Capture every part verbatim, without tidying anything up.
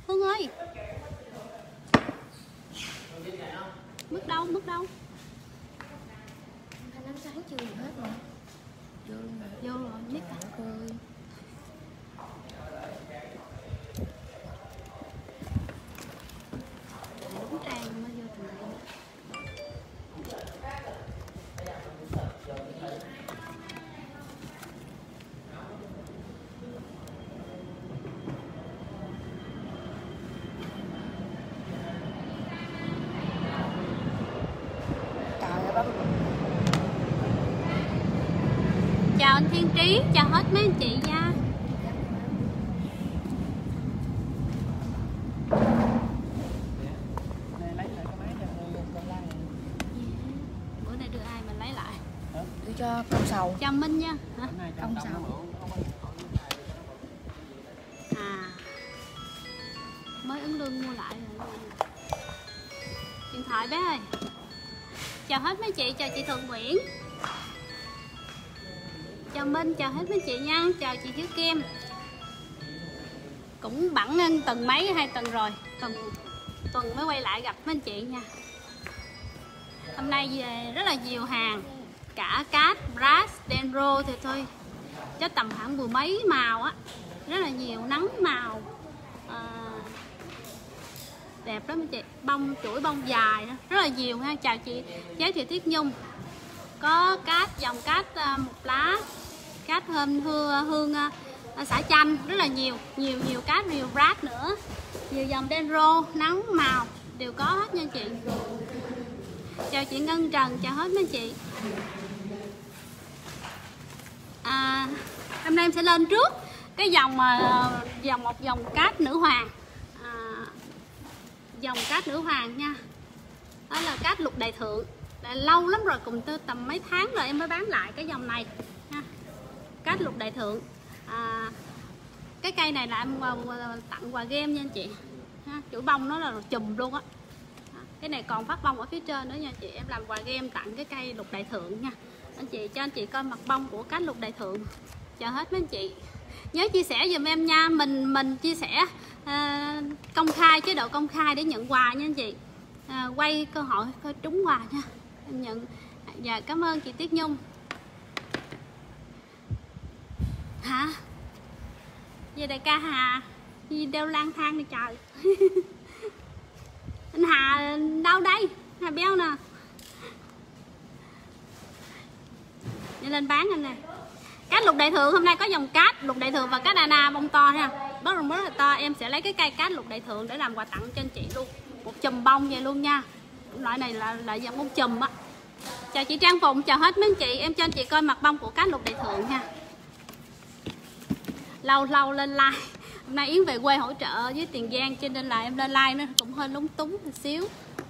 Hương ơi, mất đâu, mất đâu? Anh nắm sáng chưa hết rồi. Vô luôn rồi. Vô rồi, biết cả. Ơi. Đúng trang mới vô thằng này. Chào anh Thiên Trí, chào hết mấy anh chị nha. Bữa nay đưa ai mình lấy lại? Đưa cho con sầu. Chào Minh nha. Hả? Con sầu. À, mới ứng lương mua lại rồi. Điện thoại bé ơi. Chào hết mấy chị, chào chị Thuận Nguyễn. Chào Minh, chào hết mấy chị nha. Chào chị Hiếu Kim. Cũng bẵng tuần mấy, hai tuần rồi. Tuần tuần mới quay lại gặp mấy anh chị nha. Hôm nay về rất là nhiều hàng. Cả cát, brass, dendro thì thôi cho tầm khoảng mười mấy màu á. Rất là nhiều nắng màu à, đẹp lắm anh chị. Bông, chuỗi bông dài đó. Rất là nhiều ha. Chào chị Giới Thiệu Thiết Nhung. Có cát, dòng cát uh, một lá, cát hương hương, hương uh, xả chanh, rất là nhiều, nhiều nhiều cát nhiều brass nữa, nhiều dòng dendro nắng màu đều có hết nha chị. Chào chị Ngân Trần, chào hết mấy chị. À, hôm nay em sẽ lên trước cái dòng mà uh, dòng một dòng cát nữ hoàng, à, dòng cát nữ hoàng nha. Đó là cát lục đại thượng. Đã lâu lắm rồi, cùng tư tầm mấy tháng rồi em mới bán lại cái dòng này ha. Cát lục đại thượng. À, cái cây này là em tặng quà game nha anh chị ha. Chuỗi bông nó là chùm luôn á. Cái này còn phát bông ở phía trên nữa nha chị. Em làm quà game tặng cái cây lục đại thượng nha anh chị, cho anh chị coi mặt bông của cát lục đại thượng. Chào hết mấy anh chị. Nhớ chia sẻ giùm em nha. Mình mình chia sẻ à, công khai, chế độ công khai để nhận quà nha anh chị. À, quay cơ hội coi trúng quà nha em nhận. Dạ cảm ơn chị Tiết Nhung. Hả? Về đại ca Hà gì đeo lang thang đi trời. Anh Hà đâu đây? Hà béo nè. Đi lên bán anh nè. Cát lục đại thượng hôm nay có dòng cát lục đại thượng và cát Đana bông to ha. Rất là rất là to. Em sẽ lấy cái cây cát lục đại thượng để làm quà tặng cho anh chị luôn. Một chùm bông vậy luôn nha. Loại này là là dòng bông chùm á. Chào chị Trang Phụng, chào hết mấy anh chị. Em cho anh chị coi mặt bông của cát lục đại thượng nha. Lâu lâu lên like. Hôm nay Yến về quê hỗ trợ với Tiền Giang cho nên là em lên like nó cũng hơi lúng túng một xíu.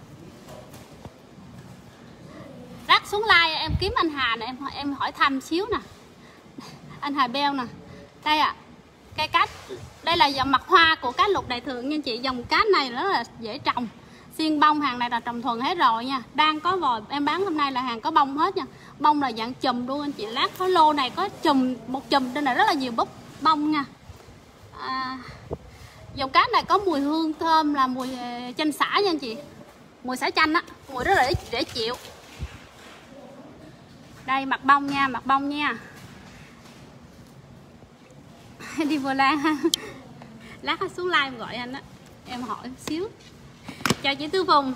Rắc xuống like em kiếm anh Hà nè, em em hỏi thăm xíu nè. Anh Hà Beo nè. Đây ạ. À, cây cát, đây là dòng mặt hoa của cát lục đại thượng nha chị. Dòng cát này rất là dễ trồng. Xiên bông, hàng này là trồng thuần hết rồi nha. Đang có vòi em bán hôm nay là hàng có bông hết nha. Bông là dạng chùm luôn anh chị. Lát có lô này có chùm, một chùm trên này rất là nhiều búp bông nha. À, dòng cát này có mùi hương thơm là mùi chanh xả nha anh chị. Mùi xả chanh á, mùi rất là dễ, dễ chịu. Đây mặt bông nha, mặt bông nha. Đi vô lan ha. Lát xuống live em gọi anh á, em hỏi một xíu. Chào chị Tư Phùng.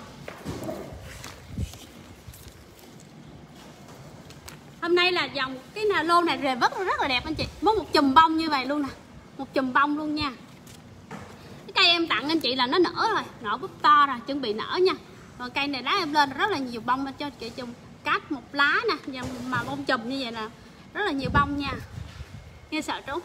Hôm nay là dòng cái nào lô này rề vất rất là đẹp anh chị. Có một chùm bông như vậy luôn nè. Một chùm bông luôn nha. Cái cây em tặng anh chị là nó nở rồi, nở búp to rồi, chuẩn bị nở nha. Còn cây này lá em lên rất là nhiều bông cho chị chùm cát một lá nè, mà bông chùm như vậy nè, rất là nhiều bông nha. Nghe sợ trốn.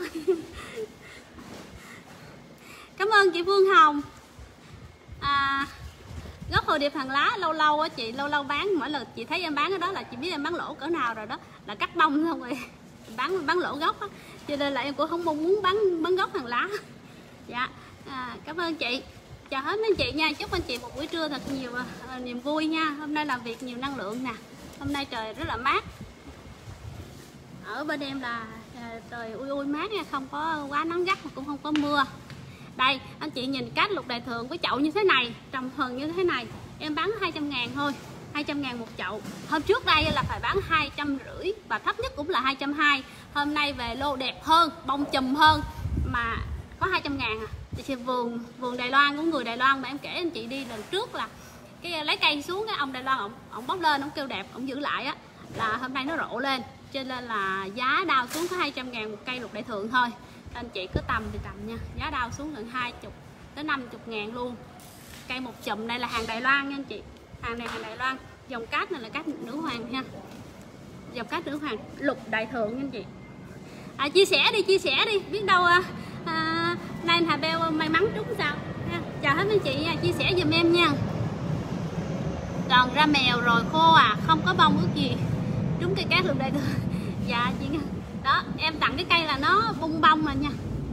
Cảm ơn chị Phương Hồng. À, gốc hồ điệp hàng lá lâu lâu á chị, lâu lâu bán, mỗi lần chị thấy em bán cái đó là chị biết em bán lỗ cỡ nào rồi đó, là cắt bông xong rồi bán bán lỗ gốc á, cho nên là em cũng không mong muốn bán bán gốc hàng lá. Dạ, à, cảm ơn chị. Chào hết mấy anh chị nha, chúc anh chị một buổi trưa thật nhiều à, niềm vui nha. Hôm nay làm việc nhiều năng lượng nè, hôm nay trời rất là mát. Ở bên em là à, trời ui ui mát nha, không có quá nắng gắt mà cũng không có mưa. Đây anh chị nhìn cát lục đại thượng với chậu như thế này, trồng thuần như thế này, em bán hai trăm ngàn thôi, hai trăm ngàn một chậu. Hôm trước đây là phải bán hai trăm rưỡi và thấp nhất cũng là hai trăm hai mươi. Hôm nay về lô đẹp hơn, bông chùm hơn mà có hai trăm ngàn à. Thì vườn vườn Đài Loan của người Đài Loan mà em kể anh chị đi lần trước là cái lấy cây xuống, cái ông Đài Loan ông, ông bóc lên, ông kêu đẹp, ông giữ lại á, là hôm nay nó rộ lên, cho nên là giá đao xuống có hai trăm ngàn một cây lục đại thượng thôi. Anh chị cứ tầm thì tầm nha, giá đao xuống gần hai mươi tới năm mươi ngàn luôn. Cây một chùm này là hàng Đài Loan nha anh chị, hàng này hàng Đài Loan. Dòng cát này là cát nữ hoàng nha, dòng cát nữ hoàng lục đại thượng nha anh chị. À, chia sẻ đi, chia sẻ đi, biết đâu à, à, Lan Hà Beo may mắn trúng sao ha. Chào hết anh chị nha, chia sẻ giùm em nha. Còn ra mèo rồi khô à, không có bông ước gì trúng cây cát lục đại thượng. Dạ chị đó, em tặng cái cây là nó bung bông rồi nha,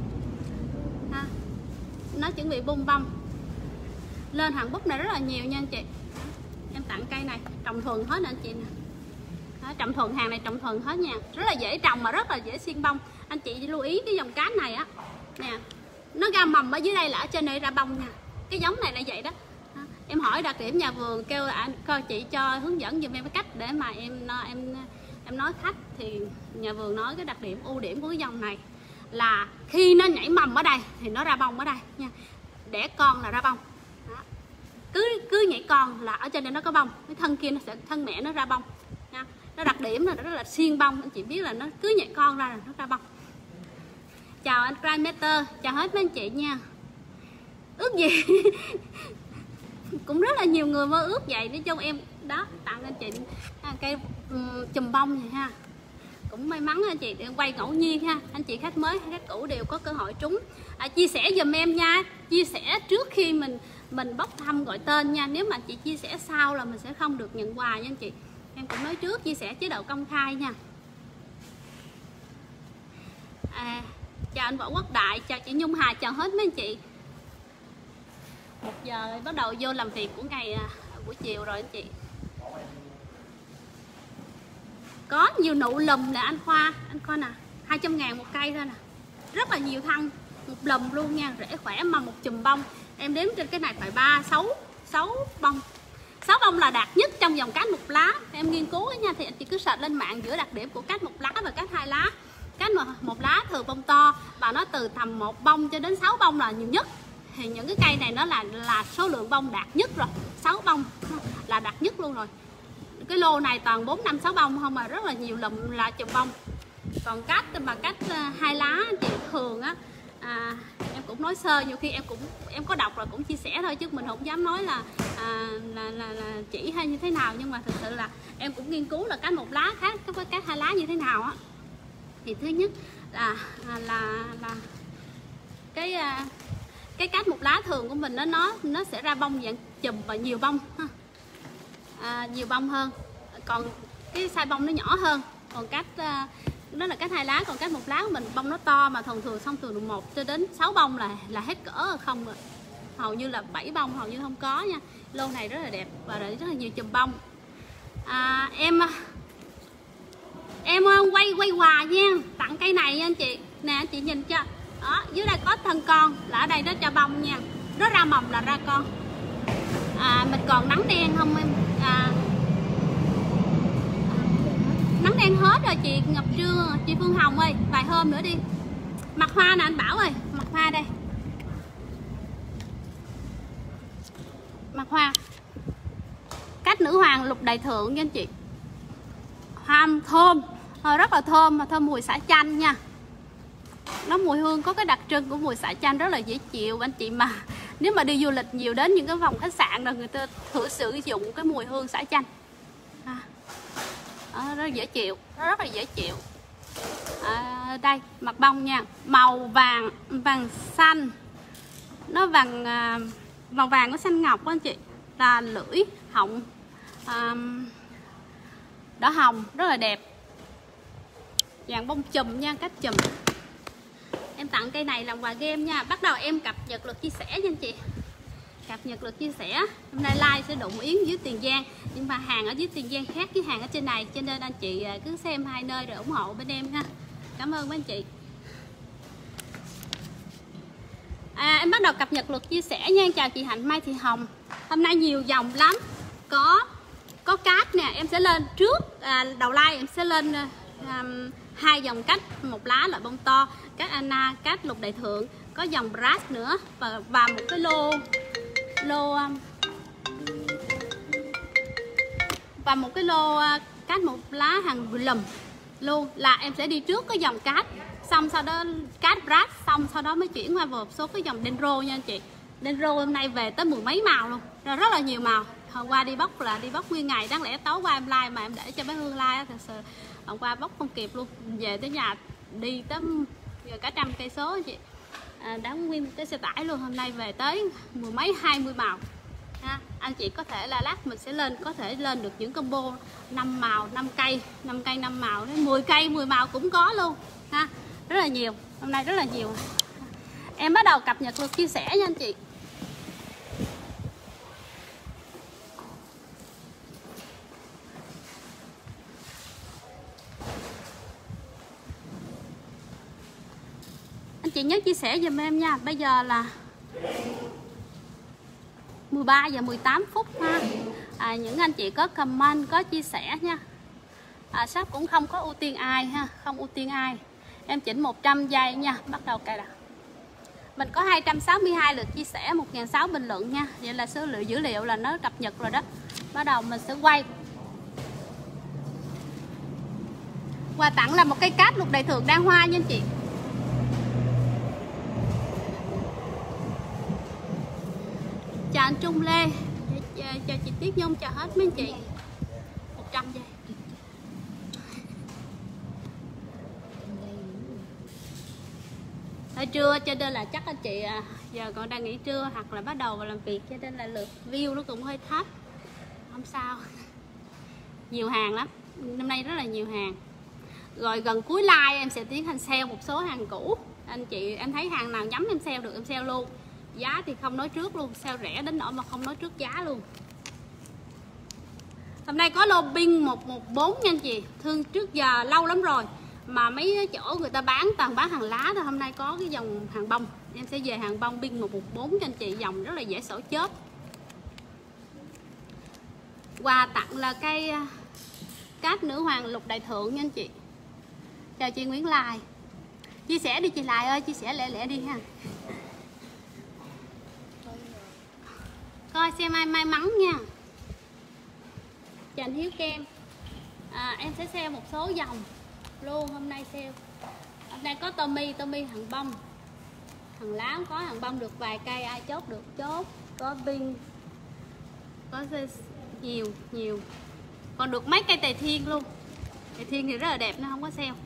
à, nó chuẩn bị bung bông lên. Hàng búp này rất là nhiều nha anh chị. Em tặng cây này trồng thuần hết nè anh chị nè. Đó, trồng thuần, hàng này trồng thuần hết nha, rất là dễ trồng mà rất là dễ xiên bông. Anh chị lưu ý cái dòng cát này á nè, nó ra mầm ở dưới đây là ở trên đây ra bông nha. Cái giống này là vậy đó. Đó, em hỏi đặc điểm nhà vườn kêu anh coi chị cho hướng dẫn giùm em cái cách để mà em em em nói khách, thì nhà vườn nói cái đặc điểm ưu điểm của cái dòng này là khi nó nhảy mầm ở đây thì nó ra bông ở đây nha, đẻ con là ra bông. Đó, cứ cứ nhảy con là ở trên đây nó có bông, cái thân kia nó sẽ thân mẹ nó ra bông nha. Nó đặc điểm là rất là xiên bông, anh chị biết là nó cứ nhảy con ra là nó ra bông. Chào anh Primeter, chào hết mấy anh chị nha. Ước gì cũng rất là nhiều người mơ ước vậy, nói chung em đó tặng anh chị à, cây um, chùm bông này ha. Cũng may mắn anh chị em quay ngẫu nhiên ha, anh chị khách mới hay khách cũ đều có cơ hội trúng. À, chia sẻ giùm em nha, chia sẻ trước khi mình mình bốc thăm gọi tên nha. Nếu mà chị chia sẻ sau là mình sẽ không được nhận quà nha anh chị. Em cũng nói trước, chia sẻ chế độ công khai nha. À, chào anh Võ Quốc Đại, chào chị Nhung Hà, chào hết mấy anh chị. Một giờ bắt đầu vô làm việc của ngày à, buổi chiều rồi anh chị. Có nhiều nụ lùm nè anh Khoa, anh Khoa nè, hai trăm ngàn một cây thôi nè. Rất là nhiều thân, một lùm luôn nha, rễ khỏe mà một chùm bông. Em đếm trên cái này phải ba, sáu, sáu bông. sáu bông là đạt nhất trong dòng cát một lá. Em nghiên cứu nha, thì anh chị cứ search lên mạng giữa đặc điểm của cát một lá và cát hai lá. Cát một lá thường bông to và nó từ tầm một bông cho đến sáu bông là nhiều nhất. Thì những cái cây này nó là là số lượng bông đạt nhất rồi, sáu bông là đạt nhất luôn rồi. Cái lô này toàn bốn năm sáu bông không mà rất là nhiều lùm là chùm bông. Còn cát mà cát hai lá chị thường á, à, em cũng nói sơ, nhiều khi em cũng em có đọc rồi cũng chia sẻ thôi chứ mình không dám nói là à, là, là là chỉ hay như thế nào, nhưng mà thực sự là em cũng nghiên cứu là cát một lá khác với cát hai lá như thế nào á. Thì thứ nhất là là là, là cái cái cát một lá thường của mình nó nó nó sẽ ra bông dạng chùm và nhiều bông ha. À, nhiều bông hơn, còn cái size bông nó nhỏ hơn. Còn cát nó là cát hai lá, còn cát một lá của mình bông nó to mà thường thường xong từ một cho đến sáu bông là là hết cỡ không rồi, hầu như là bảy bông hầu như không có nha. Lô này rất là đẹp và rất là nhiều chùm bông. À, em em quay quay quà nha, tặng cây này nha anh chị nè, anh chị nhìn chưa đó, dưới đây có thân con là ở đây nó cho bông nha, nó ra mầm là ra con. À, mình còn nắng đen không em? À, nắng đen hết rồi chị Ngọc Trương, chị Phương Hồng ơi, vài hôm nữa đi. Mặt hoa nè anh Bảo ơi, mặt hoa đây, mặt hoa cát nữ hoàng lục đại thượng nha anh chị. Hoa thơm, rất là thơm mà thơm mùi xả chanh nha. Nó mùi hương có cái đặc trưng của mùi xả chanh rất là dễ chịu anh chị. Mà nếu mà đi du lịch nhiều đến những cái phòng khách sạn rồi người ta thử sử dụng cái mùi hương xả chanh à, à, rất dễ chịu, rất là dễ chịu. À, đây mặt bông nha, màu vàng vàng xanh, nó vàng à, màu vàng có xanh ngọc đó anh chị, là lưỡi họng à, đỏ hồng rất là đẹp, dạng bông chùm nha, cách chùm. Em tặng cây này làm quà game nha. Bắt đầu em cập nhật lượt chia sẻ nha anh chị, cập nhật lượt chia sẻ. Hôm nay like sẽ đụng Yến dưới Tiền Giang, nhưng mà hàng ở dưới Tiền Giang khác với hàng ở trên này, cho nên anh chị cứ xem hai nơi rồi ủng hộ bên em ha. Cảm ơn mấy anh chị. À, em bắt đầu cập nhật lượt chia sẻ nha. Chào chị Hạnh Mai Thị Hồng. Hôm nay nhiều dòng lắm. Có có cát nè, em sẽ lên trước à, đầu like em sẽ lên à, hai dòng cát một lá loại bông to, cát Anna, cát lục đại thượng, có dòng brass nữa và và một cái lô lô và một cái lô cát một lá hàng lùm luôn. Là em sẽ đi trước cái dòng cát, xong sau đó cát brass, xong sau đó mới chuyển qua một số cái dòng dendro nha anh chị. Dendro hôm nay về tới mười mấy màu luôn, rồi rất là nhiều màu. Hôm qua đi bóc là đi bóc nguyên ngày, đáng lẽ tối qua em like mà em để cho bé Hương like, thật sự hôm qua bóc không kịp luôn. Về tới nhà đi tới giờ cả trăm cây số chị, à, đáng nguyên cái xe tải luôn. Hôm nay về tới mười mấy hai mươi màu ha. Anh chị có thể là lát mình sẽ lên, có thể lên được những combo năm màu, năm cây, năm cây năm màu, mười cây mười màu cũng có luôn ha. Rất là nhiều, hôm nay rất là nhiều. Em bắt đầu cập nhật lượt chia sẻ nha anh chị. Anh chị nhớ chia sẻ giùm em nha. Bây giờ là mười ba giờ mười tám phút ha. À, những anh chị có comment, có chia sẻ nha. À, shop cũng không có ưu tiên ai ha, không ưu tiên ai. Em chỉnh một trăm giây nha, bắt đầu cài đặt. Mình có hai trăm sáu mươi hai lượt chia sẻ, một nghìn sáu trăm bình luận nha. Vậy là số liệu dữ liệu là nó cập nhật rồi đó. Bắt đầu mình sẽ quay. Quà tặng là một cây cát lục đại thượng đa hoa nha anh chị. Chào anh Trung Lê, chào chị Tiết Nhung, chào hết mấy anh chị. một trăm giây. Hơi trưa cho nên là chắc anh chị à, giờ còn đang nghỉ trưa hoặc là bắt đầu vào làm việc, cho nên là lượt view nó cũng hơi thấp. Không sao. Nhiều hàng lắm. Năm nay rất là nhiều hàng. Rồi gần cuối live em sẽ tiến hành sale một số hàng cũ. Anh chị em thấy hàng nào nhắm em sale được em sale luôn. Giá thì không nói trước luôn, sale rẻ đến nỗi mà không nói trước giá luôn. Hôm nay có lô pin một một bốn nha anh chị. Thương trước giờ lâu lắm rồi mà mấy chỗ người ta bán toàn bán hàng lá thôi. Hôm nay có cái dòng hàng bông, em sẽ về hàng bông pin một một bốn cho anh chị. Dòng rất là dễ sổ chớp. Quà tặng là cây cát nữ hoàng lục đại thượng nha anh chị. Chào chị Nguyễn Lai. Chia sẻ đi chị Lai ơi, chia sẻ lẹ lẹ đi ha. Coi xem ai may mắn nha. Chào anh Hiếu Kem. À, em sẽ sale một số dòng luôn hôm nay sale. Hôm nay có Tommy, Tommy hàng bông, hàng lá cũng có, hàng bông được vài cây, ai chốt được chốt. Có pin, có nhiều nhiều. Còn được mấy cây tề thiên luôn. Tề thiên thì rất là đẹp, nó không có sale.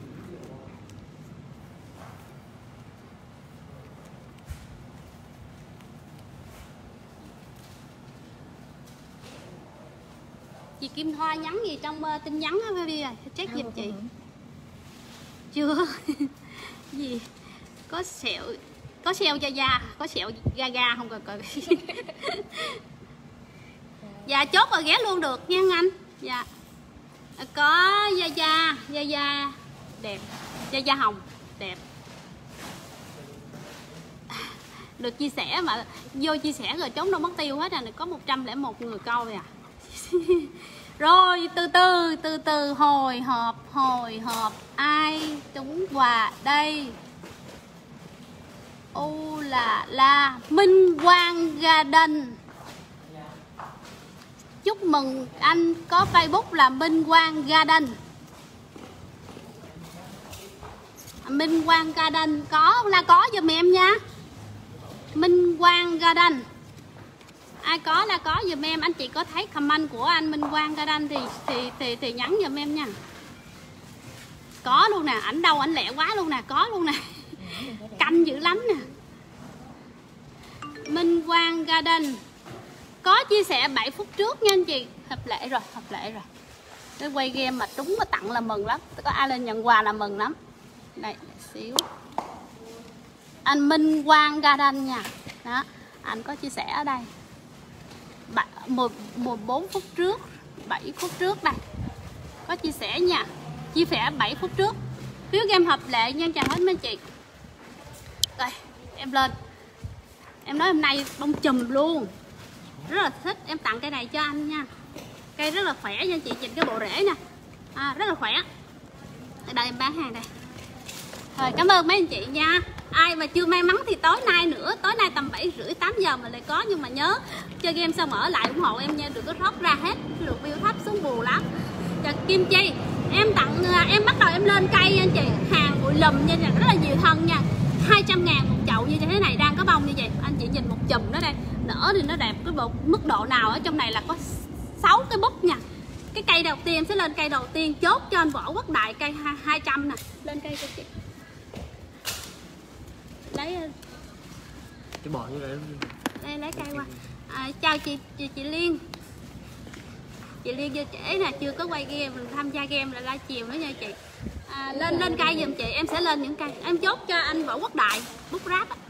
Chị Kim Thoa nhắn gì trong uh, tin nhắn á đi rồi, check giùm chị. Chưa. Gì? Có sẹo, có sẹo da da, có sẹo ga ga không cần cần. Dạ chốt rồi ghé luôn được nha anh. Dạ. Có da da, da da đẹp, da da hồng đẹp. Được chia sẻ mà vô chia sẻ rồi trốn đâu mất tiêu hết à, có một trăm lẻ một người coi à. Rồi từ từ từ từ hồi hộp hồi hộp ai trúng quà đây? Ô là la Minh Quang Garden. Chúc mừng anh có Facebook là Minh Quang Garden. Minh Quang Garden có là có giùm em nha. Minh Quang Garden. Ai có là có giùm em. Anh chị có thấy comment của anh Minh Quang Garden thì thì thì thì nhắn giùm em nha. Có luôn nè, ảnh đâu ảnh lẹ quá luôn nè, có luôn nè. Canh dữ lắm nè. Minh Quang Garden có chia sẻ bảy phút trước nha anh chị. Hợp lệ rồi, hợp lệ rồi. Cái quay game mà trúng có tặng là mừng lắm. Có ai lên nhận quà là mừng lắm. Đây, xíu. Anh Minh Quang Garden nha. Đó, anh có chia sẻ ở đây. mười bốn phút trước, bảy phút trước đây. Có chia sẻ nha. Chia sẻ bảy phút trước. Phiếu game hợp lệ nha, chào hết mấy chị. Rồi, em lên. Em nói hôm nay bông chùm luôn, rất là thích. Em tặng cây này cho anh nha, cây rất là khỏe nha chị, nhìn cái bộ rễ nè, à, rất là khỏe. Ở đây em bán hàng đây. Rồi cảm ơn mấy anh chị nha. Ai mà chưa may mắn thì tối nay nữa, tối nay tầm bảy rưỡi tám giờ mình lại có. Nhưng mà nhớ chơi game xong ở lại ủng hộ em nha, đừng có thoát ra hết, lượt view thấp xuống bù lắm. Và Kim Chi em tặng, em bắt đầu em lên cây anh chị, hàng bụi lùm nha, rất là nhiều thân nha. Hai trăm ngàn một chậu như thế này, đang có bông như vậy. Anh chị nhìn một chùm nó đây, nở thì nó đẹp cái bộ mức độ nào. Ở trong này là có sáu cái búp nha. Cái cây đầu tiên em sẽ lên cây đầu tiên, chốt cho anh Võ Quốc Đại cây hai trăm nè. Lên cây cho chị, lấy cái bò như vậy. Đây lấy cây qua. À, chào chị, chị chị Liên. Chị Liên vô trễ nè, chưa có quay game, tham gia game là ra chiều nữa nha chị. À, lên lên cây giùm chị, em sẽ lên những cây. Em chốt cho anh Võ Quốc Đại bút ráp á.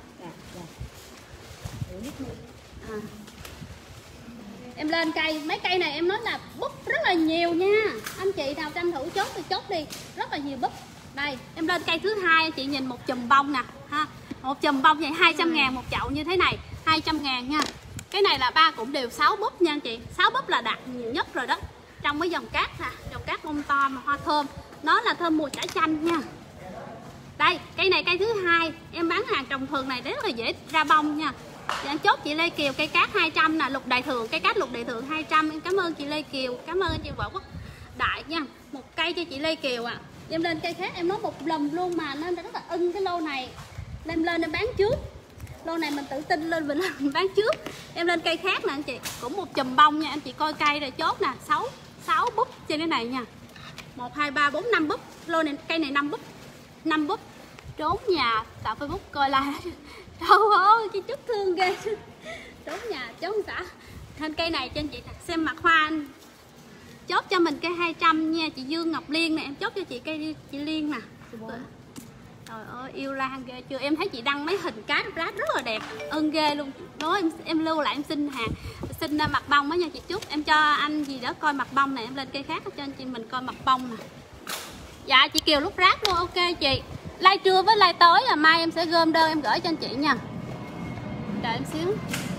À. Em lên cây, mấy cây này em nói là búp rất là nhiều nha. Anh chị nào tranh thủ chốt thì chốt đi, rất là nhiều búp. Đây, em lên cây thứ hai, chị nhìn một chùm bông nè ha. Một chùm bông vậy hai trăm ngàn một chậu như thế này, hai trăm ngàn nha. Cái này là ba cũng đều sáu búp nha anh chị. sáu búp là đạt nhiều nhất rồi đó. Trong cái dòng cát nè, dòng cát bông to mà hoa thơm. Nó là thơm mùi chả chanh nha. Đây, cây này cây thứ hai, em bán hàng trồng thường này rất là dễ ra bông nha. Dạ, chốt chị Lê Kiều cây cát hai trăm nè, lục đại thượng, cây cát lục đại thượng hai trăm. Em cảm ơn chị Lê Kiều, cảm ơn chị Võ Quốc Đại nha. Một cây cho chị Lê Kiều ạ. À. Em lên cây khác em nói một lần luôn mà nên rất là ưng cái lô này. Em lên em bán trước. Lô này mình tự tin lên mình, mình bán trước. Em lên cây khác nè anh chị, cũng một chùm bông nha, anh chị coi cây rồi chốt nè, sáu sáu búp trên cái này nha. một hai ba bốn năm búp. Lô này cây này năm búp. năm búp. Trốn nhà tạo Facebook coi lại. Trời ơi, chị chút thương ghê. Trốn nhà trốn xã. Trên cây này cho anh chị xem mặt hoa anh. Chốt cho mình cây hai trăm nha, chị Dương Ngọc Liên nè, em chốt cho chị cây chị Liên nè. Trời ơi, yêu Lan ghê chưa? Em thấy chị đăng mấy hình cá rát rất là đẹp, ưng ghê luôn. Đó em em lưu lại em xin hàng, xin mặt bông đó nha chị Trúc. Em cho anh gì đó coi mặt bông này, em lên cây khác cho anh chị mình coi mặt bông nè. Dạ chị Kiều lúc rác luôn, ok chị. Lai trưa với lai tối là mai em sẽ gom đơn em gửi cho anh chị nha. Đợi em xíu.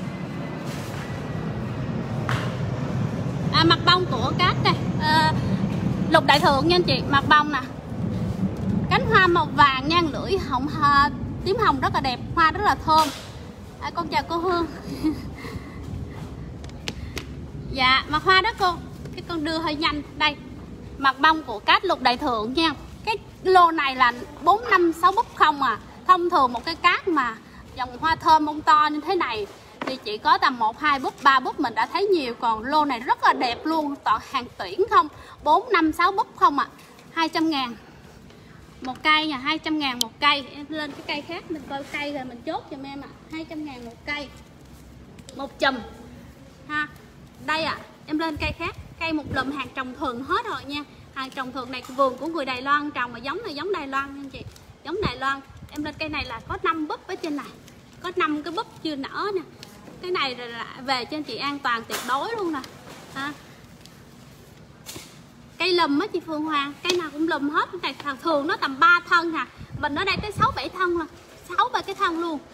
À, mặt bông của cát đây, à, lục đại thượng nha anh chị, mặt bông nè. Cánh hoa màu vàng nha, lưỡi hồng hoa, tím hồng rất là đẹp, hoa rất là thơm. À, con chào cô Hương. Dạ, mặt hoa đó cô, cái con đưa hơi nhanh. Đây, mặt bông của cát lục đại thượng nha. Cái lô này là bốn năm sáu búp không à. Thông thường một cái cát mà dòng hoa thơm bông to như thế này thì chỉ có tầm một hai búp, ba búp mình đã thấy nhiều. Còn lô này rất là đẹp luôn, toàn hàng tuyển không, bốn năm sáu búp không à. Hai trăm ngàn một cây nha, hai trăm ngàn một cây. Em lên cái cây khác mình coi cây rồi mình chốt cho em ạ. À. hai trăm ngàn một cây, một chùm ha. Đây ạ, à, em lên cây khác, cây một lùm hàng trồng thường hết rồi nha. Hàng trồng thường này vườn của người Đài Loan trồng, mà giống này giống Đài Loan nha anh chị, giống Đài Loan. Em lên cây này là có năm búp ở trên này, có năm cái búp chưa nở nè. Cái này là về cho anh chị an toàn tuyệt đối luôn nè ha. Cây lùm á chị Phương Hoàng, cây nào cũng lùm hết. Cái này thường nó tầm ba thân hà, mình ở đây tới sáu bảy thân luôn, sáu bảy cái thân luôn.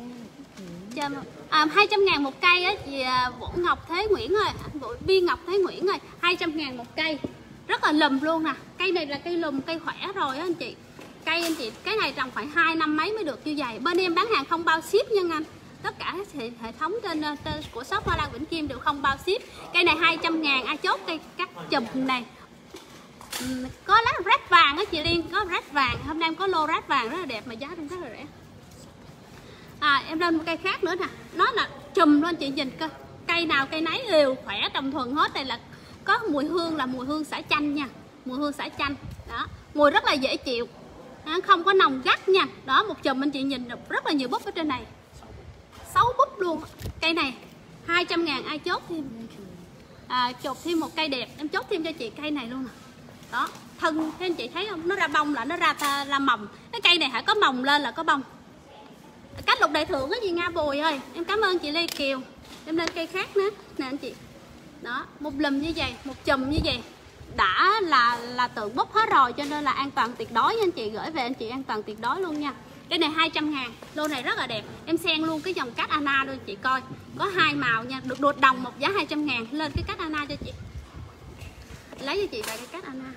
À, hai trăm ngàn một cây á chị Vũ Ngọc Thế Nguyễn ơi, anh Vũ Biên Ngọc Thế Nguyễn ơi, hai trăm ngàn một cây, rất là lùm luôn nè. Cây này là cây lùm, cây khỏe rồi á anh chị. Cây anh chị, cái này trồng phải hai năm mấy mới được như vậy. Bên em bán hàng không bao ship nha anh. Tất cả hệ, hệ thống trên, trên của shop Hoa Lan Vĩnh Kim đều không bao ship. Cây này hai trăm ngàn, ai chốt cây cắt chùm này. Uhm, có lá rát vàng á chị Liên, có rát vàng. Hôm nay em có lô rát vàng rất là đẹp mà giá cũng rất là rẻ. À, em lên một cây khác nữa nè, nó là chùm luôn chị nhìn coi. Cây nào cây nấy đều khỏe trồng thuần hết. Đây là có mùi hương là mùi hương xả chanh nha, mùi hương xả chanh đó, mùi rất là dễ chịu, không có nồng gắt nha. Đó, một chùm anh chị nhìn được rất là nhiều búp ở trên này, sáu búp luôn. Cây này hai trăm ngàn, ai chốt thêm à, chốt thêm một cây đẹp, em chốt thêm cho chị cây này luôn nè. Đó, thân thế anh chị thấy không, nó ra bông là nó ra ra mầm. Cái cây này phải có mồng lên là có bông. Cách lục đại thượng cái gì Nga Bùi ơi, em cảm ơn chị Lê Kiều. Em lên cây khác nữa nè anh chị. Đó, một lùm như vậy, một chùm như vậy đã là là tượng búp hết rồi, cho nên là an toàn tuyệt đối anh chị, gửi về anh chị an toàn tuyệt đối luôn nha. Cái này hai trăm ngàn. Lô này rất là đẹp. Em xen luôn cái dòng cát Anna luôn chị coi. Có hai màu nha. Được đột đồng một giá hai trăm ngàn. Lên cái cát Anna cho chị. Lấy cho chị vài cái cát Anna.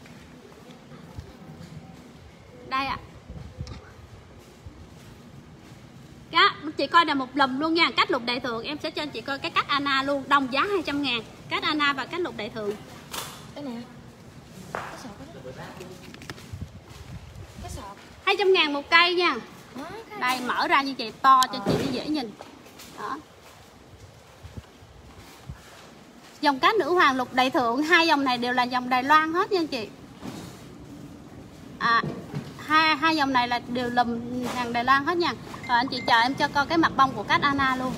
Đây ạ. À. Chị coi là một lùm luôn nha. Cát lục đại thượng. Em sẽ cho chị coi cái cát Anna luôn. Đồng giá hai trăm ngàn. Cát Anna và cát lục đại thượng. Cái nè. Cái sọt đó. Cái sọt hai trăm ngàn một cây nha. Đây mở ra như vậy to cho chị nó dễ nhìn. Đó. Dòng cát nữ hoàng lục đại thượng, hai dòng này đều là dòng Đài Loan hết nha chị. À, hai hai dòng này là đều lùm hàng Đài Loan hết nha. Rồi anh chị chờ em cho coi cái mặt bông của cát Anna luôn.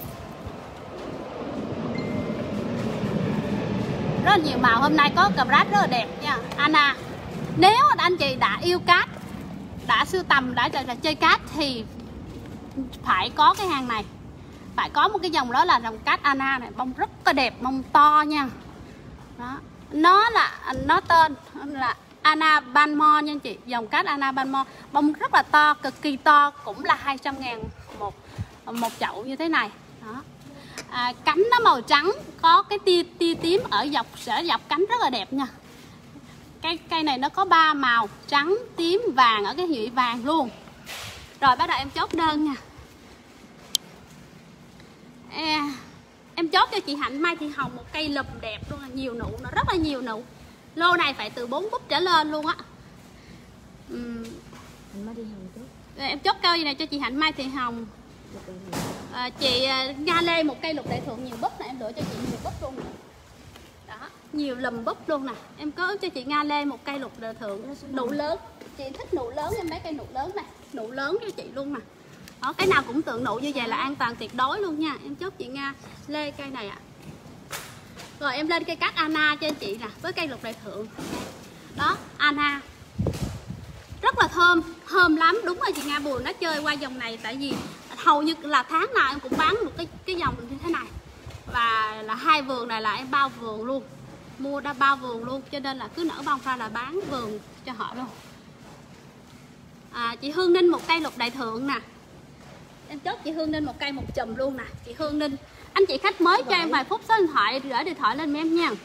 Rất là nhiều màu, hôm nay có cà rát rất là đẹp nha. Anna. Nếu anh chị đã yêu cát, đã sưu tầm, đã là chơi cát thì phải có cái hàng này. Phải có một cái dòng đó là dòng cát Anna này, bông rất là đẹp, bông to nha. Đó. Nó là nó tên là Anna Banmo nha chị, dòng cát Anna Banmo, bông rất là to, cực kỳ to, cũng là hai trăm ngàn một một chậu như thế này. Đó. À, cánh nó màu trắng, có cái tia tia tím ở dọc sẽ dọc cánh rất là đẹp nha. Cây cây này nó có ba màu trắng, tím, vàng ở cái nhụy vàng luôn. Rồi bắt đầu em chốt đơn nha. À, em chốt cho chị Hạnh Mai Thị Hồng một cây lùm đẹp luôn, là nhiều nụ, nó rất là nhiều nụ. Lô này phải từ bốn búp trở lên luôn á. Uhm. Em chốt câu gì này cho chị Hạnh Mai Thị Hồng. À, chị Nga Lê một cây lục đại thượng nhiều búp này, em đổ cho chị nhiều búp luôn nè. Đó, nhiều lùm búp luôn nè. Em có cho chị Nga Lê một cây lục đại thượng nụ lớn. Chị thích nụ lớn, em mấy cây nụ lớn này, nụ lớn cho chị luôn nè. Đó, cái nào cũng tượng nụ như vậy là an toàn tuyệt đối luôn nha. Em chốt chị Nga Lê cây này ạ. À. Rồi em lên cây cát Anna cho anh chị nè, với cây lục đại thượng. Đó, Anna rất là thơm, thơm lắm. Đúng rồi chị Nga Bùi nó chơi qua dòng này, tại vì hầu như là tháng nào em cũng bán một cái cái dòng như thế này. Và là hai vườn này là em bao vườn luôn, mua đã bao vườn luôn, cho nên là cứ nở bông ra là bán vườn cho họ luôn. À, chị Hương Ninh một cây lục đại thượng nè. Em chốt chị Hương Ninh một cây một chùm luôn nè. Chị Hương Ninh, anh chị khách mới cho em vài phút số điện thoại, gửi điện thoại lên em nha.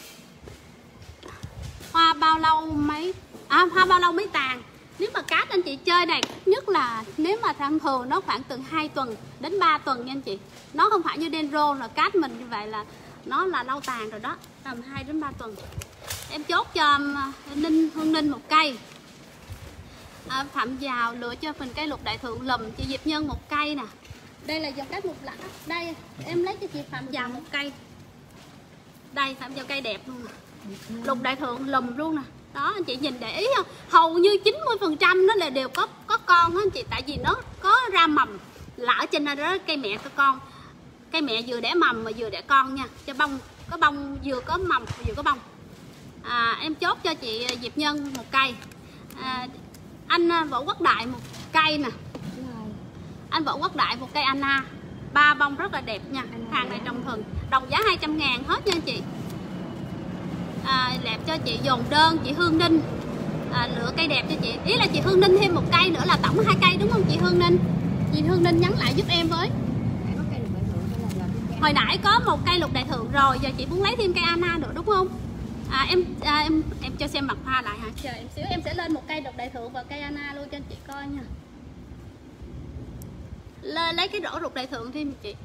Hoa bao lâu mấy à, hoa bao lâu mấy tàn. Nếu mà cát anh chị chơi này, nhất là nếu mà thông thường nó khoảng từ hai tuần đến ba tuần nha anh chị. Nó không phải như Denro là cát mình như vậy là nó là lâu tàn rồi đó, tầm hai đến ba tuần. Em chốt cho Ninh Hương Ninh một cây. À, Phạm Giàu lựa cho mình cây lục đại thượng lùm, chị Diệp Nhân một cây nè. Đây là dòng cát mục lạ. Đây em lấy cho chị Phạm Giàu một cây. Đây Phạm Giàu cây đẹp luôn nè. Lục đại thượng lùm luôn nè. Đó anh chị nhìn để ý không? Hầu như chín mươi phần trăm nó là đều có có con á anh chị, tại vì nó có ra mầm là ở trên đó cây mẹ có con. Cây mẹ vừa đẻ mầm mà vừa đẻ con nha. Cho bông có bông vừa có mầm vừa có bông. À, em chốt cho chị Diệp Nhân một cây. À, anh Võ Quốc Đại một cây nè. Anh Võ Quốc Đại một cây Anna, ba bông rất là đẹp nha. Hàng này trồng thường đồng giá hai trăm ngàn hết nha anh chị. À, đẹp cho chị dồn đơn chị Hương Ninh. À, lựa cây đẹp cho chị, ý là chị Hương Ninh thêm một cây nữa là tổng hai cây đúng không chị Hương Ninh? Chị Hương Ninh nhắn lại giúp em với. Hồi nãy có một cây lục đại thượng rồi, giờ chị muốn lấy thêm cây Anna nữa đúng không? À, em à, em em cho xem mặt hoa lại hả? Chờ em xíu, em sẽ lên một cây lục đại thượng và cây Anna luôn cho anh chị coi nha. Lên lấy cái rổ lục đại thượng thêm chị.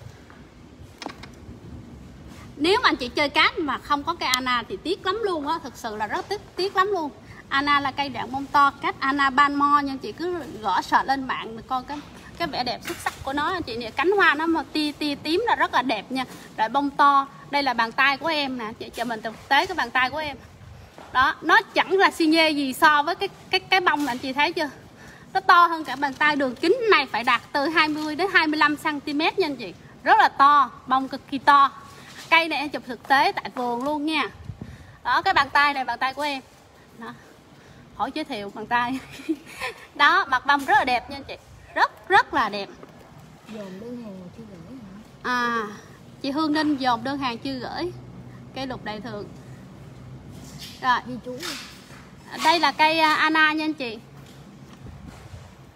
Nếu mà anh chị chơi cát mà không có cây Anna thì tiếc lắm luôn á, thực sự là rất tiếc tiếc lắm luôn. Anna là cây đoạn bông to, cát Anna Banmo nha chị, cứ gõ sợ lên mạng để coi cái cái vẻ đẹp xuất sắc của nó anh chị nè. Cánh hoa nó mà tia tia tím là rất là đẹp nha. Rồi bông to, đây là bàn tay của em nè chị, cho mình thực tế cái bàn tay của em. Đó, nó chẳng là xi nhê gì so với cái cái cái bông này anh chị thấy chưa? Nó to hơn cả bàn tay, đường kính này phải đạt từ hai mươi đến hai mươi lăm xăng ti mét nha anh chị. Rất là to, bông cực kỳ to. Cây này em chụp thực tế tại vườn luôn nha. Đó, cái bàn tay này bàn tay của em. Đó. Hỏi giới thiệu bàn tay. Đó, mặt bông rất là đẹp nha anh chị. Rất rất là đẹp. Dồn đơn hàng chưa gửi hả? À, chị Hương Ninh dồn đơn hàng chưa gửi. Cây lục đại thượng. Rồi, Ghi chú. đây là cây Anna nha anh chị.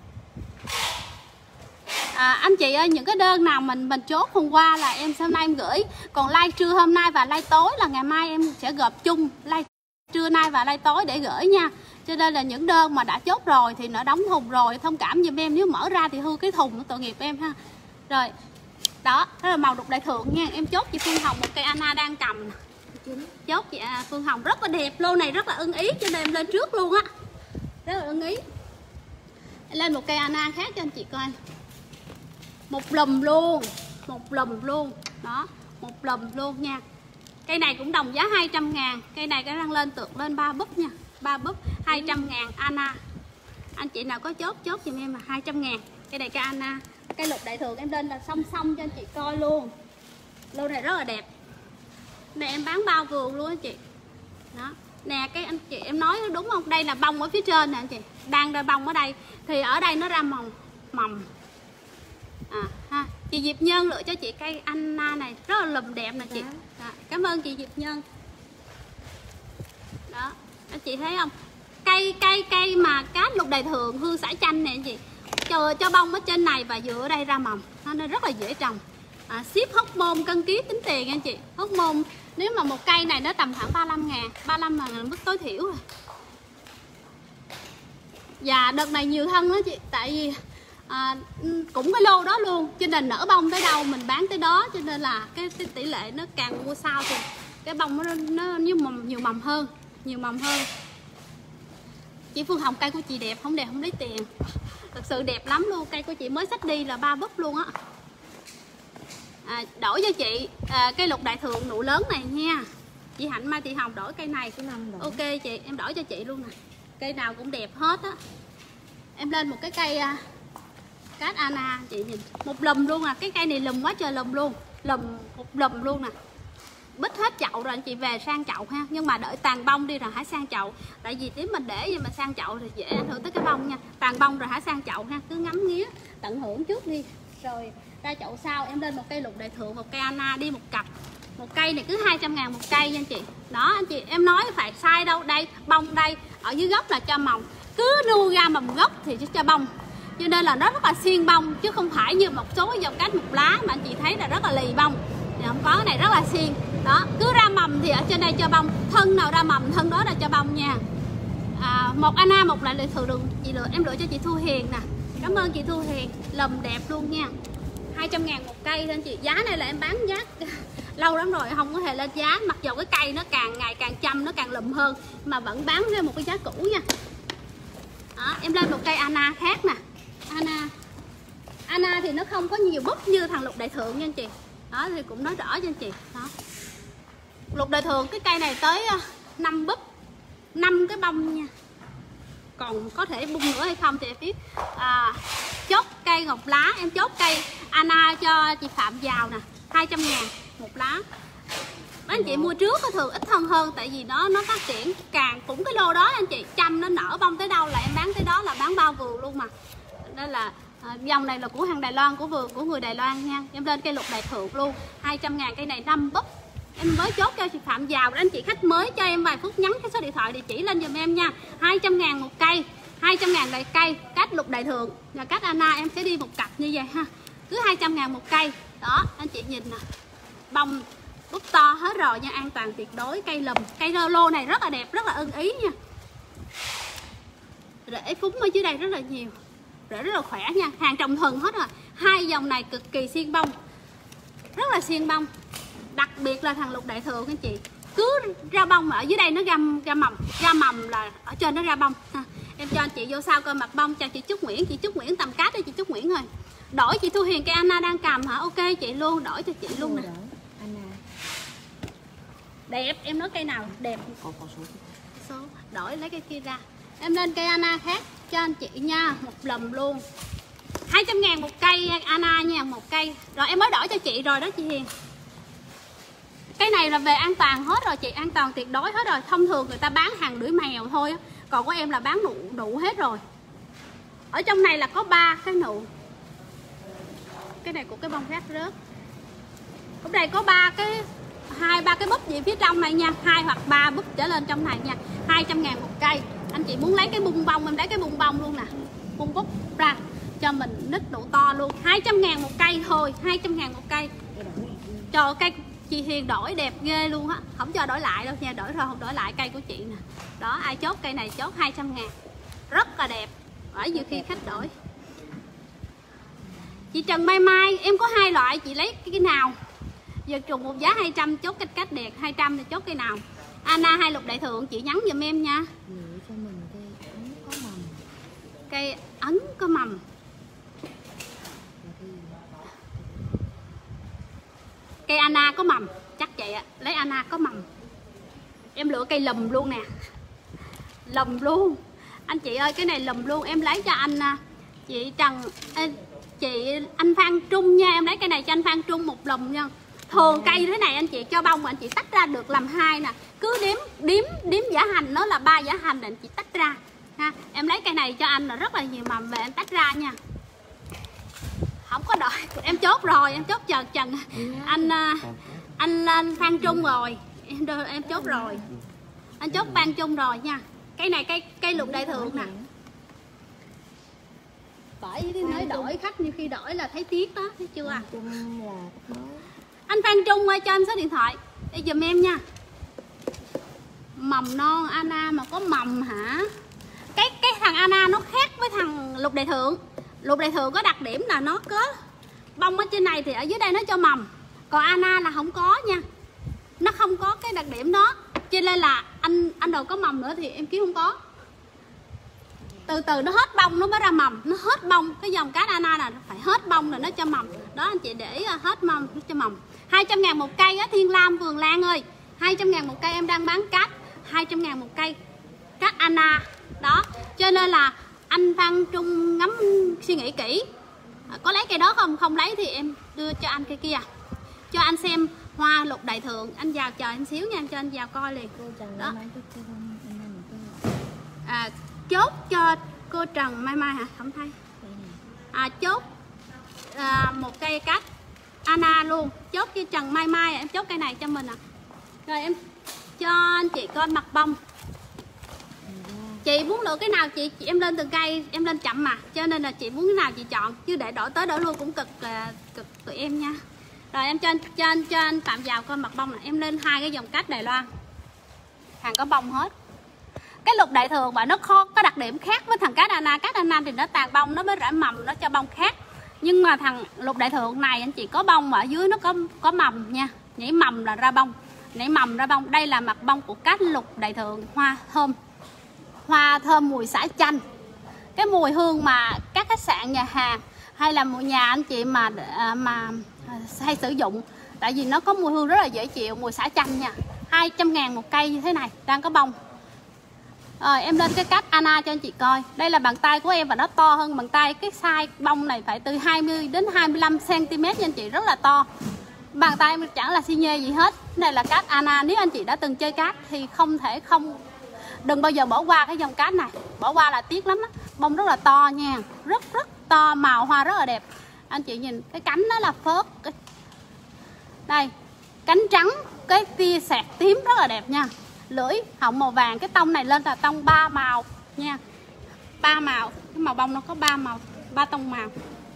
à, anh chị ơi, những cái đơn nào mình mình chốt hôm qua là em hôm nay em gửi, còn like trưa hôm nay và like tối là ngày mai em sẽ gộp chung like trưa nay và like tối để gửi nha. Cho nên là những đơn mà đã chốt rồi thì nó đóng thùng rồi, thông cảm giùm em nếu mở ra thì hư cái thùng, tội nghiệp em ha. Rồi đó, đó là màu đục đại thượng nha. Em chốt chị Phương Hồng một cây Anna đang cầm. Chốt chị Phương Hồng rất là đẹp, lô này rất là ưng ý cho nên em lên trước luôn á, rất là ưng ý. Lên một cây Anna khác cho anh chị coi, một lùm luôn, một lùm luôn đó, một lùm luôn nha. Cây này cũng đồng giá hai trăm ngàn, cây này cái răng lên tược lên ba búp nha, ba búp hai trăm ngàn Anna. Anh chị nào có chốt chốt giùm em mà hai trăm ngàn. Cây này cây Anna, cây lục đại thượng em lên là song song cho anh chị coi luôn. Lô này rất là đẹp. Này em bán bao vườn luôn anh chị. Đó. Nè cái anh chị em nói đúng không? Đây là bông ở phía trên nè anh chị. Đang ra bông ở đây thì ở đây nó ra mầm mầm. À ha. Chị Diệp Nhân lựa cho chị cây Anna này rất là lùm đẹp nè chị. Đó. Cảm ơn chị Diệp Nhân. Đó, anh chị thấy không? Cây cây cây mà cát lục đại thượng hương sải chanh nè anh chị. Chờ cho bông ở trên này và dựa ở đây ra mầm. Nó rất là dễ trồng. À, ship Hóc Môn cân ký tính tiền anh chị. Hóc Môn nếu mà một cây này nó tầm khoảng ba mươi lăm ngàn, ba mươi lăm ngàn là mức tối thiểu rồi. Và đợt này nhiều hơn đó chị, tại vì à, cũng cái lô đó luôn, cho nên nở bông tới đâu mình bán tới đó, cho nên là cái, cái tỷ lệ nó càng mua sau thì cái bông nó nó nhiều mầm, nhiều mầm hơn, nhiều mầm hơn. Chị Phương Hồng cây của chị đẹp, không đẹp không lấy tiền, thật sự đẹp lắm luôn. Cây của chị mới xách đi là ba búp luôn á. À, đổi cho chị à, cây lục đại thượng nụ lớn này nha. Chị Hạnh Mai Thị Hồng đổi cây này. Ok chị, em đổi cho chị luôn nè. Cây nào cũng đẹp hết á. Em lên một cái cây uh, cát Anna chị nhìn, một lùm luôn à. Cái cây này lùm quá trời lùm luôn, lùm một lùm luôn nè. Bít hết chậu rồi anh chị về sang chậu ha. Nhưng mà đợi tàn bông đi rồi hãy sang chậu. Tại vì nếu mình để gì mà sang chậu thì dễ ảnh hưởng tới cái bông nha. Tàn bông rồi hãy sang chậu ha. Cứ ngắm nghía tận hưởng trước đi. Rồi ra chậu sau em lên một cây lục đại thượng, một cây Anna đi một cặp. Một cây này cứ hai trăm ngàn một cây nha anh chị. Đó anh chị, em nói phải sai đâu. Đây, bông đây, ở dưới gốc là cho mồng. Cứ nuôi ra mầm gốc thì cho bông. Cho nên là nó rất là xiên bông, chứ không phải như một số cái dòng cát một lá mà anh chị thấy là rất là lì bông. Thì không có, cái này rất là xiên. Đó, cứ ra mầm thì ở trên đây cho bông. Thân nào ra mầm, thân đó là cho bông nha. À, một Anna, một lại lệ thường đường chị lựa, em lựa cho chị Thu Hiền nè. Cảm ơn chị Thu Hiền, lùm đẹp luôn nha. hai trăm ngàn một cây anh chị. Giá này là em bán giá lâu lắm rồi, không có hề lên giá. Mặc dù cái cây nó càng ngày càng chăm, nó càng lùm hơn, mà vẫn bán với một cái giá cũ nha. Đó, em lên một cây Anna khác nè. Anna Anna thì nó không có nhiều búp như thằng lục đại thượng nha anh chị. Đó thì cũng nói rõ cho anh chị. Đó, lục đại thượng cái cây này tới năm búp, năm cái bông nha. Còn có thể bung nữa hay không thì em biết. À, chốt cây ngọc lá, em chốt cây Anna cho chị Phạm Giàu nè, hai trăm ngàn một lá. Mấy anh chị mua trước có thường ít thân hơn, tại vì nó nó phát triển càng cũng cái lô đó anh chị, chăm nó nở bông tới đâu là em bán tới đó, là bán bao vườn luôn mà. Đây là à, dòng này là của hàng Đài Loan, của vườn của người Đài Loan nha. Em lên cây lục đại thượng luôn, hai trăm ngàn cây này năm búp. Em mới chốt cho chị Phạm Giàu, anh chị khách mới cho em vài phút nhắn cái số điện thoại địa chỉ lên giùm em nha. Hai trăm ngàn một cây, hai trăm ngàn lại cây cát lục đại thượng và cát Anna em sẽ đi một cặp như vậy ha. Cứ hai trăm ngàn một cây. Đó anh chị nhìn nè, bông búp to hết rồi nha, an toàn tuyệt đối. Cây lùm, cây lô này rất là đẹp, rất là ưng ý nha. Rễ phúng ở dưới đây rất là nhiều, rễ rất là khỏe nha, hàng trồng thuần hết rồi. Hai dòng này cực kỳ xiên bông, rất là xiên bông. Đặc biệt là thằng lục đại thượng anh chị, cứ ra bông mà ở dưới đây nó ra, ra mầm, ra mầm là ở trên nó ra bông ha. Em cho anh chị vô sau coi mặt bông. Chào chị Trúc Nguyễn, chị Trúc Nguyễn tầm cát đó chị Trúc Nguyễn rồi. Đổi chị Thu Hiền cây Anna đang cầm hả? Ok chị luôn, đổi cho chị luôn nè. Đẹp, em nói cây nào đẹp. Có có số. Số, đổi lấy cây kia ra. Em lên cây Anna khác cho anh chị nha, một lùm luôn. hai trăm ngàn một cây Anna nha, một cây. Rồi em mới đổi cho chị rồi đó chị Hiền. Cái này là về an toàn hết rồi chị, an toàn tuyệt đối hết rồi. Thông thường người ta bán hàng đuổi mèo thôi, còn của em là bán nụ nụ hết rồi. Ở trong này là có ba cái nụ. Cái này của cái bông rác rớt. Ở đây có ba cái, hai ba cái búp gì phía trong này nha, hai hoặc ba búp trở lên trong này nha. Hai trăm ngàn một cây. Anh chị muốn lấy cái bung bông em lấy cái bung bông luôn nè, bung búp ra. cho mình nít độ to luôn. Hai trăm ngàn một cây thôi, hai trăm ngàn một cây. Trời ơi, cây chị Hiền đổi đẹp ghê luôn á. Không cho đổi lại đâu nha, đổi rồi không đổi lại cây của chị nè. Đó, ai chốt cây này chốt hai trăm ngàn. Rất là đẹp. Bởi vì khi khách đổi. Chị Trần Mai Mai, em có hai loại, chị lấy cái nào? Giờ trùng một giá hai trăm, chốt cách cách đẹp hai trăm thì chốt cây nào? Anna hai lục đại thượng, chị nhắn giùm em nha. Lựa cho mình cây ấn có mầm. Cây ấn có mầm. Cây Anna có mầm, chắc vậy ạ. Lấy Anna có mầm. Em lựa cây lùm luôn nè. Lùm luôn. Anh chị ơi, cái này lùm luôn. Em lấy cho anh chị Trần, chị anh Phan Trung nha. Em lấy cây này cho anh Phan Trung một lùm nha. Thường cây thế này anh chị cho bông mà anh chị tách ra được làm hai nè. Cứ đếm đếm đếm giả hành nó là ba giả hành là anh chị tách ra ha. Em lấy cây này cho anh là rất là nhiều mầm về anh tách ra nha. Không có đợi, em chốt rồi, em chốt chờ Trần anh anh, anh Phan Trung rồi. Em em chốt rồi. Anh chốt Phan Trung rồi nha. Cây này cây cây lục đại thượng nè. Bởi nói đổi khách như khi đổi là thấy tiếc đó, thấy chưa à? Anh Phan Trung ơi, cho anh số điện thoại để giùm em nha. Mầm non Anna mà có mầm hả? Cái cái thằng Anna nó khác với thằng lục đại thượng. Lục đại thượng có đặc điểm là nó có bông ở trên này thì ở dưới đây nó cho mầm. Còn Anna là không có nha. Nó không có cái đặc điểm đó. Cho nên là anh anh đâu có mầm nữa thì em kiếm không có. Từ từ nó hết bông nó mới ra mầm. Nó hết bông. Cái dòng cát Anna là phải hết bông rồi nó cho mầm. Đó anh chị để hết mầm nó cho mầm. Hai trăm ngàn một cây á Thiên Lam Vườn Lan ơi. Hai trăm ngàn một cây em đang bán cát. Hai trăm ngàn một cây cát Anna. Đó. Cho nên là anh Phan Trung ngắm suy nghĩ kỹ. À, có lấy cây đó không? Không lấy thì em đưa cho anh cây kia. Cho anh xem hoa lục đại thượng. Anh vào chờ anh xíu nha, cho anh vào coi liền. Đó. À, chốt cho cô Trần Mai Mai hả? Không thấy. À, chốt à, một cây cát Anna luôn. Chốt cho Trần Mai Mai. Em chốt cây này cho mình à. Rồi em cho anh chị coi mặt bông. Chị muốn lựa cái nào chị, chị em lên từng cây em lên chậm mà, cho nên là chị muốn cái nào chị chọn, chứ để đổi tới đổi luôn cũng cực cực tụi em nha. Rồi em cho anh cho anh cho anh Phạm vào coi mặt bông này. Em lên hai cái dòng cát Đài Loan hàng có bông hết. Cái lục đại thường và nó khó có đặc điểm khác với thằng cát Anna. Cát Anna thì nó tàn bông, nó mới rải mầm, nó cho bông khác. Nhưng mà thằng lục đại thượng này anh chị có bông mà ở dưới nó có có mầm nha. Nhảy mầm là ra bông, nhảy mầm ra bông. Đây là mặt bông của cát lục đại thượng, hoa thơm. Hoa thơm mùi xả chanh. Cái mùi hương mà các khách sạn nhà hàng hay là một nhà anh chị mà mà hay sử dụng, tại vì nó có mùi hương rất là dễ chịu, mùi xả chanh nha. Hai trăm ngàn một cây như thế này, đang có bông. Rồi em lên cái cát Anna cho anh chị coi. Đây là bàn tay của em và nó to hơn bàn tay. Cái size bông này phải từ hai mươi đến hai mươi lăm xăng ti mét nha anh chị, rất là to. Bàn tay em chẳng là xi nhê gì hết. Đây là cát Anna. Nếu anh chị đã từng chơi cát thì không thể không đừng bao giờ bỏ qua cái dòng cát này. Bỏ qua là tiếc lắm đó. Bông rất là to nha, rất rất to, màu hoa rất là đẹp. Anh chị nhìn cái cánh nó là phớt. Đây, cánh trắng, cái tia sẹt tím rất là đẹp nha. Lưỡi họng màu vàng, cái tông này lên là tông ba màu nha. Ba màu, cái màu bông nó có ba màu, ba tông màu.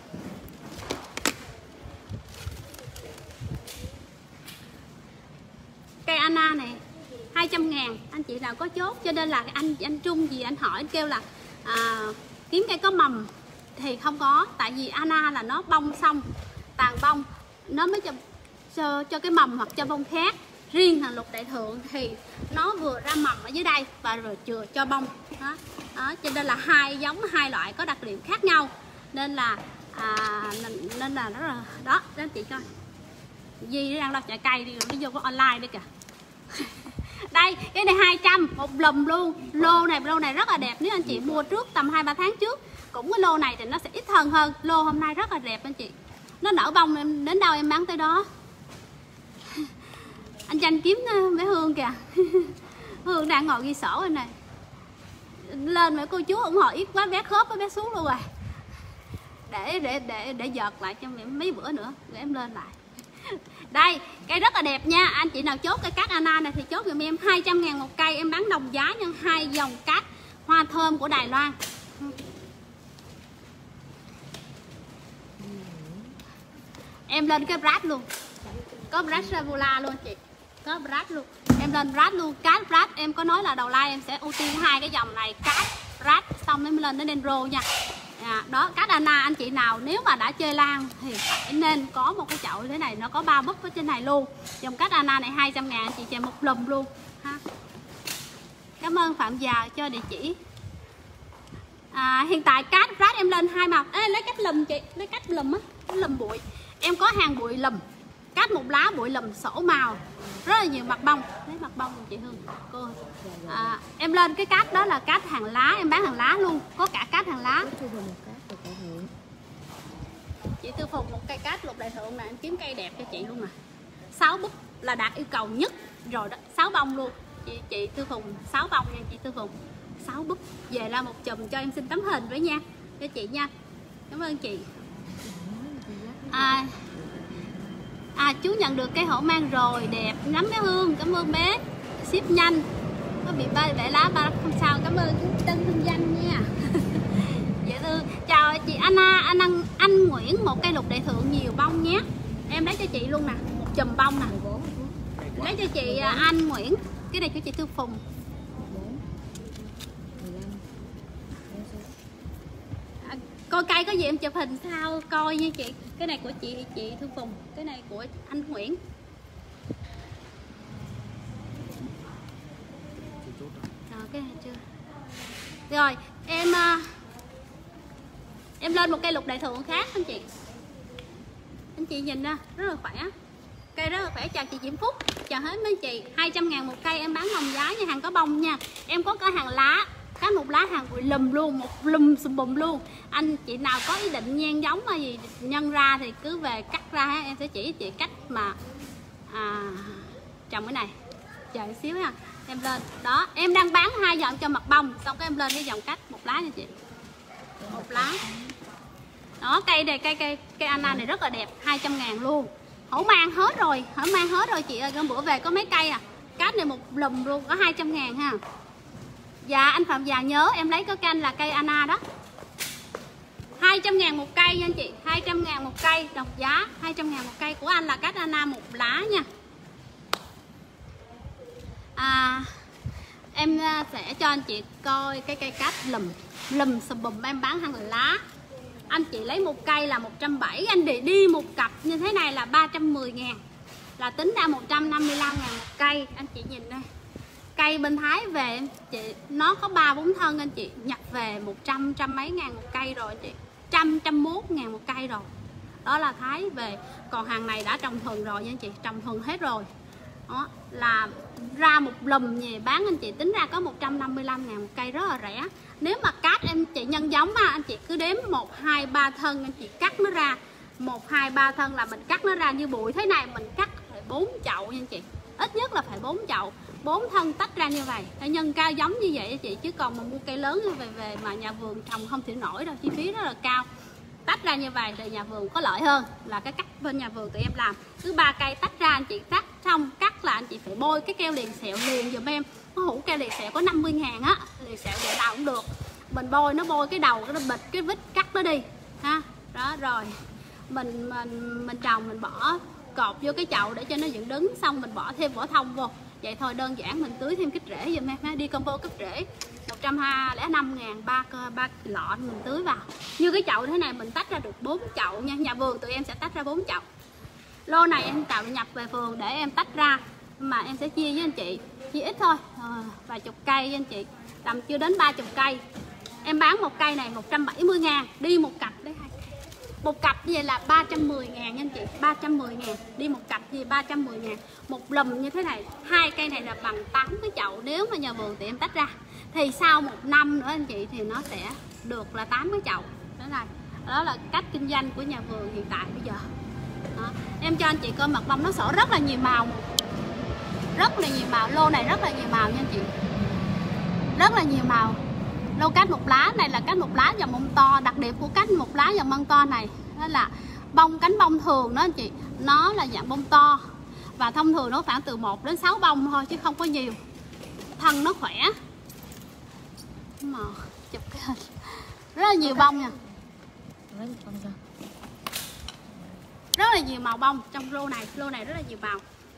Cây Anna này hai trăm ngàn, anh chị nào có chốt. Cho nên là anh anh Trung gì anh hỏi anh kêu là à, kiếm cây có mầm thì không có. Tại vì Anna là nó bông xong, tàn bông nó mới cho, cho, cho cái mầm hoặc cho bông khác. Riêng thằng lục đại thượng thì nó vừa ra mầm ở dưới đây và rồi chừa cho bông đó. Đó, cho nên là hai giống, hai loại có đặc điểm khác nhau. Nên là à, nên, nên là rất là đó, đó anh chị coi. Di đang lo chạy cây đi, nó vô có online đi kìa. Đây, cái này hai trăm, một lùm luôn. Lô này, lô này rất là đẹp. Nếu anh chị mua trước tầm hai ba tháng trước, cũng cái lô này thì nó sẽ ít hơn hơn. Lô hôm nay rất là đẹp anh chị. Nó nở bông em đến đâu em bán tới đó. Anh Tranh kiếm bé Hương kìa. Hương đang ngồi ghi sổ anh này. Lên mấy cô chú ủng hộ ít quá, bé khớp với bé xuống luôn rồi. Để để để để giật lại cho mấy bữa nữa để em lên lại. Đây, cây rất là đẹp nha. Anh chị nào chốt cây cát Anna này thì chốt giùm em hai trăm ngàn một cây. Em bán đồng giá nha. Hai dòng cát hoa thơm của Đài Loan. em lên cái brad luôn, có brad Savula luôn chị, có brad luôn, em lên brad luôn. Cát brad em có nói là đầu like em sẽ ưu tiên hai cái dòng này, cát brad xong mới lên đến Dendro nha. À, đó, cát Anna anh chị nào nếu mà đã chơi lan thì phải nên có một cái chậu như thế này, nó có ba búp ở trên này luôn. Dòng cát Anna này hai trăm ngàn anh chị chèm một lùm luôn ha. Cảm ơn Phạm Già cho địa chỉ. À, hiện tại cát brad em lên hai màu. Ê, lấy cách lùm chị, lấy cách lùm á, lùm bụi. Em có hàng bụi lùm, cát một lá bụi lùm sổ màu, rất là nhiều mặt bông. Lấy mặt bông chị Hương cô. À, em lên cái cát đó là cát hàng lá, em bán hàng lá luôn, có cả cát hàng lá. Chị Tư Phục một cây cát lục đại thượng nè, em kiếm cây đẹp cho chị luôn nè. sáu búp là đạt yêu cầu nhất rồi đó, sáu bông luôn. Chị chị Tư Phùng sáu bông nha chị Tư Phùng. sáu búp về ra một chùm cho em xin tấm hình với nha cho chị nha. Cảm ơn chị. À, à chú nhận được cây hổ mang rồi, đẹp lắm bé Hương, cảm ơn bé. Ship nhanh. Có bị ba bẻ lá ba không sao, cảm ơn chú Tân Hương Danh nha. Dễ thương. Chào chị Anna, anh anh, anh Nguyễn một cây lục đại thượng nhiều bông nhé. Em lấy cho chị luôn nè, một chùm bông nè. Lấy cho chị anh Nguyễn. Cái này của chị Tư Phùng. À, coi cây có gì em chụp hình sao coi nha chị. Cái này của chị chị Tư Phùng, cái này của anh Nguyễn. Rồi cái này chưa. Rồi em em lên một cây lục đại thượng khác anh chị. Anh chị nhìn ra rất là khỏe. Cây rất là khỏe. Chào chị Diễm Phúc, chào hết mấy chị. Hai trăm ngàn một cây em bán đồng giá nha, hàng có bông nha. Em có cả hàng lá, cả một lá hàng bụi lùm luôn, một lùm sùm bùm luôn. Anh chị nào có ý định nhen giống hay gì nhân ra thì cứ về cắt ra, em sẽ chỉ chị cách mà à, trồng cái này. Chờ một xíu nha, em lên. Đó, em đang bán hai dòng cho mặt bông, xong cái em lên cái dòng cách một lá nha chị. Một lá. Đó, cây này cây cây cây Anna này rất là đẹp, hai trăm ngàn luôn. Hổ mang hết rồi, hổ mang hết rồi chị ơi, hôm bữa về có mấy cây à. Cát này một lùm luôn, có hai trăm ngàn ha. Dạ anh Phạm Già nhớ em lấy cái canh là cây Anna đó. hai trăm ngàn một cây nha anh chị, hai trăm ngàn một cây, đồng giá hai trăm ngàn một cây. Của anh là cát Anna một lá nha. À, em sẽ cho anh chị coi cái cây cát lùm lùm sùm bùm em bán hàng lá. Anh chị lấy một cây là một trăm bảy mươi, anh để đi một cặp như thế này là ba trăm mười ngàn, là tính ra một trăm năm mươi lăm ngàn một cây. Anh chị nhìn đây, cây bên Thái về chị, nó có ba bốn thân anh chị, nhập về một trăm, trăm mấy ngàn một cây rồi anh chị, trăm, trăm mốt ngàn một cây rồi. Đó là Thái về, còn hàng này đã trồng thuần rồi nha anh chị, trồng thuần hết rồi. Đó, là ra một lùm về bán anh chị tính ra có một trăm năm mươi lăm ngàn một cây, rất là rẻ. Nếu mà cát em chị nhân giống á, anh chị cứ đếm một, hai, ba thân anh chị cắt nó ra. một, hai, ba thân là mình cắt nó ra như bụi thế này, mình cắt phải bốn chậu nha anh chị. Ít nhất là phải bốn chậu, bốn thân tách ra như vậy. Phải nhân cao giống như vậy chị, chứ còn mà mua cây lớn như về về mà nhà vườn trồng không chịu nổi đâu, chi phí rất là cao. Tách ra như vậy thì nhà vườn có lợi hơn là cái cách bên nhà vườn tụi em làm. Cứ ba cây tách ra anh chị cắt xong, cắt là anh chị phải bôi cái keo liền sẹo liền giùm em. Có hũ keo liền sẹo có năm mươi ngàn á, liền sẹo vậy nào cũng được. Mình bôi nó bôi cái đầu, cái bịch, cái vít cắt nó đi ha. Đó rồi mình mình mình trồng, mình bỏ cột vô cái chậu để cho nó dựng đứng, xong mình bỏ thêm vỏ thông vô. Vậy thôi, đơn giản. Mình tưới thêm kích rễ giùm em ha, đi combo kích rễ một trăm lẻ năm ngàn, ba ba lọ mình tưới vào. Như cái chậu thế này mình tách ra được bốn chậu nha. Nhà vườn tụi em sẽ tách ra bốn chậu. Lô này em tạo nhập về vườn để em tách ra, mà em sẽ chia với anh chị, chia ít thôi, à, vài chục cây với anh chị, tầm chưa đến ba chục cây. Em bán một cây này một trăm bảy mươi ngàn, đi một cặp đấy, hai cây. Một cặp như vậy là ba trăm mười ngàn nha anh chị, ba trăm mười ngàn, đi một cặp gì ba trăm mười ngàn. Một lùm như thế này, hai cây này là bằng tám cái chậu. Nếu mà nhà vườn thì em tách ra thì sau một năm nữa anh chị thì nó sẽ được là tám cái chậu. Đó là, đó là cách kinh doanh của nhà vườn hiện tại bây giờ. Đó. Em cho anh chị coi mặt bông nó sổ rất là nhiều màu, rất là nhiều màu. Lô này rất là nhiều màu nha anh chị, rất là nhiều màu. Lô cát một lá này là cát một lá dòng bông to. Đặc điểm của cát một lá dòng bông to này đó là bông, cánh bông thường đó anh chị, nó là dạng bông to, và thông thường nó khoảng từ một đến sáu bông thôi chứ không có nhiều. Thân nó khỏe mà chụp cái hình rất là nhiều bông nha. rất là nhiều màu bông trong lô này, lô này rất là nhiều màu.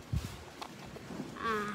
À.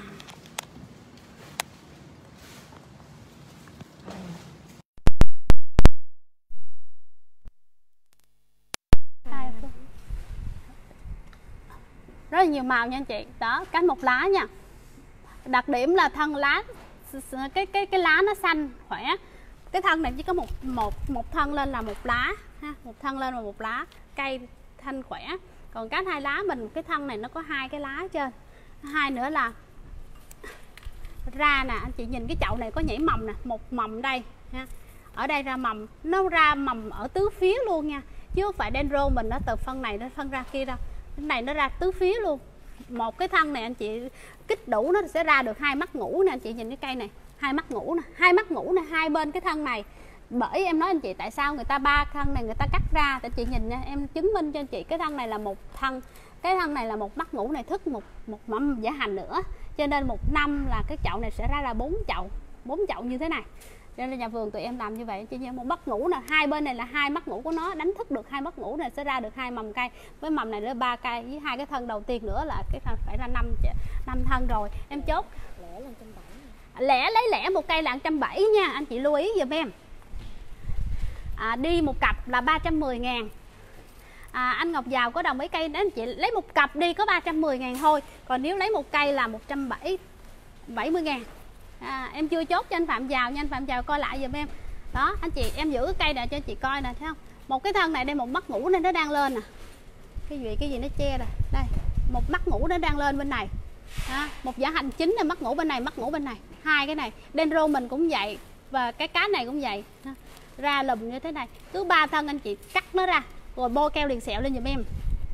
Rất là nhiều màu nha anh chị. Đó, cánh một lá nha. Đặc điểm là thân lá cái cái cái lá nó xanh khỏe. Cái thân này chỉ có một một một thân lên là một lá ha, một thân lên là một lá, cây thanh khỏe. Còn cái hai lá mình cái thân này nó có hai cái lá trên. Hai nữa là ra nè, anh chị nhìn cái chậu này có nhảy mầm nè, một mầm đây ha. Ở đây ra mầm, nó ra mầm ở tứ phía luôn nha. Chứ không phải dendro mình nó từ phân này nó phân ra kia đâu. Cái này nó ra tứ phía luôn. Một cái thân này anh chị kích đủ nó sẽ ra được hai mắt ngủ nè, anh chị nhìn cái cây này, hai mắt ngủ nè, hai mắt ngủ nè, hai bên cái thân này. Bởi em nói anh chị tại sao người ta ba thân này người ta cắt ra, tại chị nhìn nha, em chứng minh cho anh chị cái thân này là một thân, cái thân này là một mắt ngủ này thức một một mầm giả hành nữa. Cho nên một năm là cái chậu này sẽ ra là bốn chậu, bốn chậu như thế này. Cho nên nhà vườn tụi em làm như vậy, chỉ như một mắt ngủ nè, hai bên này là hai mắt ngủ của nó, đánh thức được hai mắt ngủ này sẽ ra được hai mầm cây. Với mầm này nữa ba cây, với hai cái thân đầu tiên nữa là cái thân phải là năm năm thân rồi. Em chốt Lẻ là một trăm bảy mươi. Lẻ lấy lẻ một cây là một trăm bảy mươi nha, anh chị lưu ý giùm em. À, đi một cặp là ba trăm mười ngàn. À, anh Ngọc Giàu có đồng ý cây đó anh chị lấy một cặp đi có ba trăm mười ngàn thôi. Còn nếu lấy một cây là một trăm bảy mươi ngàn. À, em chưa chốt cho anh Phạm Giàu nha, anh Phạm Giàu coi lại giùm em. Đó, anh chị em giữ cái cây này cho anh chị coi nè, thấy không? Một cái thân này đây một mắt ngủ nên nó đang lên nè. Cái gì cái gì nó che rồi. Đây, một mắt ngủ nó đang lên bên này. À, một giả hành chính là mắt ngủ bên này, mắt ngủ bên này. Hai cái này, dendro mình cũng vậy và cái cá này cũng vậy. Ra lùm như thế này, cứ ba thân anh chị cắt nó ra rồi bôi keo liền sẹo lên giùm em.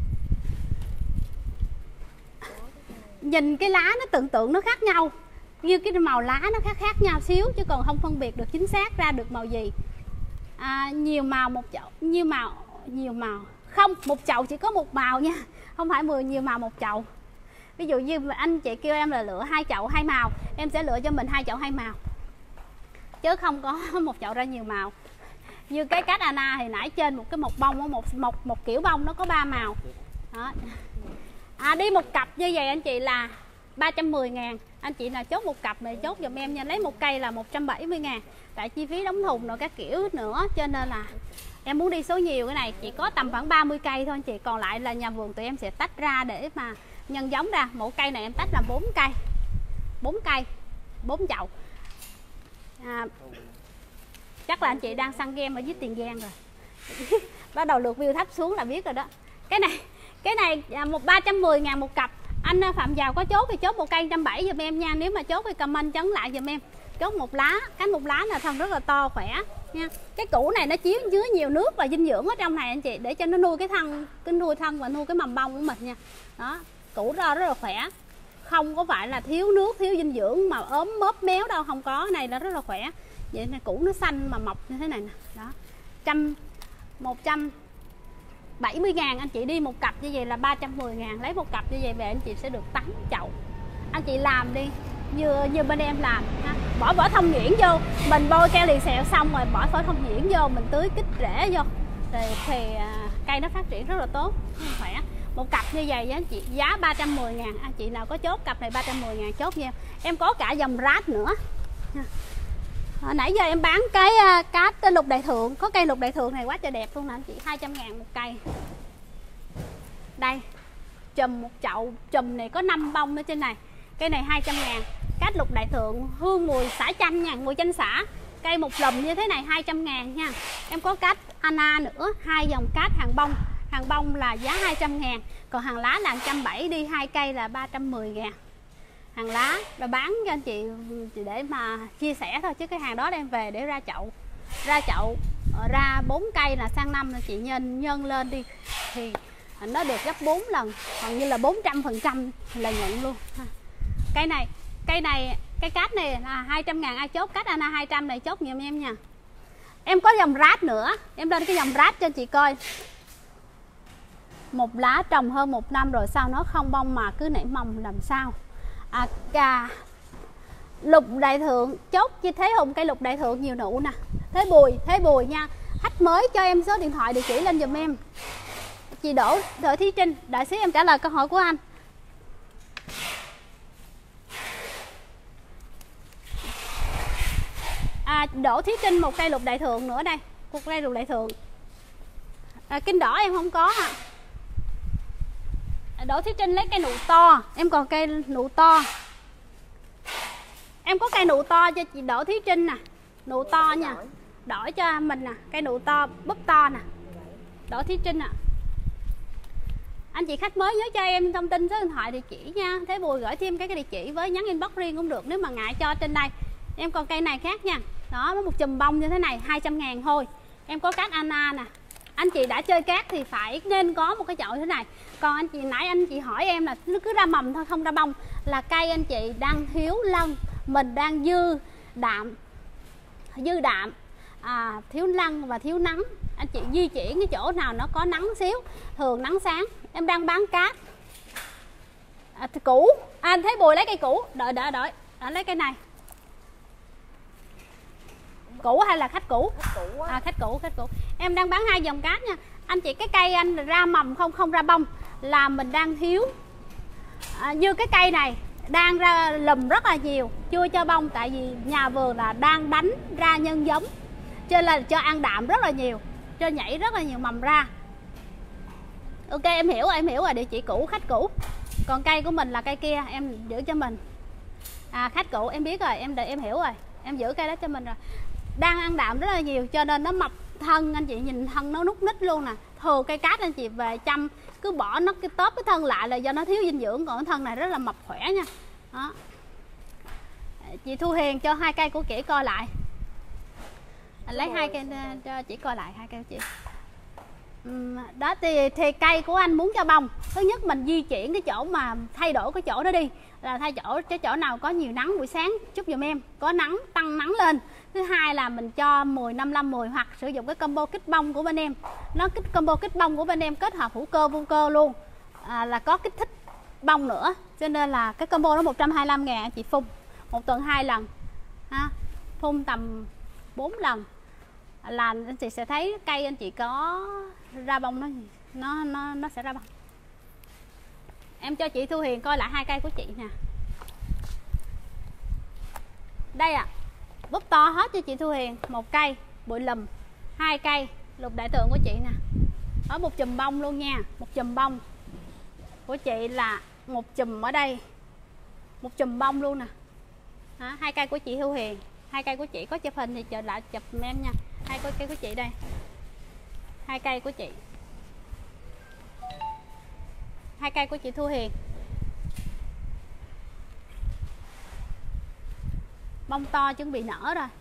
Nhìn cái lá nó tưởng tượng nó khác nhau, như cái màu lá nó khác khác nhau xíu chứ còn không phân biệt được chính xác ra được màu gì. À, nhiều màu một chậu, nhiều màu nhiều màu không, một chậu chỉ có một màu nha, không phải mười nhiều màu một chậu. Ví dụ như anh chị kêu em là lựa hai chậu hai màu, em sẽ lựa cho mình hai chậu hai màu chứ không có một chậu ra nhiều màu. Như cái cát Anna thì nãy trên một cái một bông một một một kiểu bông nó có ba màu. Đó. À, đi một cặp như vậy anh chị là ba trăm mười ngàn. Anh chị nào chốt một cặp này chốt giùm em nha, lấy một cây là một trăm bảy mươi ngàn. Tại chi phí đóng thùng rồi các kiểu nữa, cho nên là em muốn đi số nhiều cái này chỉ có tầm khoảng ba mươi cây thôi anh chị. Còn lại là nhà vườn tụi em sẽ tách ra để mà nhân giống ra. Mỗi cây này em tách là bốn cây, bốn cây, bốn chậu. À, chắc là anh chị đang săn game ở dưới Tiền Giang rồi. Bắt đầu lượt view thấp xuống là biết rồi đó. Cái này cái này một ba trăm mười ngàn một cặp. Anh Phạm Giàu có chốt thì chốt một cây một trăm bảy mươi giùm em nha. Nếu mà chốt thì comment chấn lại giùm em. Chốt một lá, cánh một lá là thân rất là to khỏe nha. Cái củ này nó chiếm chứa nhiều nước và dinh dưỡng ở trong này anh chị, để cho nó nuôi cái thân, cái nuôi thân và nuôi cái mầm bông của mình nha. Đó, củ ro rất là khỏe. Không có phải là thiếu nước, thiếu dinh dưỡng mà ốm mớp méo đâu, không có. Này nó rất là khỏe. Vậy này củ nó xanh mà mọc như thế này nè. Đó. Trăm một trăm bảy mươi ngàn anh chị đi một cặp như vậy là ba trăm mười ngàn. Lấy một cặp như vậy về anh chị sẽ được tám chậu. Anh chị làm đi như như bên em làm ha. Bỏ vỏ thông nhuyễn vô, mình bôi keo liền sẹo xong rồi bỏ vỏ thông nhuyễn vô, mình tưới kích rễ vô thì, thì à, cây nó phát triển rất là tốt, khỏe. Một cặp như vậy anh chị giá ba trăm mười ngàn. Anh chị nào có chốt cặp này ba trăm mười ngàn chốt nha. Em có cả dòng rát nữa. À, nãy giờ em bán cái uh, cát lục đại thượng, có cây lục đại thượng này quá trời đẹp luôn nè anh chị, hai trăm ngàn một cây. Đây, chùm một chậu, chùm này có năm bông ở trên này. Cây này hai trăm ngàn. Cát lục đại thượng hương mùi xả chanh nha, mùi chanh xả. Cây một lùm như thế này hai trăm ngàn nha. Em có cát Anna nữa, hai dòng cát hàng bông. Hàng bông là giá hai trăm ngàn, còn hàng lá là một trăm bảy mươi, đi hai cây là ba trăm mười ngàn. Hàng lá rồi bán cho anh chị để mà chia sẻ thôi, chứ cái hàng đó đem về để ra chậu. Ra chậu ra bốn cây là sang năm là chị nhân nhân lên đi thì nó được gấp bốn lần, còn như là bốn trăm phần trăm là nhận luôn. Cây này, cây này, cây cát này là hai trăm ngàn, ai chốt cát Anna hai trăm này chốt giùm em nha. Em có dòng rát nữa, em lên cái dòng rát cho anh chị coi. Một lá trồng hơn một năm rồi sao nó không bông mà cứ nảy mầm làm sao. À, cà lục đại thượng chốt như Thế Hùng, cây lục đại thượng nhiều nụ nè. Thế Bùi, Thế Bùi nha. Khách mới cho em số điện thoại địa chỉ lên giùm em. chị Đỗ Đỗ Thí Trinh, đợi xíu em trả lời câu hỏi của anh. À, Đỗ Thí Trinh một cây lục đại thượng nữa đây, một cây lục đại thượng. À, kinh đỏ em không có hả? À, Đỗ Thí Trinh lấy cây nụ to, em còn cây nụ to. Em có cây nụ to cho chị Đỗ Thí Trinh nè, nụ to nha, đổi cho mình nè, cây nụ to, búp to nè, Đỗ Thí Trinh nè. À. Anh chị khách mới nhớ cho em thông tin số điện thoại địa chỉ nha. Thế Bùi gửi thêm cái, cái địa chỉ với nhắn inbox riêng cũng được, nếu mà ngại cho trên đây. Em còn cây này khác nha. Đó, một chùm bông như thế này hai trăm ngàn thôi. Em có cát Anna nè. Anh chị đã chơi cát thì phải nên có một cái chậu thế này. Còn anh chị nãy anh chị hỏi em là nó cứ ra mầm thôi không ra bông, là cây anh chị đang thiếu lân, mình đang dư đạm, dư đạm, à, thiếu lân và thiếu nắng. Anh chị di chuyển cái chỗ nào nó có nắng xíu, thường nắng sáng. Em đang bán cát à, thì cũ. À, anh thấy Bùi lấy cây cũ, đợi đợi đợi, anh lấy cây này. Cũ hay là khách cũ? Khách cũ á. À, khách cũ, khách cũ. Em đang bán hai dòng cát nha. Anh chị cái cây anh ra mầm không không ra bông là mình đang thiếu. À, như cái cây này đang ra lùm rất là nhiều, chưa cho bông tại vì nhà vườn là đang đánh ra nhân giống. Cho nên là cho ăn đạm rất là nhiều, cho nhảy rất là nhiều mầm ra. Ok em hiểu rồi, em hiểu rồi, địa chỉ cũ, khách cũ. Còn cây của mình là cây kia, em giữ cho mình. À, khách cũ em biết rồi, em đợi em hiểu rồi, em giữ cây đó cho mình rồi. Đang ăn đạm rất là nhiều cho nên nó mập thân, anh chị nhìn thân nó nút nít luôn nè. Thường cây cát anh chị về chăm cứ bỏ nó cái tớp cái thân lại là do nó thiếu dinh dưỡng, còn cái thân này rất là mập khỏe nha. Đó. Chị Thu Hiền cho hai cây của chị coi lại. Anh lấy hai cây cho chị coi lại hai cây của chị. Đó thì, thì cây của anh muốn cho bông, thứ nhất mình di chuyển cái chỗ mà thay đổi cái chỗ đó đi, là thay chỗ cái chỗ nào có nhiều nắng buổi sáng chút giùm em, có nắng tăng nắng lên. Thứ hai là mình cho mười năm năm mười hoặc sử dụng cái combo kích bông của bên em. Nó kích combo kích bông của bên em kết hợp hữu cơ vô cơ luôn, à, là có kích thích bông nữa, cho nên là cái combo nó một trăm hai mươi lăm ngàn. Chị phun một tuần hai lần ha, phun tầm bốn lần là anh chị sẽ thấy cây anh chị có ra bông, nó nó nó nó sẽ ra bông. Em cho chị Thu Hiền coi lại hai cây của chị nè. Đây ạ, à, búp to hết cho chị Thu Hiền, một cây bụi lùm, hai cây lục đại tượng của chị nè. Ở một chùm bông luôn nha, một chùm bông của chị là một chùm ở đây, một chùm bông luôn nè. Hả? Hai cây của chị Thu Hiền, hai cây của chị có chụp hình thì chờ lại chụp em nha. Hai cây của chị đây, hai cây của chị, hai cây của chị Thu Hiền. Bông to chuẩn bị nở rồi.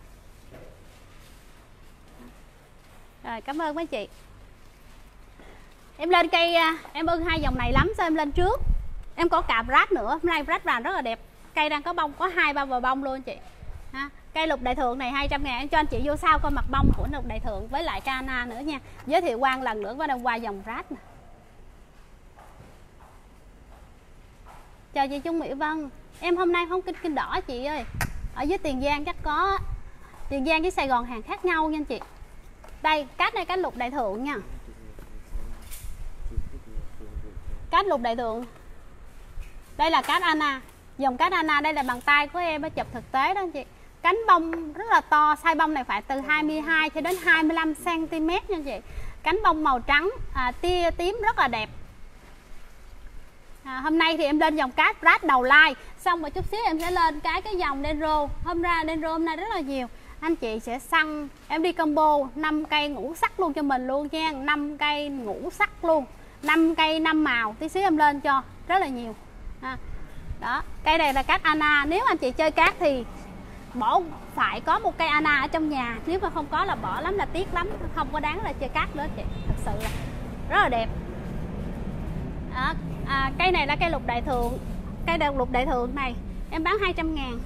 Rồi cảm ơn mấy chị. Em lên cây, em ưng hai dòng này lắm, sao em lên trước. Em có cạp rát nữa, hôm nay rát vàng rất là đẹp. Cây đang có bông, có hai ba bờ bông luôn chị. Ha. Cây lục đại thượng này hai trăm ngàn, em cho anh chị vô sau coi mặt bông của lục đại thượng với lại Cana nữa nha. Giới thiệu qua lần nữa với đông qua dòng rát nè. Chào chị Trung Mỹ Vân. Em hôm nay không kinh kinh đỏ chị ơi. Ở dưới Tiền Giang chắc có, Tiền Giang với Sài Gòn hàng khác nhau nha anh chị. Đây, cát này cát lục đại thượng nha. Cát lục đại thượng. Đây là cát Anna. Dòng cát Anna đây là bàn tay của em, chụp thực tế đó anh chị. Cánh bông rất là to, size bông này phải từ hai mươi hai cho đến hai mươi lăm xăng ti mét nha anh chị. Cánh bông màu trắng, à, tia tím rất là đẹp. À, hôm nay thì em lên dòng cát rát đầu lai, xong rồi chút xíu em sẽ lên cái cái dòng Denro. Hôm ra Denro hôm nay rất là nhiều. Anh chị sẽ săn, em đi combo năm cây ngũ sắc luôn cho mình luôn nha, năm cây ngũ sắc luôn, năm cây năm màu, tí xíu em lên cho rất là nhiều. À, đó, cây này là cát Anna. Nếu anh chị chơi cát thì bỏ phải có một cây Anna ở trong nhà, nếu mà không có là bỏ lắm, là tiếc lắm, không có đáng là chơi cát nữa chị, thật sự là rất là đẹp. Đó. À, cây này là cây lục đại thượng. Cây đợt lục đại thượng này em bán hai trăm ngàn.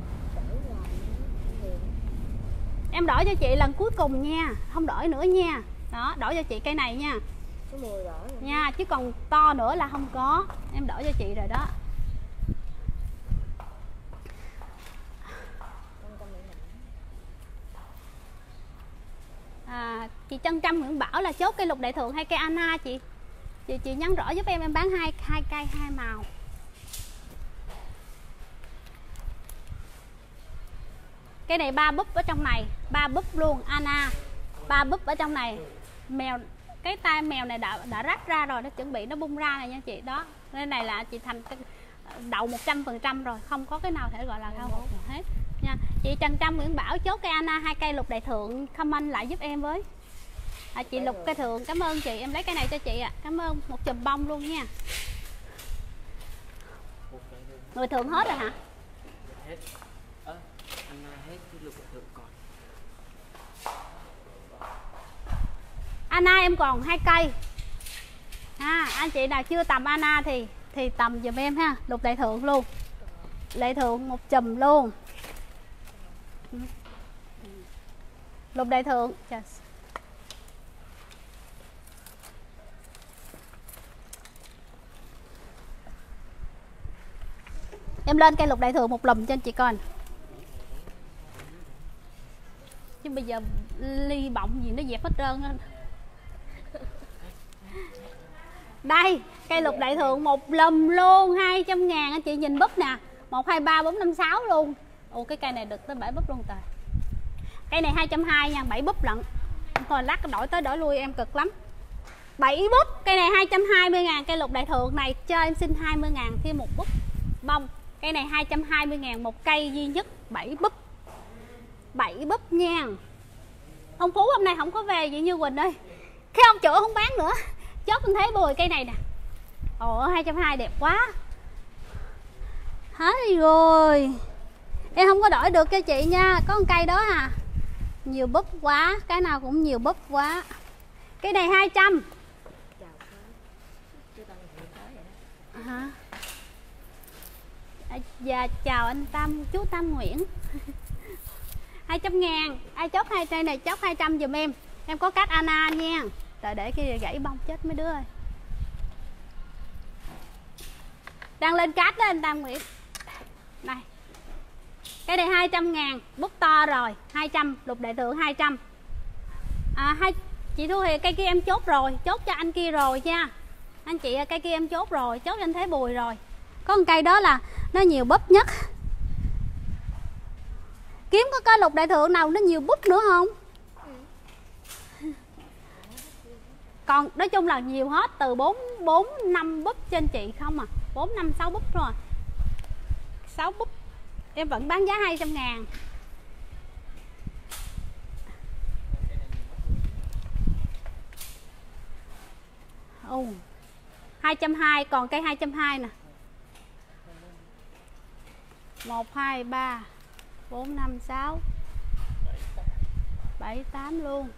Em đổi cho chị lần cuối cùng nha, không đổi nữa nha. Đó, đổi cho chị cây này nha. Nha, chứ còn to nữa là không có. Em đổi cho chị rồi đó. À, chị Trân Trâm Nguyễn Bảo là chốt cây lục đại thượng hay cây Anna chị? chị chị nhắn rõ giúp em em bán hai hai cây hai màu. Cái này ba búp ở trong này, ba búp luôn Anna, ba búp ở trong này. Mèo cái tai mèo này đã đã rách ra rồi, nó chuẩn bị nó bung ra này nha chị. Đó, cái này là chị thành đậu một trăm phần trăm rồi, không có cái nào thể gọi là hao hụt hết nha. Chị Trần Trâm Nguyễn Bảo chốt cây Anna hai cây lục đại thượng, comment lại giúp em với. À, chị Lục cây thượng, cảm ơn chị, em lấy cái này cho chị ạ. À. Cảm ơn, một chùm bông luôn nha. Người thượng hết rồi hả? Hết. Ơ, Anna hết cái lục đại thượng còn. Anna em còn hai cây. À, anh chị nào chưa tầm Anna thì thì tầm giùm em ha, lục đại thượng luôn. Đại thượng một chùm luôn. Lục đại thượng. Em lên cây lục đại thượng một lùm cho anh chị coi. Nhưng bây giờ ly bọng gì nó dẹp hết trơn á. Đây, cây lục đại thượng một lùm luôn, hai trăm ngàn anh chị nhìn búp nè. một, hai, ba, bốn, năm, sáu luôn. Ồ cái cây này được tới bảy búp luôn trời. Cây này hai trăm hai mươi nha, bảy búp lận. Thôi lát đổi tới đổi lui em cực lắm. bảy búp, cây này hai trăm hai mươi ngàn, cây lục đại thượng này cho em xin hai mươi ngàn thêm một búp bông. Cây này hai trăm hai mươi ngàn một cây duy nhất, bảy búp. bảy búp nha. Ông Phú hôm nay không có về vậy như Quỳnh ơi. Cái ông chủ không bán nữa. Chốt anh thấy bùi cây này nè. Ồ hai trăm hai mươi đẹp quá. Hết rồi. Em không có đổi được cho chị nha. Có một cây đó à. Nhiều búp quá. Cái nào cũng nhiều búp quá. Cái này hai trăm. Hả? Dạ chào anh Tâm, chú Tâm Nguyễn. hai trăm ngàn. Ai chốt hai cây này chốt hai trăm giùm em. Em có cát Anna nha. Trời để cái gãy bông chết mấy đứa ơi. Đang lên cát đó anh Tam Nguyễn. Này. Cái này hai trăm ngàn, bút to rồi, hai trăm, lục đại thượng hai trăm. À hai chị Thu Hiền cây kia em chốt rồi, chốt cho anh kia rồi nha. Anh chị cây kia em chốt rồi, chốt cho anh Thế Bùi rồi. Có một cây đó là nó nhiều búp nhất. Kiếm có cây lục đại thượng nào nó nhiều búp nữa không? Còn nói chung là nhiều hết, từ bốn, bốn, năm búp trên chị không à. bốn, năm, sáu búp rồi. sáu búp. Em vẫn bán giá hai trăm ngàn. Ồ, hai trăm hai mươi, còn cây hai trăm hai mươi nè. một, hai, ba, bốn, năm, sáu, bảy, tám luôn.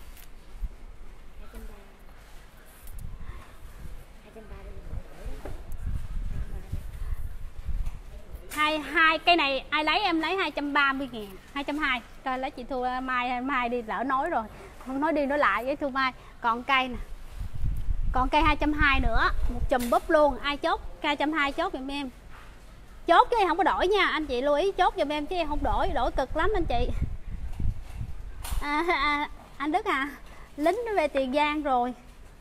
Hai, hai cây này ai lấy em lấy hai trăm ba mươi ngàn, hai trăm hai mươi. Rồi lấy chị Thu Mai, Mai đi lỡ nói rồi. Không nói đi nói lại với Thu Mai. Còn cây nè. Còn cây hai trăm hai mươi nữa, một chùm búp luôn. Ai chốt hai trăm hai mươi chốt giùm em. Chốt chứ em không có đổi nha, anh chị lưu ý chốt giùm em chứ em không đổi, đổi cực lắm anh chị. À, à, anh Đức à, lính nó về Tiền Giang rồi.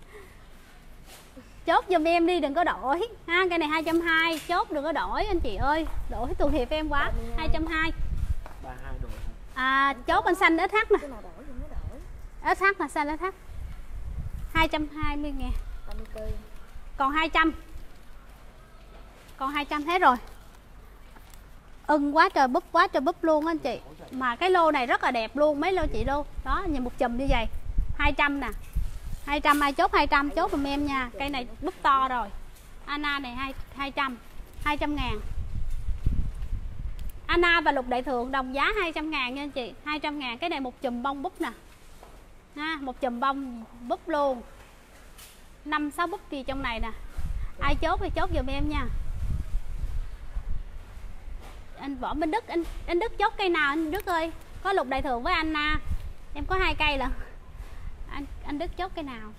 Chốt giùm em đi, đừng có đổi ha. Cây này hai trăm hai mươi, chốt đừng có đổi anh chị ơi. Đổi tội nghiệp em quá. hai trăm hai mươi. À, chốt anh xanh ét hát nè. ét hát là xanh ét hát. hai trăm hai mươi ngàn. Còn hai trăm. Còn hai trăm hết rồi. Ưng quá trời búp, quá trời búp luôn anh chị. Mà cái lô này rất là đẹp luôn, mấy lô chị lô. Đó, nhìn một chùm như vậy. hai trăm nè. hai trăm ai chốt hai trăm chốt giùm em nha. Cây này búp to rồi. Anna này hai trăm. hai trăm ngàn. Anna và lục đại thượng đồng giá hai trăm ngàn nha anh chị. hai trăm ngàn. Cái này một chùm bông búp nè. Ha, một chùm bông búp luôn. năm sáu búp gì trong này nè. Ai chốt thì chốt giùm em nha. Anh Võ Minh Đức, anh anh Đức chốt cây nào anh Đức ơi? Có lục đại thượng với Anna. Em có hai cây lận. Anh anh Đức chốt cây nào?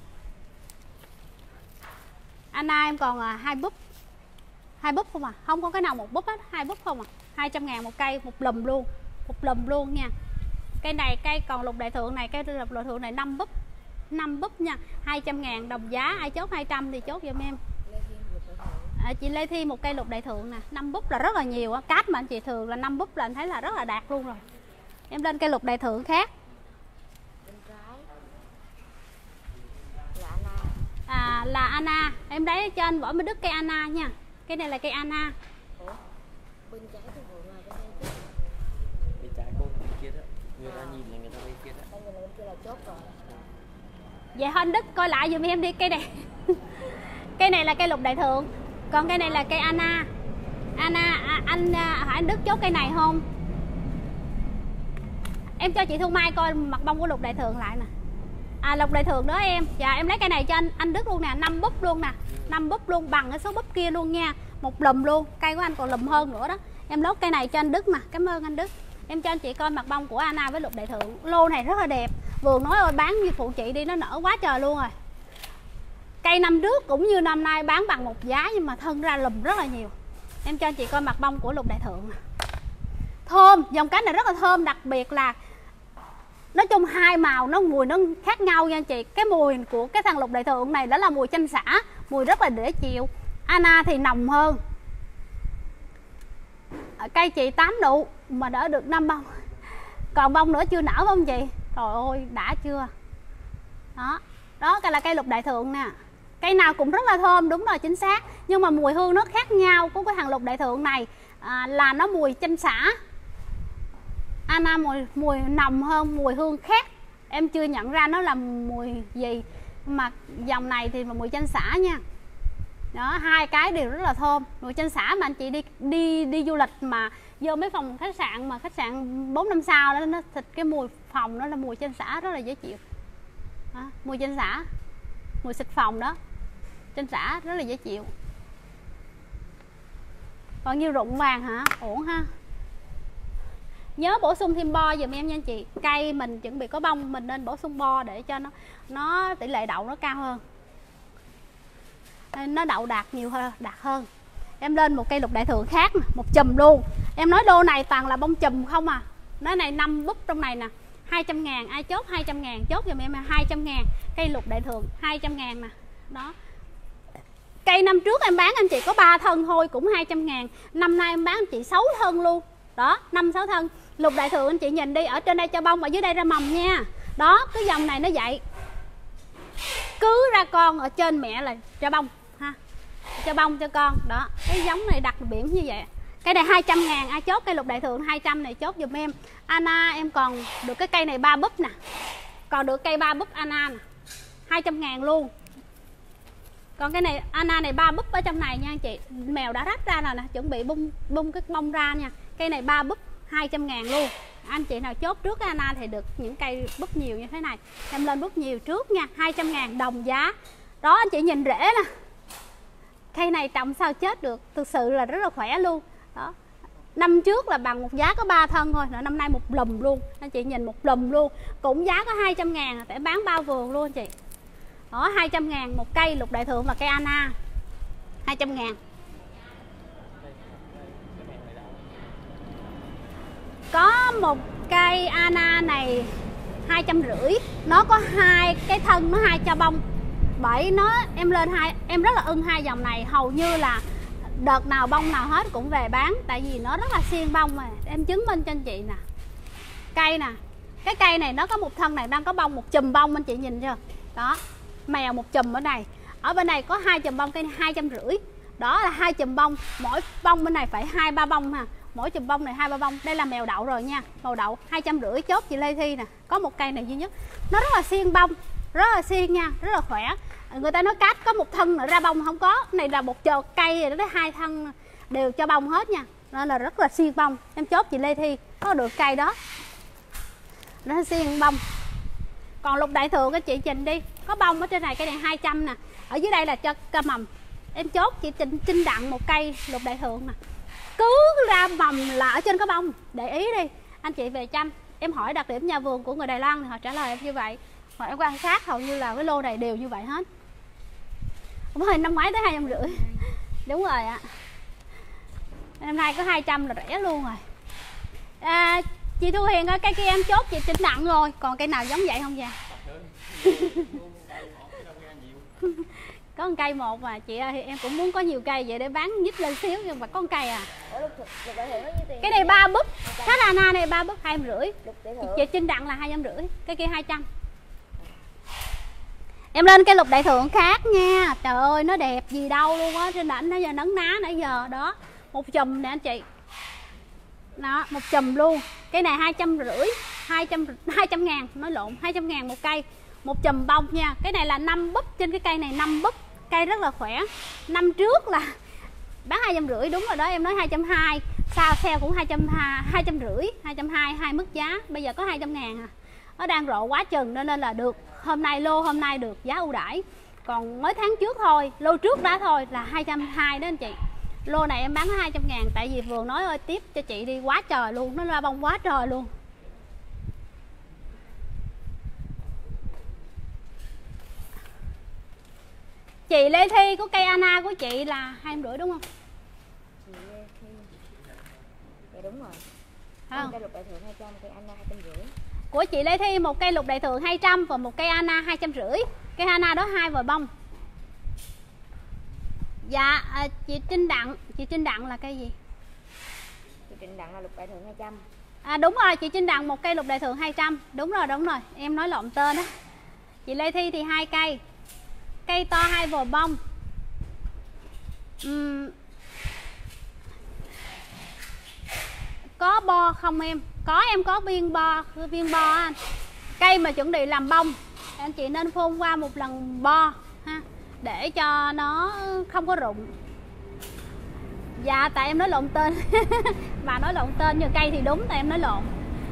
Anna em còn à, hai búp. Hai búp không à? Không có cái nào một búp hết, hai búp không à? hai trăm ngàn một cây, một lùm luôn. Một lùm luôn nha. Cây này cây còn lục đại thượng này, cây lục đại thượng này năm búp. năm búp nha, hai trăm ngàn đồng giá. Ai chốt hai trăm thì chốt giùm em. À, chị Lê Thi một cây lục đại thượng nè, năm búp là rất là nhiều á. Cát mà anh chị thường là năm búp là anh thấy là rất là đạt luôn rồi. Em lên cây lục đại thượng khác. À, là Anna. Em lấy cho anh Võ Minh Đức cây Anna nha. Cái này là cây Anna. Ủa? Bên trái thì vừa ngoài bên đây chứ. Bên trái cô bên kia đó. Người ta nhìn là người ta bên kia đó. Đây là bên kia là chốt rồi. Vậy thôi anh Đức coi lại giùm em đi cây này. Cây này là cây lục đại thượng. Còn cây này là cây Anna. Anna, à, anh à, hỏi anh Đức chốt cây này không? Em cho chị Thu Mai coi mặt bông của lục đại thượng lại nè. À, lục đại thượng đó em. Dạ em lấy cây này cho anh anh Đức luôn nè, năm búp luôn nè. năm búp luôn bằng cái số búp kia luôn nha. Một lùm luôn, cây của anh còn lùm hơn nữa đó. Em lốt cây này cho anh Đức mà. Cảm ơn anh Đức. Em cho anh chị coi mặt bông của Anna với lục đại thượng. Lô này rất là đẹp. Vườn nói ơi bán như phụ chị đi, nó nở quá trời luôn rồi. Cây năm trước cũng như năm nay bán bằng một giá nhưng mà thân ra lùm rất là nhiều. Em cho anh chị coi mặt bông của lục đại thượng nè. Thơm, dòng cánh này rất là thơm, đặc biệt là nói chung hai màu nó mùi nó khác nhau nha anh chị. Cái mùi của cái thằng lục đại thượng này đó là mùi chanh xả, mùi rất là dễ chịu. Anna thì nồng hơn. Cây chị tám nụ mà đỡ được năm bông. Còn bông nữa chưa nở không chị? Trời ơi đã chưa. Đó, đó cái là cây lục đại thượng nè. Cây nào cũng rất là thơm, đúng rồi chính xác. Nhưng mà mùi hương nó khác nhau của cái thằng lục đại thượng này à, là nó mùi chanh xả. Anna mùi, mùi nồng hơn, mùi hương khác. Em chưa nhận ra nó là mùi gì. Mà dòng này thì là mùi chanh xả nha. Đó, hai cái đều rất là thơm. Mùi chanh xả mà anh chị đi đi đi du lịch mà vô mấy phòng khách sạn mà khách sạn bốn năm sao đó, nó thịt cái mùi phòng đó là mùi chanh xả rất là dễ chịu. Đó, mùi chanh xả, mùi xịt phòng đó. Chanh xả rất là dễ chịu. Còn như rụng vàng hả? Ổn ha. Nhớ bổ sung thêm bo giùm em nha anh chị. Cây mình chuẩn bị có bông mình nên bổ sung bo để cho nó nó tỷ lệ đậu nó cao hơn. Nó đậu đạt nhiều hơn, đạt hơn. Em lên một cây lục đại thượng khác nè, một chùm luôn. Em nói đô này toàn là bông chùm không à. Nói này năm búp trong này nè, hai trăm ngàn. Ai chốt hai trăm ngàn chốt giùm em hai trăm ngàn. Cây lục đại thượng hai trăm ngàn nè. Đó. Cây năm trước em bán anh chị có ba thân thôi cũng hai trăm ngàn. Năm nay em bán anh chị sáu thân luôn. Đó, năm sáu thân. Lục đại thượng anh chị nhìn đi, ở trên đây cho bông, ở dưới đây ra mầm nha. Đó, cái dòng này nó vậy. Cứ ra con, ở trên mẹ là cho bông ha. Cho bông cho con. Đó, cái giống này đặc biệt như vậy. Cái này hai trăm ngàn, ai chốt cây lục đại thượng hai trăm này chốt giùm em. Anna em còn được cái cây này ba búp nè. Còn được cây ba búp Anna nè. hai trăm ngàn luôn. Còn cái này Anna này ba búp ở trong này nha anh chị. Mèo đã rách ra rồi nè, chuẩn bị bung bung cái bông ra nha. Cây này ba búp hai trăm ngàn luôn. Anh chị nào chốt trước cái Anna thì được những cây búp nhiều như thế này. Em lên búp nhiều trước nha, hai trăm ngàn đồng giá. Đó anh chị nhìn rễ nè. Cây này trồng sao chết được, thực sự là rất là khỏe luôn. Đó. Năm trước là bằng một giá có ba thân thôi, năm nay một lùm luôn. Anh chị nhìn một lùm luôn, cũng giá có hai trăm ngàn để bán bao vườn luôn anh chị. Đó, hai trăm ngàn một cây lục đại thượng và cây Anna. hai trăm ngàn. Có một cây Anna này hai trăm rưỡi. Nó có hai cái thân, nó hai cho bông. Bởi nó em lên hai, em rất là ưng hai dòng này. Hầu như là đợt nào bông nào hết cũng về bán. Tại vì nó rất là xiên bông mà. Em chứng minh cho anh chị nè. Cây nè. Cái cây này nó có một thân này đang có bông, một chùm bông anh chị nhìn chưa. Đó. Mèo một chùm ở này. Ở bên này có hai chùm bông, cây hai trăm rưỡi. Đó là hai chùm bông. Mỗi bông bên này phải hai ba bông ha. Mỗi chùm bông này hai ba bông. Đây là mèo đậu rồi nha. Màu đậu hai trăm rưỡi chốt chị Lê Thi nè. Có một cây này duy nhất. Nó rất là xiên bông. Rất là xiên nha. Rất là khỏe. Người ta nói cát có một thân nữa ra bông không có. Này là một chợt cây rồi đó, hai thân đều cho bông hết nha. Nên là rất là xiên bông. Em chốt chị Lê Thi có được cây đó. Nó xiên bông. Còn lục đại thượng các chị trình đi. Có bông ở trên này, cây này hai trăm nè. Ở dưới đây là cho ca mầm. Em chốt chị trình trinh đặng một cây lục đại thượng nè. Cứ ra mầm là ở trên có bông. Để ý đi. Anh chị về chăm. Em hỏi đặc điểm nhà vườn của người Đài Loan thì họ trả lời em như vậy. Mà em quan sát hầu như là cái lô này đều như vậy hết. Không phải năm ngoái tới hai trăm rưỡi. Đúng rồi ạ. Năm nay có hai trăm là rẻ luôn rồi. À, chị Thu Hiền ơi, cây kia em chốt chị chỉnh đặng rồi. Còn cây nào giống vậy không vậy? Có một cây một mà chị ơi, em cũng muốn có nhiều cây vậy để bán nhích lên xíu, nhưng mà có một cây à. Cái này ba búp, cái Ana này ba búp hai trăm rưỡi, chị Trinh Đặng là hai trăm rưỡi, cái kia hai trăm. Em lên cái lục đại thượng khác nha, trời ơi nó đẹp gì đâu luôn á, trên đỉnh nãy giờ nấn ná nãy giờ đó, một chùm nè anh chị, đó một chùm luôn. Cái này hai trăm rưỡi, hai trăm hai trăm ngàn, nói lộn, hai trăm ngàn một cây, một chùm bông nha. Cái này là năm búp, trên cái cây này năm búp, cây rất là khỏe. Năm trước là bán hai trăm rưỡi, đúng rồi đó em nói hai trăm hai, sao sale cũng hai trăm hai trăm rưỡi, hai trăm hai, hai mức giá, bây giờ có hai trăm ngàn à. Nó đang rộ quá chừng nên là được, hôm nay lô hôm nay được giá ưu đãi. Còn mới tháng trước thôi, lô trước đã thôi là hai trăm hai đó anh chị. Lô này em bán hai trăm ngàn, tại vì vừa nói ơi tiếp cho chị đi quá trời luôn, nó ra bông quá trời luôn. Chị Lê Thi của cây Ana của chị là hai trăm rưỡi đúng không? Chị Lê Thi, dạ đúng rồi. Không? Cây lục đại thượng hai trăm, cây Ana hai trăm rưỡi. Của chị Lê Thi một cây lục đại thượng hai trăm và một cây Ana hai trăm rưỡi. Cây Ana đó hai vòi bông. Dạ à, chị Trinh Đặng, chị Trinh Đặng là cây gì? Chị Trinh Đặng là lục đại thượng hai trăm. À đúng rồi, chị Trinh Đặng một cây lục đại thượng hai trăm. Đúng rồi, đúng rồi, em nói lộn tên đó. Chị Lê Thi thì hai cây. Cây to hai vòi bông. uhm. Có bo không em? Có, em có viên bo, viên bo anh. Cây mà chuẩn bị làm bông, anh chị nên phun qua một lần bo ha, để cho nó không có rụng. Dạ tại em nói lộn tên. Bà nói lộn tên, như cây thì đúng, tại em nói lộn.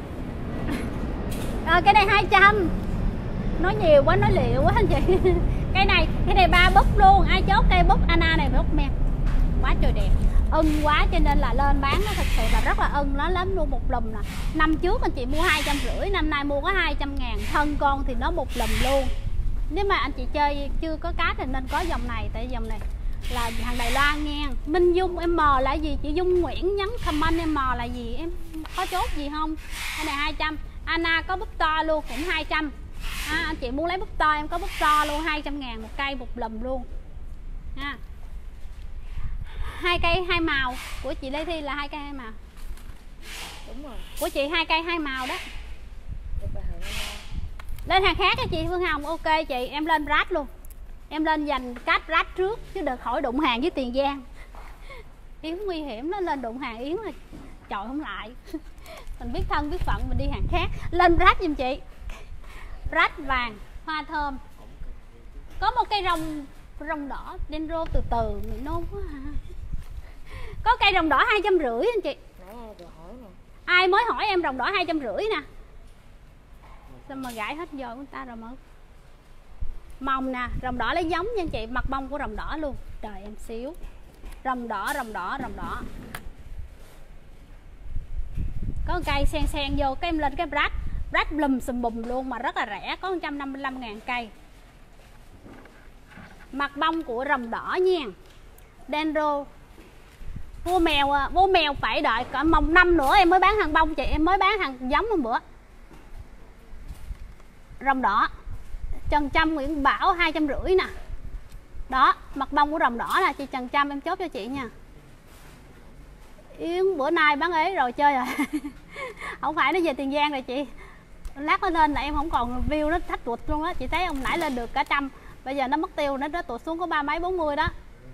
À, cái này hai trăm. Nói nhiều quá, nói liệu quá anh chị. Cây này, cái này ba búp luôn. Ai chốt cây búp Ana này búp men quá trời đẹp, ưng quá cho nên là lên bán nó thật sự là rất là ưng, nó lớn luôn một lùm nè. Năm trước anh chị mua hai trăm rưỡi, năm nay mua có hai trăm ngàn, thân con thì nó một lùm luôn. Nếu mà anh chị chơi chưa có cá thì nên có dòng này, tại dòng này là hàng Đài Loan nha. Minh Dung em M là gì? Chị Dung Nguyễn nhắn comment em M là gì? Em có chốt gì không? Cái này hai trăm. Ana có búp to luôn cũng hai trăm. À, anh chị muốn lấy búp to em có búp to luôn, hai trăm ngàn một cây một lùm luôn ha. Hai cây hai màu của chị Lê Thi là hai cây hai màu. Đúng rồi. Của chị hai cây hai màu đó. Lên hàng khác cho chị Phương Hồng. Ok chị, em lên rát luôn. Em lên dành cát rát trước chứ đừng khỏi đụng hàng với Tiền Giang. Yến nguy hiểm, nó lên đụng hàng Yến là chọi không lại. Mình biết thân biết phận mình đi hàng khác. Lên rát giùm chị. Rát vàng, hoa thơm. Có một cây rồng rồng đỏ dendro từ từ mình nôn quá à. Có cây rồng đỏ hai trăm rưỡi anh chị. Nãy ai vừa hỏi nè. Ai mới hỏi em rồng đỏ hai trăm rưỡi nè. Sao mà gãi hết giờ của người ta rồi mà. Mồng nè, rồng đỏ lấy giống nha anh chị, mặt bông của rồng đỏ luôn. Trời em xíu. Rồng đỏ, rồng đỏ, rồng đỏ. Có cây sen sen vô, cái em lên cái brad, brad lùm xùm bùm luôn mà rất là rẻ, có một trăm năm mươi lăm ngàn cây. Mặt bông của rồng đỏ nha. Dendro. Vua mèo, vua mèo phải đợi cả mồng năm nữa em mới bán hàng bông chị, em mới bán hàng giống một bữa. Rồng đỏ. Trần Trâm Nguyễn Bảo hai trăm rưỡi nè. Đó, mặt bông của rồng đỏ là chị Trần Trâm em chốt cho chị nha. Yến bữa nay bán ế rồi chơi rồi. Không phải nó về Tiền Giang rồi chị. Lát nó lên là em không còn view, nó thách tuột luôn á. Chị thấy ông nãy lên được cả trăm, bây giờ nó mất tiêu, nó nó tuột xuống có ba mấy bốn mươi đó.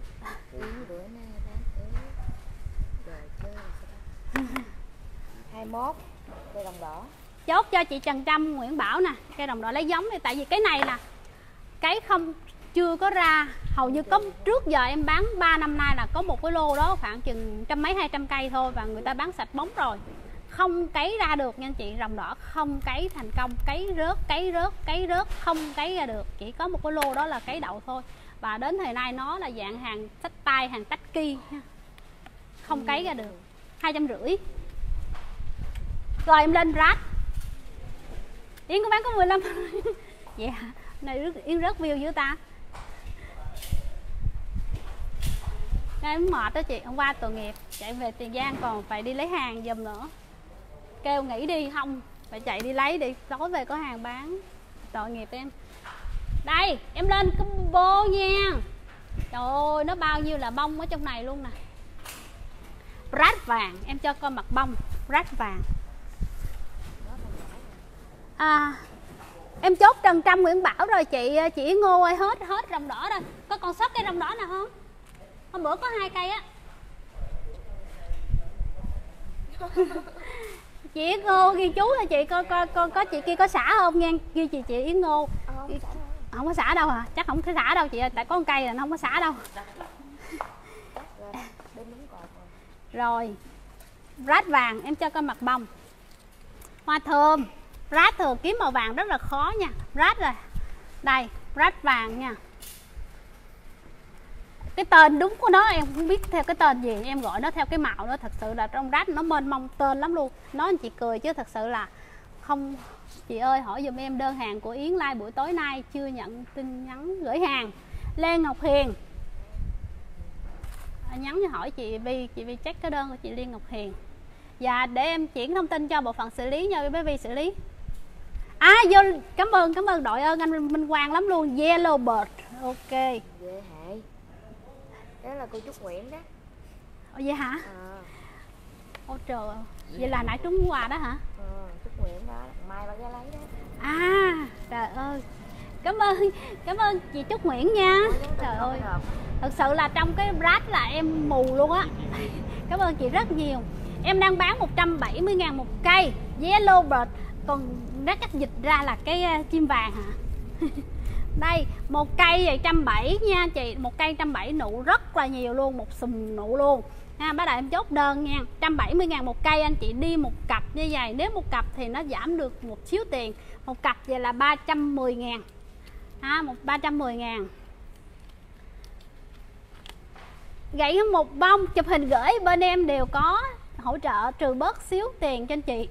hai mốt cây đồng đỏ. Chốt cho chị Trần Trâm Nguyễn Bảo nè, cây đồng đỏ lấy giống đi, tại vì cái này nè, cái không chưa có ra, hầu như có trước giờ em bán ba năm nay là có một cái lô đó khoảng chừng trăm mấy hai trăm cây thôi và người ta bán sạch bóng rồi, không cấy ra được nha anh chị. Rồng đỏ không cấy thành công, cấy rớt cấy rớt cấy rớt không cấy ra được, chỉ có một cái lô đó là cấy đậu thôi. Và đến thời nay nó là dạng hàng sách tay, hàng tách ki nha, không cấy ra được. Hai trăm rưỡi. Rồi em lên rát. Yến có bán có mười lăm. Dạ yeah. Này rất, Yến rất view dữ ta. Em mệt đó chị, hôm qua tội nghiệp chạy về Tiền Giang còn phải đi lấy hàng giùm nữa. Kêu nghỉ đi không, phải chạy đi lấy đi, tối về có hàng bán. Tội nghiệp em. Đây em lên combo nha. Trời ơi nó bao nhiêu là bông ở trong này luôn nè. Rát vàng, em cho coi mặt bông. Rát vàng. À, em chốt Trần Trâm Nguyễn Bảo rồi chị chị Ngô ơi, hết hết rồng đỏ rồi. Có còn sót cây rồng đỏ nào không? Hôm bữa có hai cây á. Chị Yến Ngô ghi chú là chị coi coi coi có chị kia có xả không nha, ghi chị chị Yến Ngô. Ờ, Không có xả đâu hả? Chắc không có xả đâu chị ơi, tại có con cây là nó không có xả đâu. Rồi. Rát vàng em cho coi mặt bông. Hoa thơm. Rát thường kiếm màu vàng rất là khó nha. Rát rồi. Đây, rát vàng nha. Cái tên đúng của nó em không biết theo cái tên gì, em gọi nó theo cái mạo nữa. Thật sự là trong rát nó mênh mông tên lắm luôn. Nói chị cười chứ thật sự là không. Chị ơi hỏi giùm em đơn hàng của Yến Lai buổi tối nay chưa nhận tin nhắn gửi hàng. Lê Ngọc Hiền nhắn cho hỏi chị Vi, chị Vi check cái đơn của chị Liên Ngọc Hiền. Dạ để em chuyển thông tin cho bộ phận xử lý nha bé Vi xử lý. À vô, cảm ơn cảm ơn đội ơn anh Minh Quang lắm luôn. Yellow Bird. Ok. Dễ hại. Đó là cô Trúc Nguyễn đó. Ồ vậy hả? Ờ. Ôi trời ơi. Vậy là nãy trúng quà đó hả? Ờ, Trúc Nguyễn đó, mai bà ra lấy đó. À trời ơi. Cảm ơn cảm ơn chị Trúc Nguyễn nha. Trời ơi. Thật sự là trong cái rát là em mù luôn á. Cảm ơn chị rất nhiều. Em đang bán một trăm bảy mươi ngàn một cây Yellow Bird. Còn nó chắc dịch ra là cái chim vàng hả? Đây, một cây vậy một trăm bảy mươi nha chị. Một cây một trăm bảy mươi nụ rất là nhiều luôn. Một sùm nụ luôn ha. Bắt đầu em chốt đơn nha. một trăm bảy mươi ngàn một cây anh chị đi một cặp như vậy. Nếu một cặp thì nó giảm được một xíu tiền. Một cặp vậy là ba trăm mười ngàn ha, một ba trăm mười ngàn. Gãy một bông chụp hình gửi bên em đều có hỗ trợ trừ bớt xíu tiền cho anh chị.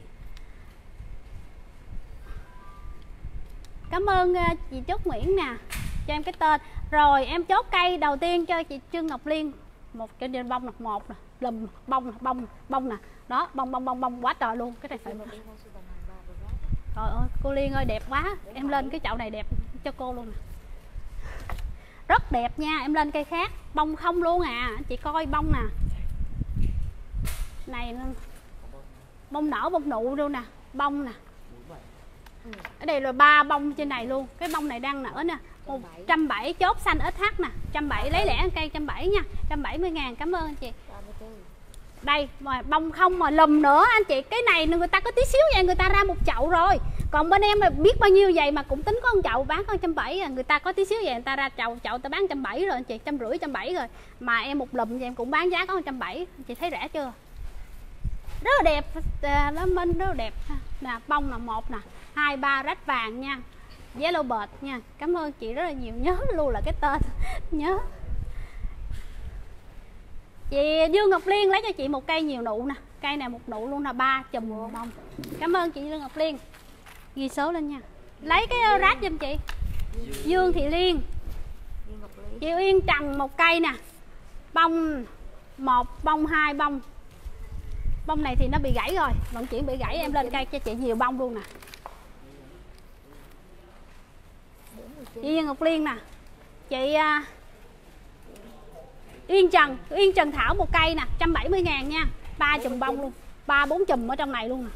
Cảm ơn uh, chị Trúc Nguyễn nè, cho em cái tên. Rồi em chốt cây đầu tiên cho chị Trương Ngọc Liên. Một cái bông nè, một nè, lùm bông nè, bông nè, bông nè. Đó, bông bông bông bông quá trời luôn. Cái này phải. Trời ơi, cô Liên ơi đẹp quá. Em lên cái chậu này đẹp cho cô luôn nè. Rất đẹp nha, em lên cây khác. Bông không luôn à, chị coi bông nè. Này bông nở bông nụ luôn nè, bông nè. Ở đây là ba bông trên này luôn. Cái bông này đang nở nè. một trăm bảy mươi chốt xanh ét hát nè. một trăm bảy mươi lấy lẻ cây một trăm bảy mươi nha. một trăm bảy mươi ngàn, cảm ơn anh chị. Đây, mà bông không mà lùm nữa anh chị. Cái này người ta có tí xíu vậy người ta ra một chậu rồi. Còn bên em là biết bao nhiêu vậy mà cũng tính có một chậu bán có một trăm bảy mươi à. Người ta có tí xíu vậy người ta ra chậu chậu ta bán một trăm bảy mươi rồi anh chị, một trăm rưỡi, một trăm bảy mươi rồi. Mà em một lùm vậy em cũng bán giá có một trăm bảy mươi. Chị thấy rẻ chưa? Rất là đẹp, nó minh rất là đẹp nè. Bông là một nè, hai ba rách vàng nha. Yellow Bird nha. Cảm ơn chị rất là nhiều, nhớ luôn là cái tên. Nhớ. Chị Dương Ngọc Liên lấy cho chị một cây nhiều nụ nè. Cây này một nụ luôn là ba chùm bông. Cảm ơn chị Dương Ngọc Liên. Ghi số lên nha. Lấy cái rát giùm chị. Dương Thị Liên. Chị Uyên Trần một cây nè. Bông một, bông hai, bông. Bông này thì nó bị gãy rồi, vận chuyển bị gãy em lên cây cho chị nhiều bông luôn nè. Chị Ngọc Liên nè. Chị uh, Uyên Trần, Uyên Trần Thảo một cây nè, một trăm bảy mươi ngàn nha. Ba chùm bông luôn, ba bốn chùm ở trong này luôn nè.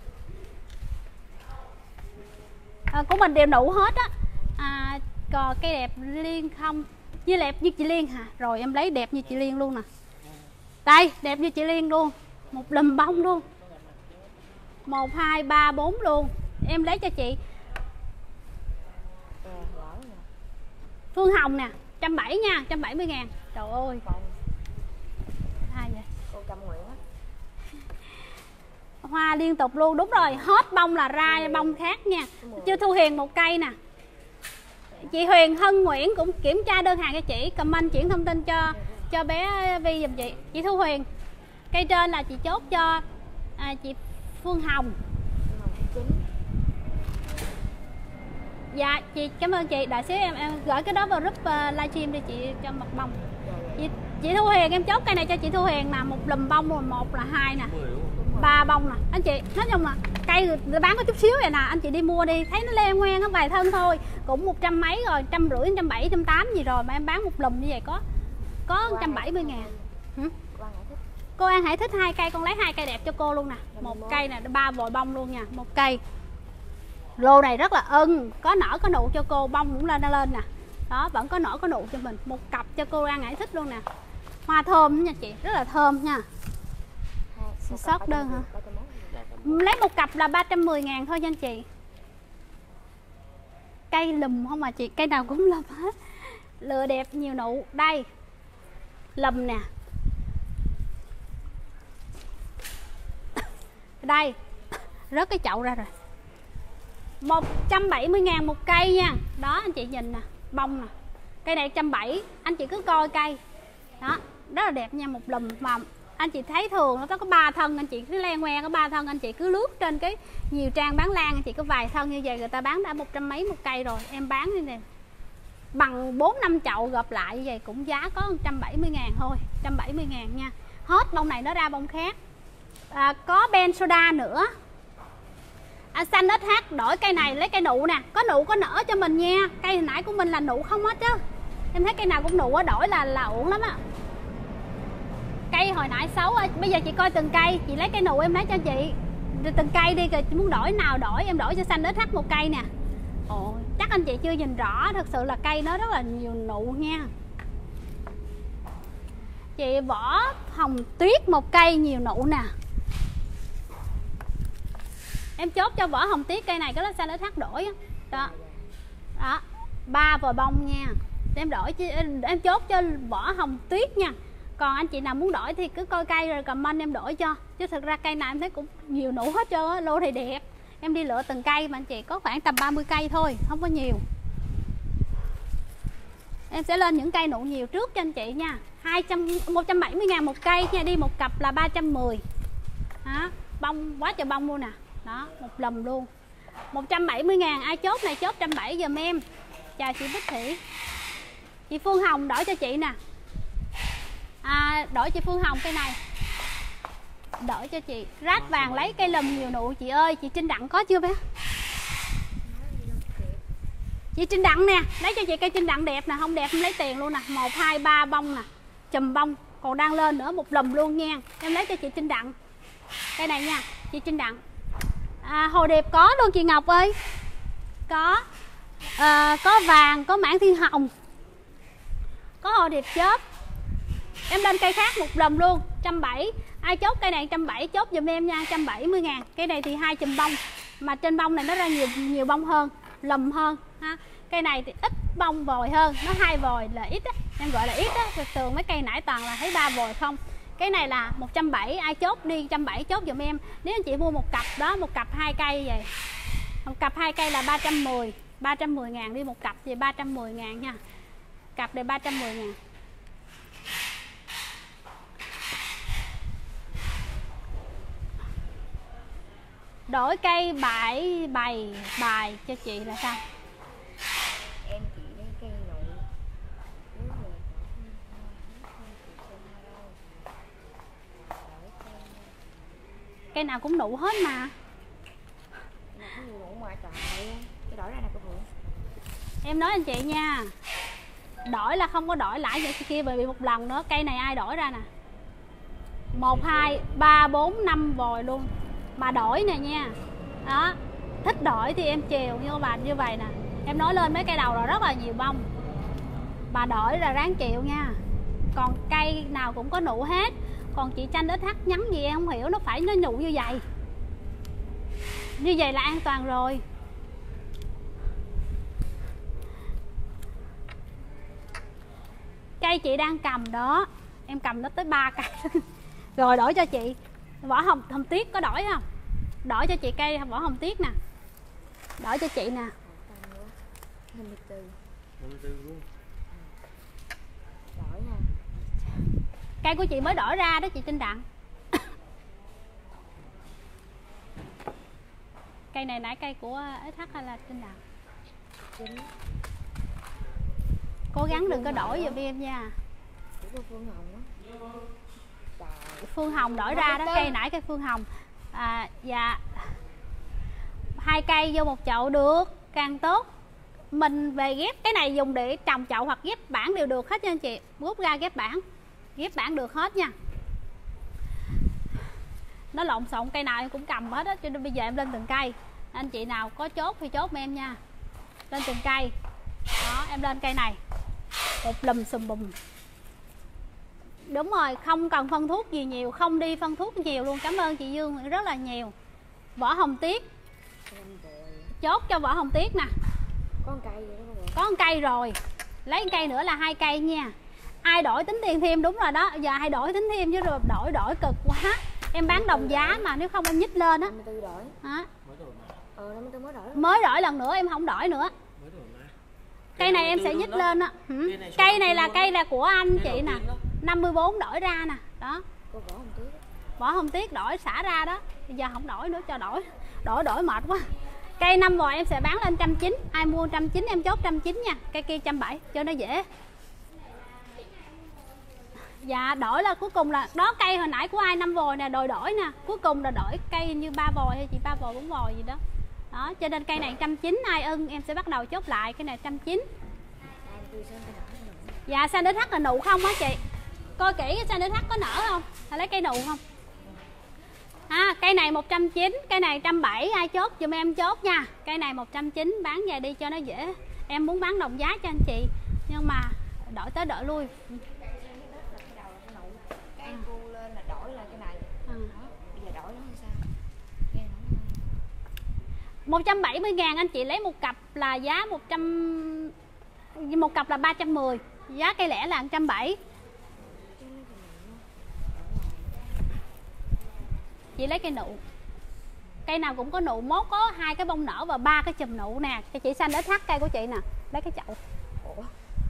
À, của mình đều nụ hết á. À, còn cây đẹp Liên không? Như đẹp như chị Liên hả? Rồi em lấy đẹp như chị Liên luôn nè. Đây, đẹp như chị Liên luôn. Một lùm bông luôn. Một, hai, ba, bốn luôn. Em lấy cho chị Phương Hồng nè, một trăm bảy mươi nha, một trăm bảy mươi ngàn. Trời ơi. Ai vậy? Cô Trâm Nguyễn á. Hoa liên tục luôn, đúng rồi. Hết bông là ra bông khác nha. Chưa Thu Huyền một cây nè. Chị Huyền Hân Nguyễn cũng kiểm tra đơn hàng cho chị. Comment chuyển thông tin cho cho bé Vi giùm chị. Chị Thu Huyền. Cây trên là chị chốt cho à, chị Phương Hồng. Dạ chị cảm ơn chị. Đợi xíu em em gửi cái đó vào group uh, livestream đi chị cho mặt bông. Chị, chị Thu Huyền em chốt cây này cho chị Thu Huyền nè. Một lùm bông, một là hai nè, ba bông nè anh chị. Nói chung là cây người bán có chút xíu vậy nè, anh chị đi mua đi, thấy nó le ngoen nó vài thân thôi, cũng một trăm mấy rồi, trăm rưỡi, trăm bảy, trăm tám gì rồi mà em bán một lùm như vậy có có một trăm bảy mươi ngàn. Hử? Cô An hãy thích hai cây, con lấy hai cây đẹp cho cô luôn nè. Một cây nè, ba vòi bông luôn nha, một cây. Lô này rất là ưng, có nở có nụ cho cô, bông cũng lên lên nè. Đó, vẫn có nở có nụ cho mình. Một cặp cho cô An hãy thích luôn nè. Hoa thơm nha chị, rất là thơm nha. Sót đơn hả? Lấy một cặp là ba trăm mười ngàn thôi nha anh chị. Cây lùm không mà chị, cây nào cũng lùm hết. Lựa đẹp nhiều nụ. Đây, lùm nè. Đây, rớt cái chậu ra rồi. Một trăm bảy mươi ngàn một cây nha. Đó anh chị nhìn nè, bông nè. Cây này một trăm bảy mươi, anh chị cứ coi cây. Đó, rất là đẹp nha, một lùm mà anh chị thấy thường nó có ba thân, anh chị cứ len ngoe có ba thân, anh chị cứ lướt trên cái nhiều trang bán lan, anh chị có vài thân như vậy người ta bán đã một trăm mấy một cây rồi, em bán như này bằng bốn năm chậu gộp lại như vậy cũng giá có một trăm bảy mươi ngàn thôi, một trăm bảy mươi ngàn nha. Hết bông này nó ra bông khác. À, có Ben Soda nữa. À, xanh ét hát đổi cây này lấy cây nụ nè, có nụ có nở cho mình nha. Cây hồi nãy của mình là nụ không hết chứ. Em thấy cây nào cũng nụ á, đổi là là ổn lắm á. Cây hồi nãy xấu ơi, bây giờ chị coi từng cây, chị lấy cây nụ em lấy cho chị. Rồi từng cây đi, rồi chị muốn đổi nào đổi, em đổi cho xanh ét hát một cây nè. Ồ, chắc anh chị chưa nhìn rõ, thật sự là cây nó rất là nhiều nụ nha. Chị Võ Hồng Tuyết một cây nhiều nụ nè. Em chốt cho Võ Hồng Tuyết cây này có lá xanh ét hát đổi đó. Đó. Đó, ba vòi bông nha. Em đổi em chốt cho Võ Hồng Tuyết nha. Còn anh chị nào muốn đổi thì cứ coi cây rồi comment em đổi cho. Chứ thực ra cây này em thấy cũng nhiều nụ hết trơn á, lô này đẹp. Em đi lựa từng cây mà anh chị có khoảng tầm ba mươi cây thôi, không có nhiều. Em sẽ lên những cây nụ nhiều trước cho anh chị nha. hai trăm, một trăm bảy mươi ngàn một cây nha, đi một cặp là ba trăm mười. Đó, bông quá trời bông luôn nè. Đó, một lùm luôn. một trăm bảy mươi ngàn, ai chốt này chốt một trăm bảy mươi giùm em. Chào chị Bích Thị. Chị Phương Hồng đổi cho chị nè. À, đổi chị Phương Hồng cây này. Đổi cho chị. Rát vàng lấy cây lùm nhiều nụ chị ơi. Chị Trinh Đặng có chưa bé? Chị Trinh Đặng nè, lấy cho chị cây Trinh Đặng đẹp nè, không đẹp em lấy tiền luôn nè. Một, hai, ba bông nè, chùm bông. Còn đang lên nữa, một lùm luôn nha. Em lấy cho chị Trinh Đặng. Cây này nha, chị Trinh Đặng. À, hồ điệp có luôn chị Ngọc ơi. Có à, có vàng, có mãn thiên hồng, có hồ điệp chớp. Em lên cây khác một lùm luôn, một trăm bảy mươi. Ai chốt cây này một trăm bảy mươi chốt giùm em nha, một trăm bảy mươi ngàn. Cây này thì hai chùm bông, mà trên bông này nó ra nhiều nhiều bông hơn, lùm hơn ha. Cây này thì ít bông vòi hơn, nó hai vòi là ít á, em gọi là ít á. Thường thường mấy cây nãy toàn là thấy ba vòi không. Cái này là một trăm bảy mươi, ai chốt đi một trăm bảy mươi chốt giùm em. Nếu anh chị mua một cặp đó, một cặp hai cây vậy. Một cặp hai cây là ba trăm mười, ba trăm mười ngàn đi một cặp thì ba trăm mười ngàn nha. Cặp này ba trăm mười ngàn. Đổi cây bãi bày bài cho chị là sao? Em chỉ lấy cây nụ. Cây nào cũng nụ hết mà. Cái gì nụ mà trời. Cái đổi ra nè cô Phượng. Em nói anh chị nha, đổi là không có đổi lại vậy kia bởi vì một lần nữa. Cây này ai đổi ra nè, một, hai, ba, bốn, năm vòi luôn. Mà đổi nè nha. Đó, thích đổi thì em chiều như bà như vậy nè. Em nói lên mấy cây đầu rồi rất là nhiều bông. Bà đổi là ráng chịu nha. Còn cây nào cũng có nụ hết. Còn chị Tranh ét hát nhắn gì em không hiểu, nó phải nó nụ như vậy. Như vậy là an toàn rồi. Cây chị đang cầm đó, em cầm nó tới ba cây. Rồi đổi cho chị Võ Hồng Hồng Tuyết có đổi không? Đổi cho chị cây Võ Hồng Tuyết nè. Đổi cho chị nè. năm mươi tư. năm mươi tư luôn. Đổi nha. Cây của chị mới đổi ra đó chị Trinh Đặng. Cây này nãy cây của ét hát hay là Trinh Đặng? Chính. Cố gắng đừng có đổi giùm em nha. Của Phương Hồng á. Phương Hồng đổi ra đó, cây nãy cây Phương Hồng. À, dạ Hai cây vô một chậu được, càng tốt. Mình về ghép cái này dùng để trồng chậu hoặc ghép bản đều được hết nha anh chị. Rút ra ghép bản, ghép bản được hết nha. Nó lộn xộn cây nào em cũng cầm hết á, cho nên bây giờ em lên từng cây. Anh chị nào có chốt thì chốt với em nha. Lên từng cây. Đó, em lên cây này. Một lùm xùm bùm. Đúng rồi, không cần phân thuốc gì nhiều, không đi phân thuốc nhiều luôn. Cảm ơn chị Dương rất là nhiều. Vỏ hồng tiết. Chốt cho vỏ hồng tiết nè. Có một cây rồi đó mọi người. Có một cây rồi. Lấy một cây nữa là hai cây nha. Ai đổi tính tiền thêm, đúng rồi đó. Giờ hay đổi tính thêm chứ rồi đổi đổi cực quá. Em bán đồng giá mà nếu không em nhích lên á. năm mươi tư đổi. Hả? Ờ năm mươi tư mới đổi. Mới đổi lần nữa em không đổi nữa. Cây này em sẽ nhích lên á. Ừ. Cây này là cây là của anh chị nè. năm mươi tư đổi ra nè. Đó. Có vỏ hồng tiết. Vỏ hồng tiết đổi xả ra đó. Bây giờ không đổi nữa cho đổi. Đổi đổi mệt quá. Cây năm vòi em sẽ bán lên một trăm chín mươi. Ai mua một trăm chín mươi em chốt một trăm chín mươi nha. Cây kia một trăm bảy mươi cho nó dễ. Dạ đổi là cuối cùng là đó, cây hồi nãy của ai năm vòi nè, đổi đổi nè, cuối cùng là đổi cây như ba vòi hay chị ba vòi bốn vòi gì đó. Đó, cho nên cây này một trăm chín mươi, ai ưng em sẽ bắt đầu chốt lại cái này một trăm chín mươi. Dạ xanh đến thắt là nụ không á chị? Coi kỹ cái xanh đến thắt có nở không? Hay lấy cây nụ không? À, cây này một trăm chín mươi, cây này một trăm bảy mươi, ai chốt giùm em chốt nha. Cây này một trăm chín mươi bán về đi cho nó dễ. Em muốn bán đồng giá cho anh chị nhưng mà đổi tới đổi lui. Cái em cu lên là đổi lại cái này. Ừ. Đó, bây giờ đổi nó làm sao? Nghe nó một trăm bảy mươi ngàn anh chị lấy một cặp là giá một trăm, một cặp là ba trăm mười, giá cây lẻ là một trăm bảy mươi. Chị lấy cây nụ. Cây nào cũng có nụ, mốt có hai cái bông nở và ba cái chùm nụ nè. Cái chị xanh để thắt cây của chị nè. Lấy cái chậu. Ủa?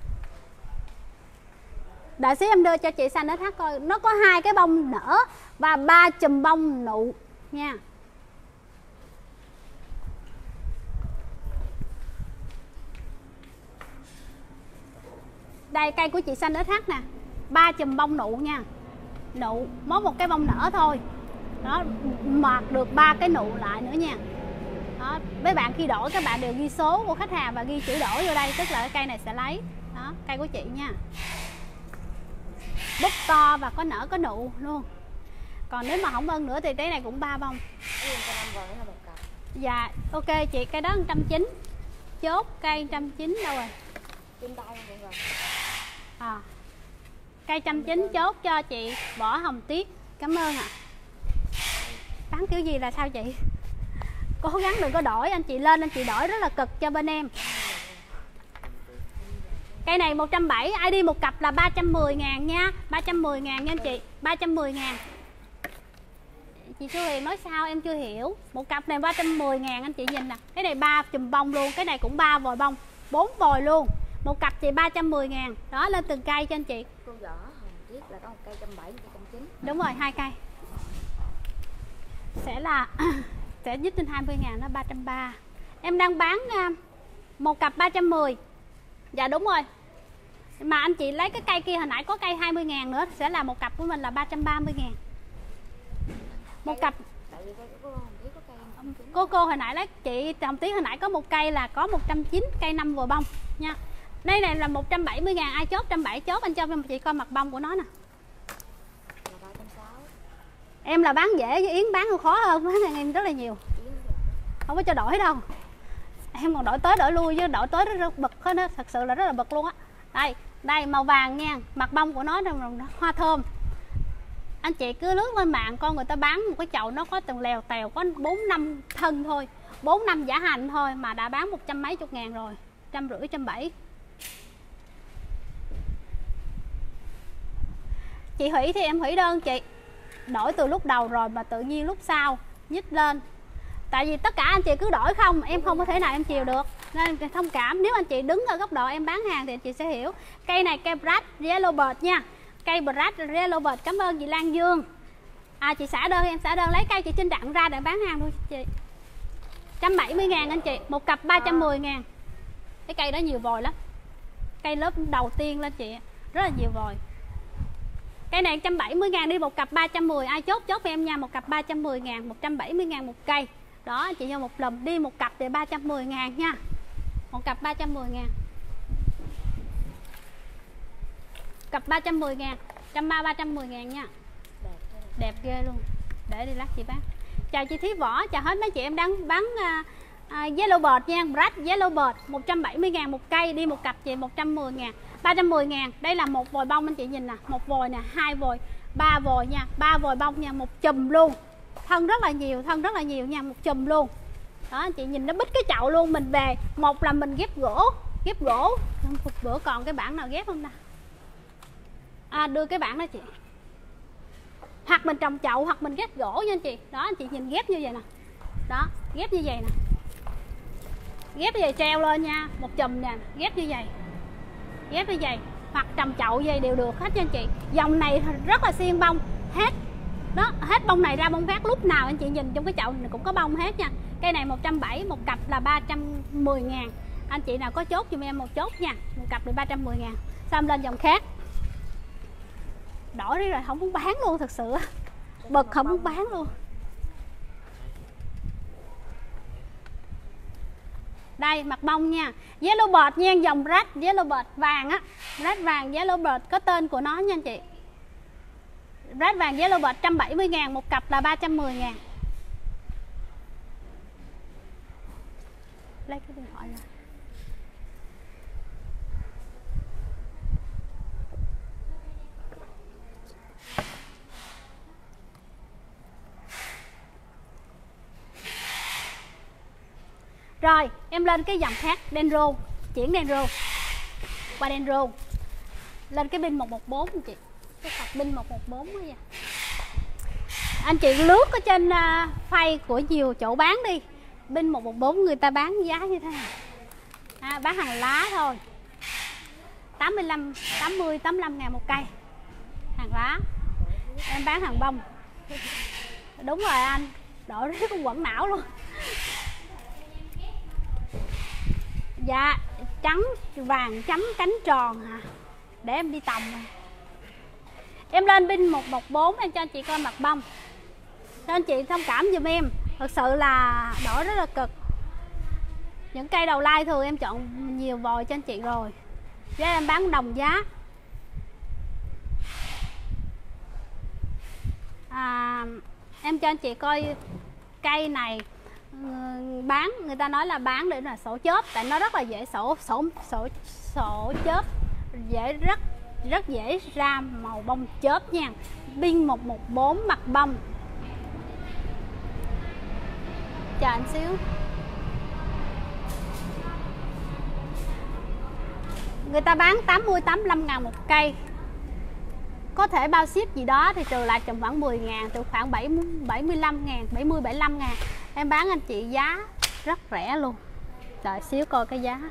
Đợi xíu em đưa cho chị xanh để thắt coi. Nó có hai cái bông nở và ba chùm bông nụ nha. Đây cây của chị xanh để thắt nè, ba chùm bông nụ nha. Nụ, mốt một cái bông nở thôi. Đó, mọt được ba cái nụ lại nữa nha. Đó, với bạn khi đổi các bạn đều ghi số của khách hàng và ghi chữ đổi vô đây, tức là cái cây này sẽ lấy. Đó, cây của chị nha. Búp to và có nở có nụ luôn. Còn nếu mà không ưng nữa thì cái này cũng ba bông. Cái em cho năm vòi nó là một cặp. Dạ, ok chị, cây đó một trăm chín mươi. Chốt cây một trăm chín mươi đâu rồi? Trên tay không rồi. À. Cây một trăm chín mươi chốt cho chị vỏ hồng tiết. Cảm ơn ạ. À. Bán kiểu gì là sao chị? Cố gắng đừng có đổi, anh chị lên anh chị đổi rất là cực cho bên em. Cây này một trăm bảy mươi, ai đi một cặp là ba trăm mười ngàn nha. ba trăm mười ngàn nha anh chị, ba trăm mười ngàn. Chị Thu Huyền nói sao em chưa hiểu. Một cặp này ba trăm mười ngàn anh chị nhìn nè. Cái này ba chùm bông luôn, cái này cũng ba vòi bông, bốn vòi luôn. Một cặp chị ba trăm mười ngàn. Đó, lên từng cây cho anh chị. Cô vỏ hồng tiết là có một cây một trăm bảy mươi, một trăm chín mươi. Đúng rồi, hai cây. Sẽ là sẽ dứt trên hai mươi ngàn, nó ba trăm ba mươi. Em đang bán một cặp ba trăm mười. Dạ đúng rồi. Mà anh chị lấy cái cây kia hồi nãy có cây hai mươi ngàn nữa, sẽ là một cặp của mình là ba trăm ba mươi ngàn. Một cặp. Tại vì cô hồng tiết có cây. Cô cô hồi nãy lấy chị hồng tiết hồi nãy có một cây là có một trăm chín mươi, cây năm vòi bông nha. Đây này là một trăm bảy mươi ngàn, ai chốt một trăm bảy mươi chốt anh cho chị coi mặt bông của nó nè. Là ba trăm sáu mươi. Em là bán dễ với Yến bán khó hơn, bán hàng em rất là nhiều. Không có cho đổi đâu. Em còn đổi tới đổi lui chứ đổi tới rất bực hết á, thật sự là rất là bực luôn á. Đây, đây màu vàng nha, mặt bông của nó là hoa thơm. Anh chị cứ lướt lên mạng con người ta bán một cái chậu nó có từng lèo tèo có bốn năm thân thôi, bốn năm giả hành thôi mà đã bán một trăm mấy chục ngàn rồi, trăm rưỡi trăm bảy. Chị hủy thì em hủy đơn chị. Đổi từ lúc đầu rồi mà tự nhiên lúc sau nhích lên. Tại vì tất cả anh chị cứ đổi không, em không có thể nào em chiều được. Nên thông cảm, nếu anh chị đứng ở góc độ em bán hàng thì anh chị sẽ hiểu. Cây này cây Brad Yellowbird nha. Cây Brad Yellowbird, cảm ơn chị Lan Dương. À chị xả đơn, em xả đơn lấy cây chị Trinh Đặng ra để bán hàng thôi chị. một trăm bảy mươi ngàn anh chị, một cặp ba trăm mười ngàn. Cái cây đó nhiều vòi lắm. Cây lớp đầu tiên lên chị, rất là nhiều vòi. Cây này một trăm bảy mươi ngàn đi một cặp ba trăm mười, ai chốt chốt với em nha, một cặp ba trăm mười ngàn, một trăm bảy mươi ngàn một cây. Đó anh chị cho một lùm đi một cặp thì ba trăm mười ngàn nha. Một cặp ba trăm mười ngàn. Cặp ba trăm mười ngàn. Trăm ba ba trăm mười ngàn nha. Đẹp ghê luôn. Để đi lát chị bán. Chào chị Thí Võ, chào hết mấy chị em đang bán uh, uh, Yellow Bird nha, Black Yellow Bird một trăm bảy mươi ngàn một cây, đi một cặp chị một trăm mười ngàn, ba trăm mười ngàn. Đây là một vòi bông anh chị nhìn nè, một vòi nè, hai vòi, ba vòi nha, ba vòi bông nha, một chùm luôn. Thân rất là nhiều, thân rất là nhiều nha, một chùm luôn. Đó anh chị nhìn nó bít cái chậu luôn, mình về một là mình ghép gỗ, ghép gỗ. Phục bữa còn cái bảng nào ghép không ta? À, đưa cái bảng đó chị. Hoặc mình trồng chậu hoặc mình ghép gỗ nha anh chị. Đó anh chị nhìn ghép như vậy nè. Đó, ghép như vậy nè. Ghép như vậy treo lên nha, một chùm nè, ghép như vậy. Ghép như vậy, hoặc trồng chậu vậy đều được hết nha anh chị. Dòng này rất là xiên bông, hết. Đó, hết bông này ra bông khác, lúc nào anh chị nhìn trong cái chậu này cũng có bông hết nha. Cây này một trăm bảy mươi, một cặp là ba trăm mười ngàn. Anh chị nào có chốt giùm em một chốt nha, một cặp là ba trăm mười ngàn. Xong lên dòng khác. Đổi đi rồi không muốn bán luôn thật sự. Bực không muốn bán luôn. Đây mặt bông nha, Yellow Bird nha, dòng red Yellow Bird vàng á, red vàng Yellow Bird có tên của nó nha anh chị. Red vàng Yellow Bird một trăm bảy mươi ngàn, một cặp là ba trăm mười ngàn. Lấy cái điện thoại ra. Rồi, em lên cái dòng khác, Dendro, chuyển Dendro qua Dendro. Lên cái pin một một bốn anh chị. Cái cặp pin một một bốn đó nha. Anh chị lướt ở trên uh, phay của nhiều chỗ bán đi. Pin một một bốn người ta bán giá như thế này. À, bán hàng lá thôi. tám mươi lăm, tám mươi, tám mươi lăm ngàn một cây. Hàng lá. Em bán hàng bông. Đúng rồi anh, đổi riết cũng quẩn não luôn. Dạ, trắng vàng chấm cánh tròn hả? Để em đi tòng này. Em lên pin một một bốn em cho anh chị coi mặt bông. Cho anh chị thông cảm giùm em. Thật sự là đổi rất là cực. Những cây đầu lai thường em chọn nhiều vòi cho anh chị rồi. Để em bán đồng giá. À, em cho anh chị coi cây này bán, người ta nói là bán để là sổ chớp, tại nó rất là dễ sổ sổ sổ sổ chớp, dễ rất rất dễ ra màu bông chớp nha. Pin một một bốn mặt bông. Chờ anh xíu. Người ta bán tám mươi, tám mươi lăm ngàn một cây. Có thể bao ship gì đó thì trừ lại tầm khoảng mười ngàn, từ khoảng bảy mươi, bảy mươi lăm ngàn, bảy mươi, bảy mươi lăm ngàn. Em bán anh chị giá rất rẻ luôn. Đợi xíu coi cái giá.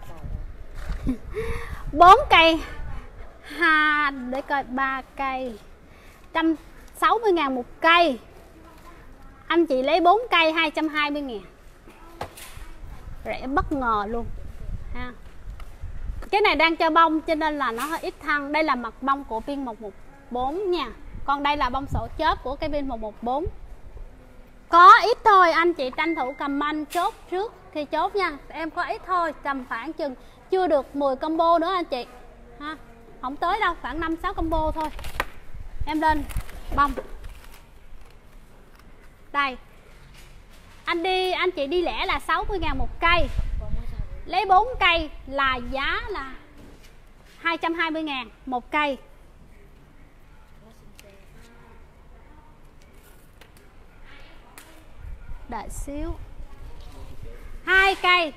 bốn cây ha, để coi ba cây một trăm sáu mươi ngàn một cây. Anh chị lấy bốn cây hai trăm hai mươi ngàn. Rẻ bất ngờ luôn ha. Cái này đang cho bông cho nên là nó hơi ít thân. Đây là mặt bông của pin một một bốn nha. Còn đây là bông sổ chớp của cái pin một một bốn. Có ít thôi, anh chị tranh thủ comment chốt trước khi chốt nha. Em có ít thôi, tầm khoảng chừng chưa được mười combo nữa anh chị ha. Không tới đâu, khoảng năm sáu combo thôi. Em lên bông. Đây. Anh đi anh chị đi lẻ là sáu mươi ngàn một cây. Lấy bốn cây là giá là hai trăm hai mươi ngàn một cây. Đợi xíu. Hai cây,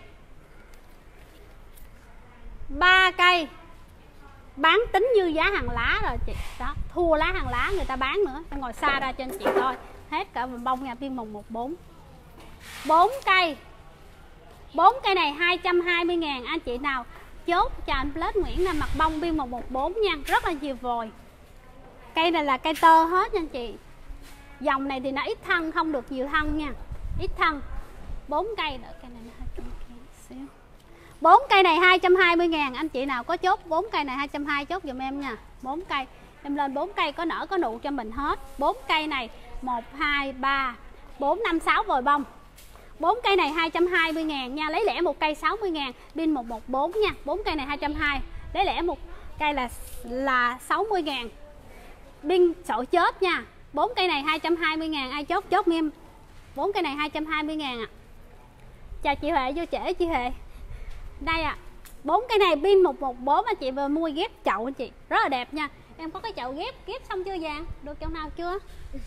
ba cây bán tính như giá hàng lá rồi chị. Đó, thua lá hàng lá người ta bán nữa. Em ngồi xa ra cho anh chị coi. Hết cả bông nhà pin một một bốn. Bốn cây. Bốn cây này hai trăm hai mươi ngàn. Anh chị nào chốt cho anh Plus Nguyễn là mặt bông pin một một bốn nha. Rất là nhiều vòi. Cây này là cây tơ hết nha anh chị. Dòng này thì nó ít thân, không được nhiều thân nha. Ít thân. Bốn cây nữa, cây này nó hơi xíu. Bốn cây này hai trăm hai mươi ngàn. Anh chị nào có chốt bốn cây này hai trăm hai mươi chốt giùm em nha. Bốn cây. Em lên bốn cây có nở có nụ cho mình hết. Bốn cây này một hai ba bốn năm sáu vòi bông. bốn cây này hai trăm hai mươi ngàn nha, lấy lẻ một cây sáu mươi ngàn, pin một một bốn nha. Bốn cây này hai trăm hai mươi, lấy lẻ một cây là là sáu mươi ngàn. Pin sổ chớp nha. Bốn cây này hai trăm hai mươi ngàn, ai chốt chốt em. Bốn cây này hai trăm hai mươi ngàn ạ. À. Chào chị Huệ, vô trễ chị Huệ. Đây ạ. À. Bốn cây này pin một một bốn anh chị vừa mua ghép chậu anh chị, rất là đẹp nha. Em có cái chậu ghép, ghép xong chưa Giang? Được chậu nào chưa?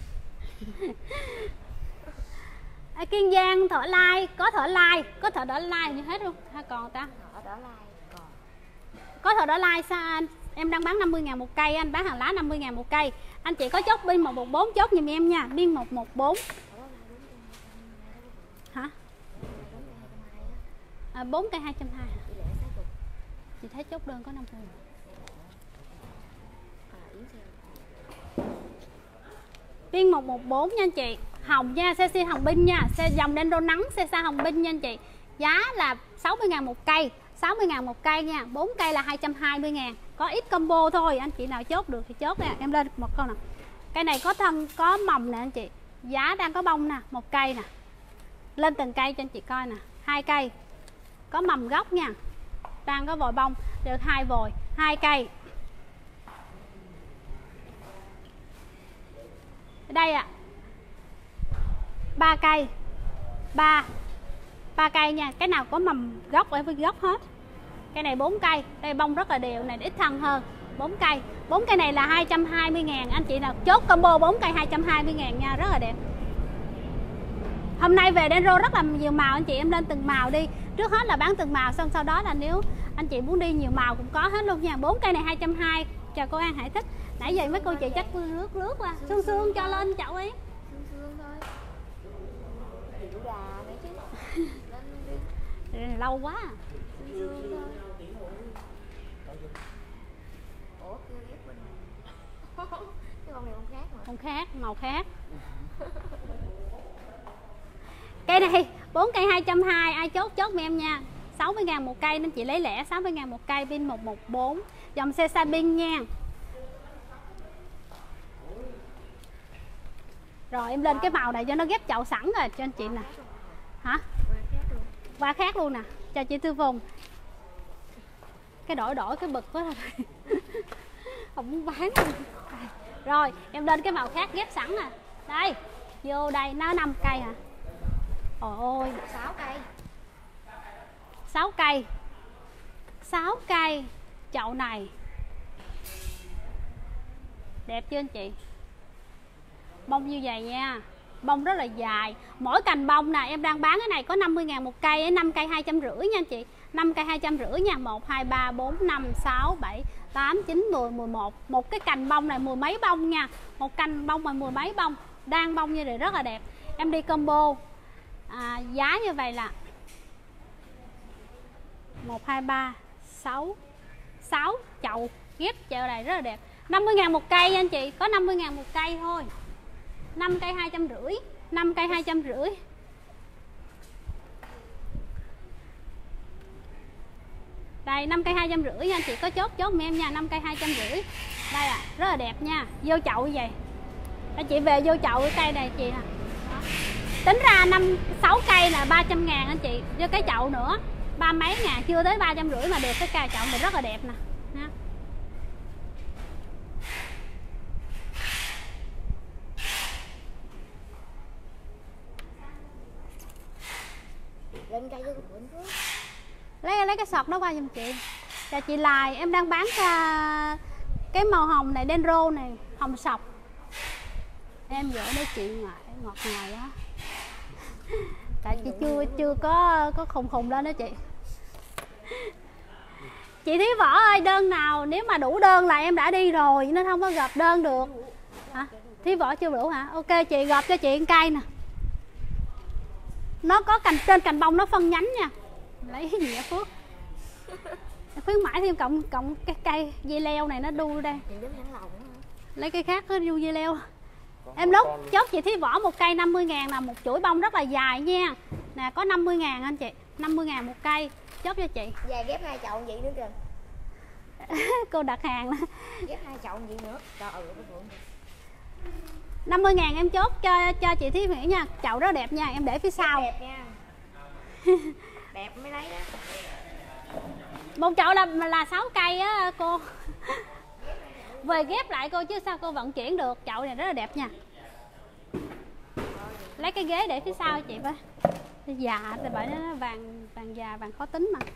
À, Kiên Giang thợ lai, có thợ lai, có thợ đỏ lai như hết luôn. Hay còn ta? Thợ đỏ lai còn. Có thợ đỏ lai sao anh? Em đang bán năm mươi ngàn một cây, anh bán hàng lá năm mươi ngàn một cây. Anh chị có chốt pin một một bốn chốt giùm em nha, pin một một bốn. Hả? À, bốn cây hai trăm hai mươi. Chị thấy chốt đơn có năm mươi. Pin một một bốn nha anh chị. Hồng nha, xe xe hồng pin nha, xe dòng Dendro nắng, xe xa hồng pin nha anh chị. Giá là sáu mươi ngàn một cây, sáu mươi ngàn một cây nha. Bốn cây là hai trăm hai mươi ngàn. Có ít combo thôi, anh chị nào chốt được thì chốt nè. Em lên một con nè. Cây này có thân, có mầm nè anh chị. Giá đang có bông nè, một cây nè. Lên từng cây cho anh chị coi nè. Hai cây. Có mầm gốc nha. Đang có vòi bông, được hai vòi, hai cây. Đây ạ. À. ba cây. ba ba cây nha, cái nào có mầm gốc ở với gốc hết. Cây này bốn cây, đây bông rất là đều, này ít thân hơn. bốn cây. bốn cây này là hai trăm hai mươi ngàn, anh chị nào chốt combo bốn cây hai trăm hai mươi ngàn nha, rất là đẹp. Hôm nay về Dendro rất là nhiều màu anh chị, em lên từng màu đi. Trước hết là bán từng màu, xong sau đó là nếu anh chị muốn đi nhiều màu cũng có hết luôn nha. Bốn cây này hai trăm hai mươi. Chào cô An Hải Thích. Nãy giờ mấy cô chị chắc lướt lướt qua. Sương sương cho lên chậu ấy. Sương sương thôi. Chủ gà nữa chứ. Lên đi. Lâu quá à. Sương sương thôi. Ủa kia ghép bên này. Cái con này con khác mà. Con khác, màu khác. Cây này bốn cây hai trăm hai mươi, ai chốt chốt với em nha. sáu mươi ngàn một cây nên chị lấy lẻ, sáu mươi ngàn một cây, pin một một bốn. Dòng xe Sabin nha. Rồi em lên cái màu này cho nó ghép chậu sẵn rồi cho anh chị nè. Hả? Qua khác luôn nè. Cho chị Tư Phùng. Cái đổi đổi cái bực quá rồi. Không muốn bán. Rồi em lên cái màu khác ghép sẵn nè. Đây. Vô đây nó năm cây hả? Ôi ôi, sáu cây. sáu cây. sáu cây. Chậu này. Đẹp chưa anh chị? Bông như vậy nha. Bông rất là dài. Mỗi cành bông nè, em đang bán cái này có năm mươi ngàn một cây, năm cây hai trăm rưỡi nha anh chị. năm cây hai trăm rưỡi nha. một, hai, ba, bốn, năm, sáu, bảy, tám, chín, mười, mười một. Một cái cành bông này mười mấy bông nha. Một cành bông mà mười mấy bông. Đang bông như vậy rất là đẹp. Em đi combo à, giá như vậy là một, hai, ba, sáu, sáu chậu ghép chậu này rất là đẹp. Năm mươi ngàn một cây nha anh chị. Có năm mươi ngàn một cây thôi. Năm cây hai trăm rưỡi. Năm cây hai trăm rưỡi. Đây năm cây hai trăm rưỡi nha anh chị. Có chốt chốt med em nha. Năm cây hai trăm rưỡi. Đây à, rất là đẹp nha. Vô chậu như vậy. Anh chị về vô chậu cái cây này chị nè. Đó. Tính ra năm sáu cây là ba trăm ngàn anh chị. Vô cái chậu nữa ba mấy ngàn, chưa tới ba trăm rưỡi mà được cái cây chậu này rất là đẹp nè. Ha. Lên cây cho bụi trước. Lấy lấy cái sọt đó qua giùm chị. Chào chị Lài, em đang bán cái, cái màu hồng này, Dendro này, hồng sọc. Em gửi để chị ngoại ngọt ngào đó. Tại chị chưa chưa có có khùng khùng lên đó chị. Chị Thí Võ ơi, đơn nào nếu mà đủ đơn là em đã đi rồi nên không có gộp đơn được. Hả? Thí Võ chưa đủ hả? Ok chị gộp cho chị một cây nè. Nó có cành trên cành bông nó phân nhánh nha. Lấy cái gì vậy Phước? Khuyến mãi thêm cộng cộng cái cây dây leo này nó đu đây. Lấy cây khác nó đu dây leo. Em lúc chốt chị Thí Võ một cây năm mươi ngàn là một chuỗi bông rất là dài nha. Nè có năm mươi ngàn anh chị. năm mươi ngàn một cây. Chốt cho chị. Dài ghép hai chậu vậy nữa kìa. Cô đặt hàng đó. Ghép hai chậu vậy nữa. Trời ơi cái phượng. năm mươi ngàn em chốt cho cho chị Thí Nguyễn nha. Chậu rất đẹp nha, em để phía sau. Đẹp nha. Đẹp mới lấy đó. Một chậu là là sáu cây á cô. Về ghép lại cô chứ sao cô vận chuyển được. Chậu này rất là đẹp nha. Lấy cái ghế để phía sau chị với. Dạ thì bởi nó vàng vàng già vàng khó tính mà.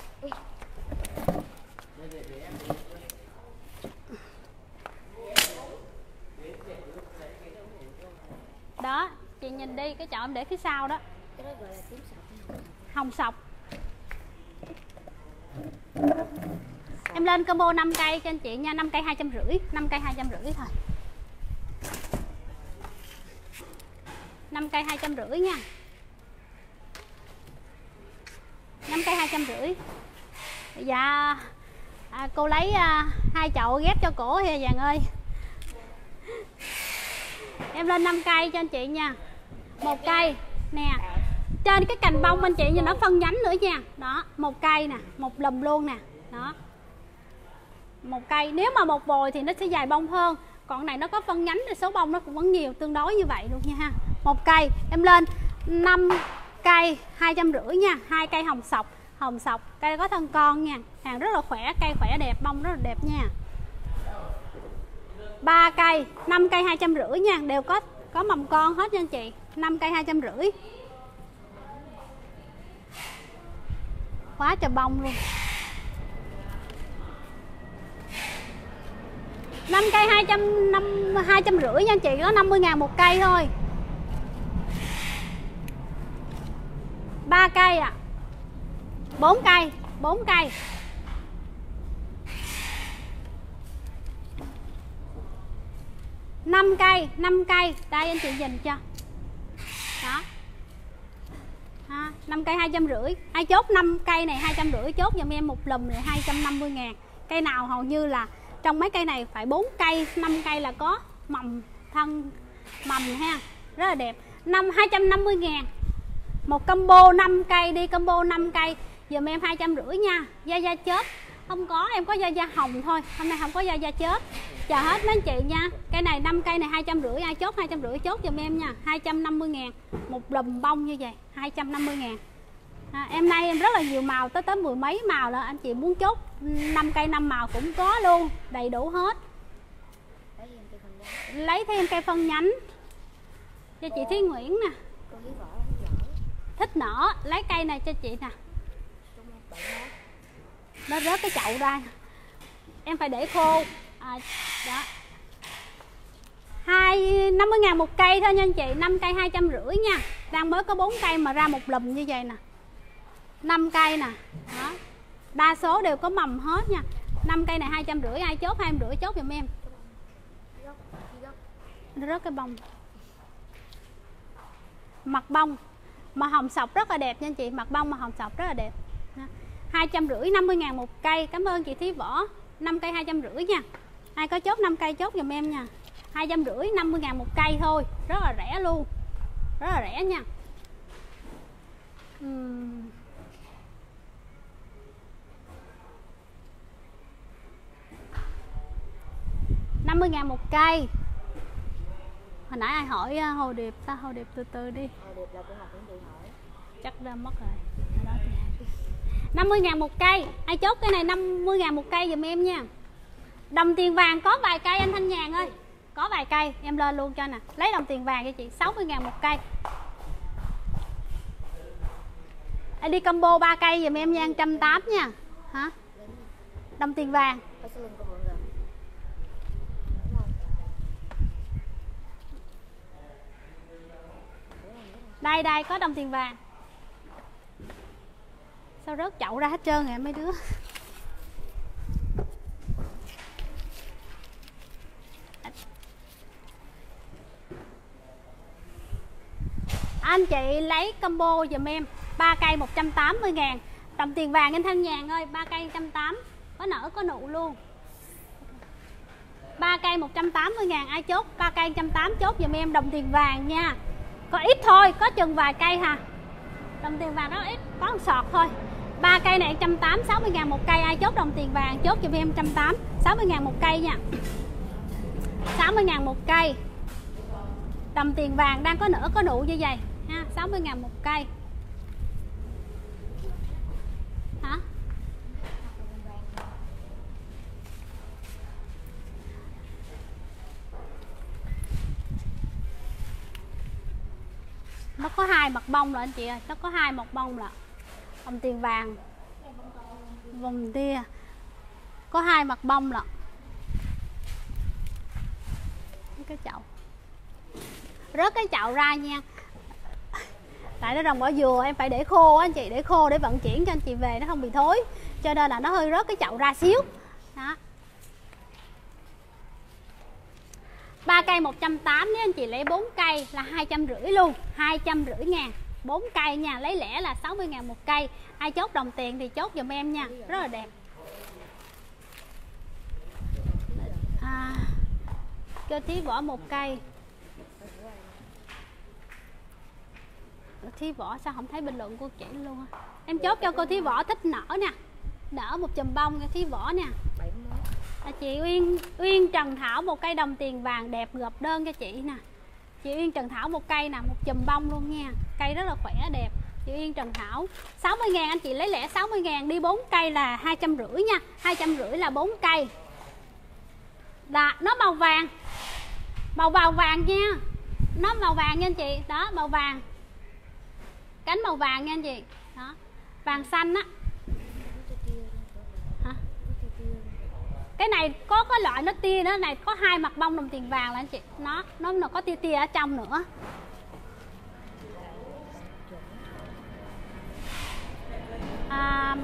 Đó, chị nhìn đi, cái chậu em để phía sau đó. Cái đó gọi là tím sọc. Hồng sọc. Em lên combo năm cây cho anh chị nha, năm cây hai trăm rưỡi, năm cây hai trăm rưỡi thôi. năm cây hai trăm rưỡi nha. năm cây hai trăm rưỡi. Dạ à, cô lấy à, hai chậu ghép cho cổ thì Vàng ơi. Em lên năm cây cho anh chị nha. Một cây nè. Trên cái cành bông anh chị nhìn nó phân nhánh nữa nha. Đó, một cây nè, một lùm luôn nè. Đó. Một cây, nếu mà một vòi thì nó sẽ dài bông hơn. Còn này nó có phân nhánh thì số bông nó cũng vẫn nhiều, tương đối như vậy luôn nha ha. Một cây, em lên năm cây hai trăm rưỡi nha, hai cây hồng sọc, hồng sọc, cây có thân con nha. Hàng rất là khỏe, cây khỏe đẹp, bông rất là đẹp nha. Ba cây, năm cây hai trăm rưỡi nha, đều có có mầm con hết nha anh chị. Năm cây hai trăm rưỡi. Quá trời bông luôn. Năm cây hai trăm năm hai trăm rưỡi nha anh chị, có năm mươi ngàn một cây thôi. Ba cây à. Bốn cây, bốn cây. Năm cây, năm cây, đây anh chị nhìn cho. Đó. Ha, năm cây hai trăm rưỡi. Ai chốt năm cây này hai trăm rưỡi, chốt giùm em một lùm này hai trăm năm mươi ngàn. Cây nào hầu như là trong mấy cây này phải bốn cây, năm cây là có mầm thân mầm ha. Rất là đẹp. Năm hai trăm năm mươi ngàn. Một combo năm cây đi, combo năm cây giùm em hai trăm rưỡi nha. Da da chết không có, em có da da hồng thôi. Hôm nay không có da da chết. Chờ hết mấy anh chị nha. Cây này năm cây này hai trăm rưỡi, ai chốt hai trăm rưỡi chốt giùm em nha. hai trăm năm mươi ngàn. Một lùm bông như vậy hai trăm năm mươi ngàn. À, em nay em rất là nhiều màu, tới tới mười mấy màu là anh chị muốn chốt năm cây năm màu cũng có luôn, đầy đủ hết. Lấy thêm cây phân nhánh cho chị Thúy Nguyễn nè. Thích nở, lấy cây này cho chị nè. Nó rớt cái chậu ra. Em phải để khô. À, đó. Hai năm mươi ngàn một cây thôi nha anh chị, năm cây hai trăm rưỡi nha. Đang mới có bốn cây mà ra một lùm như vậy nè. năm cây nè. Đó. Đa số đều có mầm hết nha. năm cây này hai trăm rưỡi, ai chốt hai trăm rưỡi chốt giùm em. Nó rớt cái bông. Mặt bông mà hồng sọc rất là đẹp nha anh chị, mặt bông mà hồng sọc rất là đẹp. hai trăm rưỡi, năm mươi ngàn một cây. Cảm ơn chị Thí Võ. năm cây hai trăm rưỡi nha. Ai có chốt năm cây chốt giùm em nha. hai trăm rưỡi, năm mươi ngàn một cây thôi. Rất là rẻ luôn. Rất là rẻ nha. uhm. năm mươi ngàn một cây. Hồi nãy ai hỏi uh, hồ điệp ta, hồ điệp từ từ đi. Hồ điệp là cô Ngọc cũng tự hỏi. Chắc đã mất rồi. Đó thì... năm mươi ngàn một cây. Ai chốt cái này năm mươi ngàn một cây giùm em nha. Đồng tiền vàng có vài cây anh Thanh Nhàn ơi. Có vài cây, em lên luôn cho nè. Lấy đồng tiền vàng cho chị, sáu mươi ngàn một cây. Ai đi combo ba cây giùm em nha, một trăm tám mươi nha. Hả? Đồng tiền vàng. Đây đây có đồng tiền vàng. Sao rớt chậu ra hết trơn rồi mấy đứa. Anh chị lấy combo giùm em ba cây một trăm tám mươi ngàn. Đồng tiền vàng anh Thanh Nhàn ơi, ba cây một trăm tám mươi. Có nở có nụ luôn. ba cây một trăm tám mươi ngàn. Ai chốt ba cây một trăm tám mươi chốt giùm em đồng tiền vàng nha. Có ít thôi, có chừng vài cây hà. Đồng tiền vàng nó ít, có một sọt thôi. Ba cây này một trăm tám mươi, sáu mươi ngàn một cây. Ai chốt đồng tiền vàng chốt giùm em một trăm tám mươi, sáu mươi ngàn một cây nha. sáu mươi ngàn một cây. Đồng tiền vàng đang có nở có nụ như vậy ha, sáu mươi ngàn một cây. Nó có hai mặt bông rồi anh chị ơi, nó có hai mặt bông là đồng tiền vàng vòng tia, có hai mặt bông lận. Cái chậu rớt cái chậu ra nha, tại nó rồng bỏ dừa em phải để khô á anh chị, để khô để vận chuyển cho anh chị về nó không bị thối, cho nên là nó hơi rớt cái chậu ra xíu đó. Ba cây một trăm tám mươi, nếu anh chị lấy bốn cây là hai trăm rưỡi luôn, hai trăm rưỡi ngàn. Bốn cây nha, lấy lẻ là sáu mươi ngàn một cây. Ai chốt đồng tiền thì chốt giùm em nha, rất là đẹp. À, cơ thí vỏ một cây. Cơ thí vỏ sao không thấy bình luận của chị luôn á. Em chốt cho cô thí vỏ thích nở nè, nở một chùm bông cơ thí vỏ nè. À, chị Uyên Uyên Trần Thảo một cây đồng tiền vàng đẹp gộp đơn cho chị nè. Chị Uyên Trần Thảo một cây nè, một chùm bông luôn nha. Cây rất là khỏe đẹp. Chị Uyên Trần Thảo sáu mươi ngàn, anh chị lấy lẻ sáu mươi ngàn, đi bốn cây là hai trăm rưỡi nha. Hai trăm rưỡi là bốn cây. Đó, nó màu vàng. Màu vào vàng nha. Nó màu vàng nha anh chị. Đó, màu vàng. Cánh màu vàng nha anh chị. Đó, vàng xanh á. Hả? Cái này có có loại nó tia đó, này có hai mặt bông đồng tiền vàng là anh chị. Nó nó nó có tia tia ở trong nữa. À,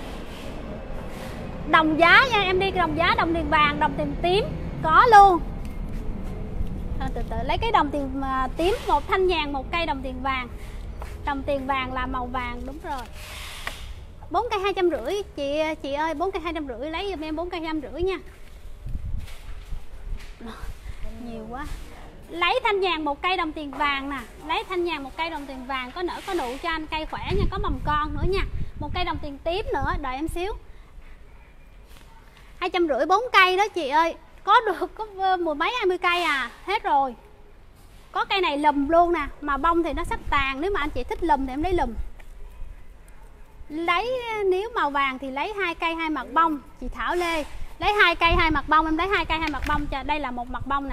đồng giá nha, em đi đồng giá đồng tiền vàng, đồng tiền tím có luôn. À, từ từ lấy cái đồng tiền tím, một thanh nhàn một cây đồng tiền vàng. Đồng tiền vàng là màu vàng, đúng rồi. Bốn cây hai trăm rưỡi chị chị ơi, bốn cây hai trăm rưỡi lấy giùm em bốn cây hai trăm rưỡi nha. Nhiều quá. Lấy thanh nhàn một cây đồng tiền vàng nè, lấy thanh nhàn một cây đồng tiền vàng có nở có nụ cho anh, cây khỏe nha, có mầm con nữa nha. Một cây đồng tiền tím nữa, đợi em xíu. Hai trăm rưỡi bốn cây đó chị ơi, có được có mười mấy hai mươi cây à, hết rồi. Có cây này lùm luôn nè, mà bông thì nó sắp tàn, nếu mà anh chị thích lùm thì em lấy lùm. Lấy nếu màu vàng thì lấy hai cây hai mặt bông. Chị Thảo Lê lấy hai cây hai mặt bông, em lấy hai cây hai mặt bông cho. Đây là một mặt bông nè.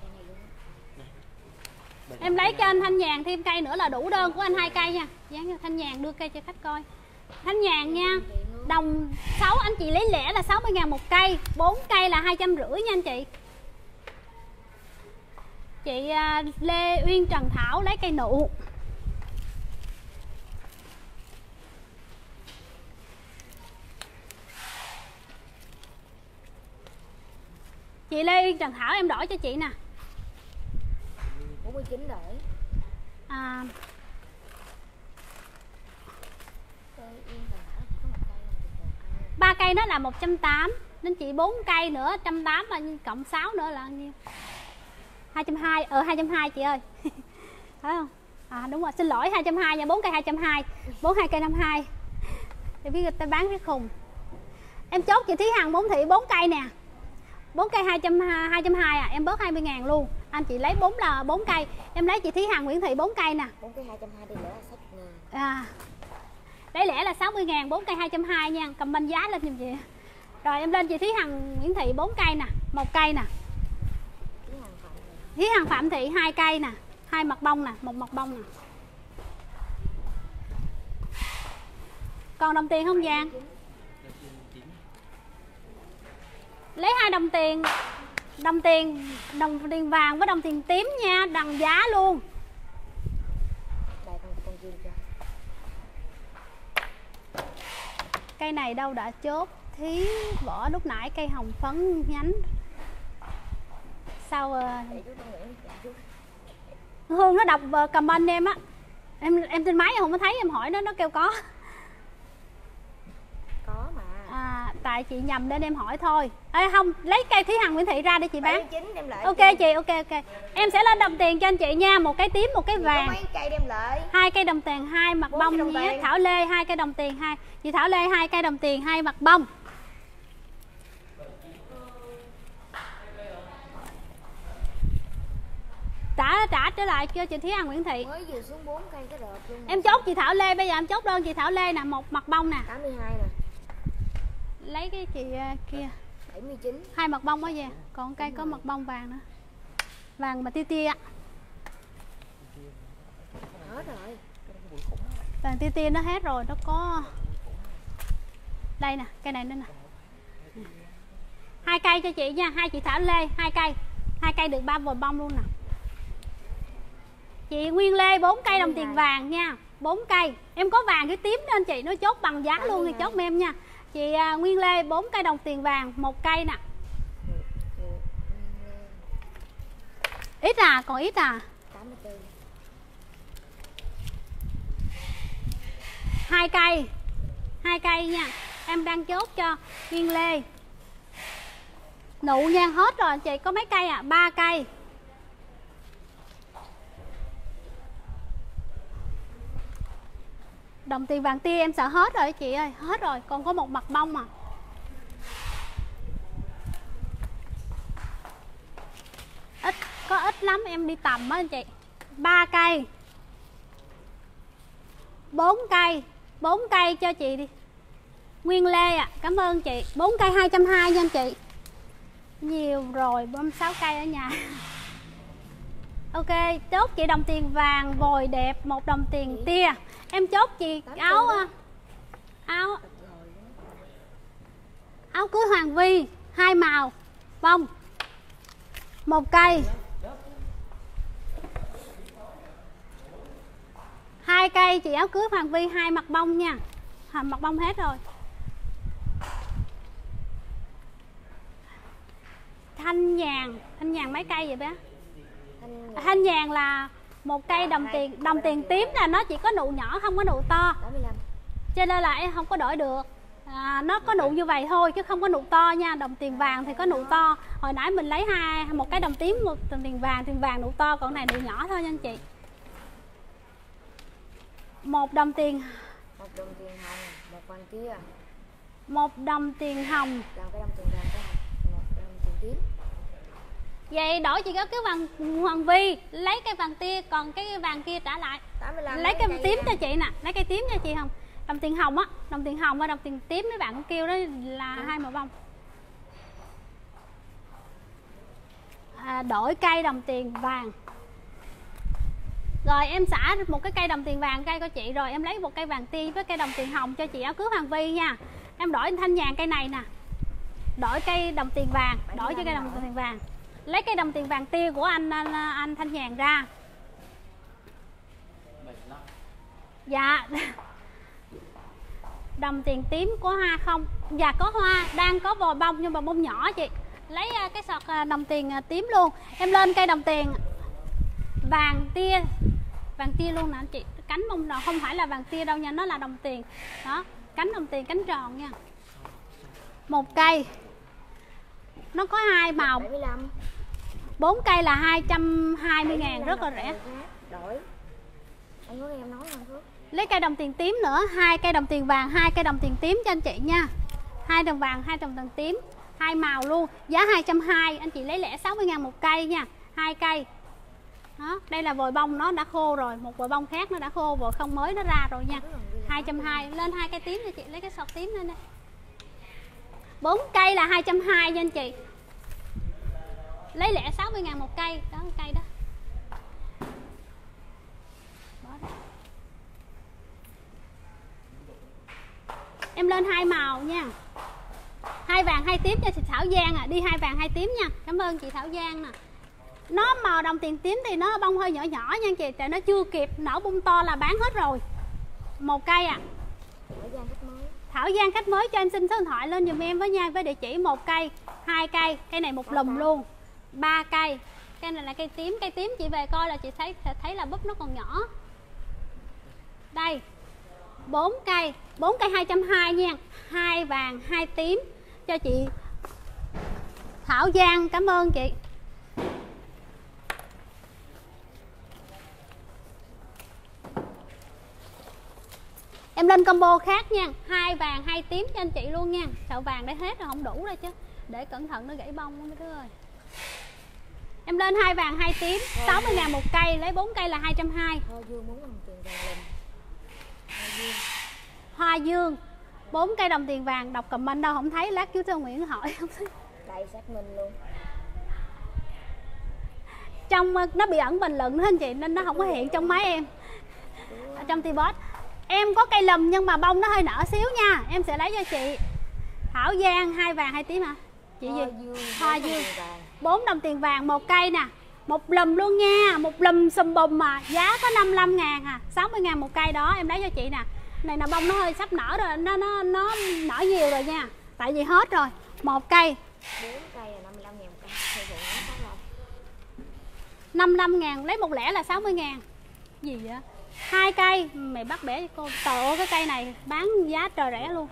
Em lấy cho anh thanh nhàn thêm cây nữa là đủ đơn của anh hai cây nha. Dán cho thanh nhàn đưa cây cho khách coi. Thanh nhàn nha. Đồng sáu anh chị lấy lẻ là sáu mươi ngàn một cây, bốn cây là hai trăm rưỡi nha anh chị. Chị Lê Uyên Trần Thảo lấy cây nụ. Chị Lê Uyên Trần Thảo em đổi cho chị nè. bốn mươi chín đổi. À, ba cây nó là một trăm tám mươi, nên chị bốn cây nữa một trăm tám mươi cộng sáu nữa là bao nhiêu? hai trăm hai mươi. Ờ hai trăm hai mươi chị ơi. Thấy không? À đúng rồi, xin lỗi hai trăm hai mươi nha, bốn cây hai trăm hai mươi, bốn hai cây năm mươi hai. Để biết người ta bán cái khùng. Em chốt chị Thúy Hằng bốn thị bốn cây nè. bốn cây hai trăm hai mươi à, em bớt hai mươi ngàn luôn. Anh chị lấy bốn là bốn cây. Em lấy chị Thúy Hằng Nguyễn Thị bốn cây nè. bốn cây hai trăm hai mươi đi lẻ là sáu mươi ngàn. À. Lấy lẻ là sáu mươi ngàn, bốn cây hai trăm hai mươi nha, comment giá lên giùm chị. Rồi em lên chị Thúy Hằng Nguyễn Thị bốn cây nè, một cây nè. Thúy Hằng Phạm Thị hai cây nè, hai mặt bông nè, một mặt bông nè. Còn đồng tiền không Giang? Lấy hai đồng tiền, đồng tiền đồng tiền vàng với đồng tiền tím nha, đồng giá luôn. Cây này đâu đã chốt thí vỏ lúc nãy, cây hồng phấn nhánh. Sao uh... Hương nó đọc uh, comment em á. Em em trên máy em không có thấy, em hỏi nó nó kêu có. Có mà. À, tại chị nhầm nên em hỏi thôi. Ê không, lấy cây Thúy Hằng Nguyễn Thị ra để chị bán. chín đem lại. Ok chị, ok ok. Em sẽ lên đồng tiền cho anh chị nha, một cái tím, một cái vàng. Mấy cây đem lại. Hai cây đồng tiền, hai mặt bông nhé. Thảo Lê hai cây đồng tiền, hai. Chị Thảo Lê hai cây đồng tiền, hai mặt bông. Trả trả trở lại cho chị Thúy Hằng Nguyễn Thị. Mới vừa xuống bốn cây cái đợt luôn. Em chốt chị Thảo Lê, bây giờ em chốt đơn chị Thảo Lê nè, một mặt bông nè. tám mươi hai nè. Lấy cái chị uh, kia. bảy mươi chín. Hai mặt bông quá về. Còn cây có mặt bông vàng nữa. Vàng mà tia tia. Hết rồi. rồi. Vàng tia tia nó hết rồi, nó có đây nè, cây này nữa nè. Hai cây cho chị nha, hai chị Thảo Lê, hai cây. Hai cây được ba vòi bông luôn nè. Chị Nguyên Lê bốn cây đồng tiền vàng nha, bốn cây. Em có vàng cái tím nên chị nó chốt bằng giá luôn thì chốt em nha. Chị Nguyên Lê bốn cây đồng tiền vàng, một cây nè. Ít à, còn ít à. Hai cây. Hai cây nha. Em đang chốt cho Nguyên Lê. Nụ nha, hết rồi chị, có mấy cây à? Ba cây. Đồng tiền vàng tia em sợ hết rồi chị ơi, hết rồi, còn có một mặt bông à. Ít, có ít lắm, em đi tầm á anh chị. Ba cây. Bốn cây. Bốn cây cho chị đi. Nguyên Lê ạ, à, cảm ơn chị. Bốn cây hai trăm hai mươi nha anh chị. Nhiều rồi, bốn sáu cây ở nhà. Ok, chốt chị đồng tiền vàng vòi đẹp, một đồng tiền tia. Em chốt chị áo áo áo cưới Hoàng Vi hai màu bông, một cây, hai cây chị áo cưới Hoàng Vi hai mặt bông nha. À, mặt bông hết rồi. Thanh nhàn, thanh nhàn mấy cây vậy bé? Thanh nhàn là một cây đồng tiền, đồng tiền tím là nó chỉ có nụ nhỏ không có nụ to, cho nên là em không có đổi được. À, nó có nụ như vậy thôi chứ không có nụ to nha. Đồng tiền vàng thì có nụ to. Hồi nãy mình lấy hai một cái đồng tím, một đồng tiền vàng, tiền vàng nụ to, còn này nụ nhỏ thôi nha anh chị. Một đồng tiền, một đồng tiền hồng, một vàng tia, một đồng tiền hồng, còn cái đồng tiền vàng cái hồng, một đồng tiền tím. Vậy đổi chị có cái vàng Hoàng Vi, lấy cái vàng tia, còn cái vàng kia trả lại. Lấy cái tím cho chị nè, lấy cây tím cho chị không? Đồng tiền hồng á, đồng tiền hồng và đồng tiền tím mấy bạn cũng kêu đó là ừ. hai màu bông. À, đổi cây đồng tiền vàng. Rồi em xả một cái cây đồng tiền vàng cây của chị, rồi em lấy một cây vàng tia với cây đồng tiền hồng cho chị áo cưới Hoàng Vi nha. Em đổi thanh nhàn cây này nè. Đổi cây đồng tiền vàng, đổi cho cây đồng tiền vàng. Lấy cây đồng tiền vàng tia của anh anh, anh thanh nhàn ra. Dạ. Đồng tiền tím có hoa không? Dạ có hoa, đang có vòi bông nhưng mà bông nhỏ chị. Lấy cái sọt đồng tiền tím luôn. Em lên cây đồng tiền vàng tia, vàng tia luôn nè anh chị. Cánh bông nào không phải là vàng tia đâu nha, nó là đồng tiền. Đó, cánh đồng tiền cánh tròn nha. Một cây. Nó có hai màu. bảy mươi lăm. Bốn cây là hai trăm hai mươi ngàn, rất là rẻ. Đổi. Anh có nghe em nói không Phước? Lấy cây đồng tiền tím nữa, hai cây đồng tiền vàng, hai cây đồng tiền tím cho anh chị nha. Hai đồng vàng, hai đồng tiền tím, hai màu luôn, giá hai trăm hai mươi, anh chị lấy lẻ sáu mươi ngàn một cây nha, hai cây. Đó, đây là vòi bông nó đã khô rồi, một vòi bông khác nó đã khô, vòi không mới nó ra rồi nha. hai trăm hai mươi, lên hai cây tím cho chị, lấy cái sọt tím lên đây. Bốn cây là hai trăm hai mươi nha anh chị. Lấy lẻ sáu mươi ngàn một cây, đó cây đó. Em lên hai màu nha. Hai vàng hai tím cho chị Thảo Giang à, đi hai vàng hai tím nha. Cảm ơn chị Thảo Giang nè. Nó màu đồng tiền tím thì nó bông hơi nhỏ nhỏ nha anh chị, tại nó chưa kịp nở bông to là bán hết rồi. Một cây à. Thảo Giang khách mới. Thảo Giang khách mới cho em xin số điện thoại lên giùm em với nha, với địa chỉ một cây, hai cây, cây này một lùm luôn. Ba cây. Cây này là cây tím, cây tím chị về coi là chị thấy thấy là búp nó còn nhỏ. Đây. Bốn cây, bốn cây hai trăm hai mươi nha. Hai vàng, hai tím cho chị Thảo Giang, cảm ơn chị. Em lên combo khác nha, hai vàng hai tím cho anh chị luôn nha. Sợ vàng để hết rồi không đủ rồi chứ. Để cẩn thận nó gãy bông mấy đứa ơi. Em lên hai vàng hai tím, sáu mươi ngàn một cây, lấy bốn cây là hai trăm hai mươi. Hoa dương muốn đồng tiền vàng lùm. Hoa dương. Hoa dương, bốn cây đồng tiền vàng, đọc comment đâu không thấy, lát chú Thư Nguyễn hỏi không thấy. Đây xác minh luôn. Trong nó bị ẩn bình luận đó anh chị, nên nó không có hiện trong máy em. ở trong T-box. Em có cây lùm nhưng mà bông nó hơi nở xíu nha. Em sẽ lấy cho chị Thảo Giang hai vàng hai tím hả? Chị gì? Hoa dương. bốn đồng tiền vàng một cây nè. Một lùm luôn nha. Một lùm sùm bùm mà giá có năm mươi lăm ngàn à, sáu mươi ngàn một cây đó em lấy cho chị nè. Này là bông nó hơi sắp nở rồi, nó nó nó nở nhiều rồi nha. Tại vì hết rồi. Một cây bốn cây là năm mươi lăm ngàn một cây. năm mươi lăm ngàn, lấy một lẻ là sáu mươi ngàn. Gì vậy? Hai cây, mày bắt bẻ cô. Tợ cái cây này bán giá trời rẻ luôn.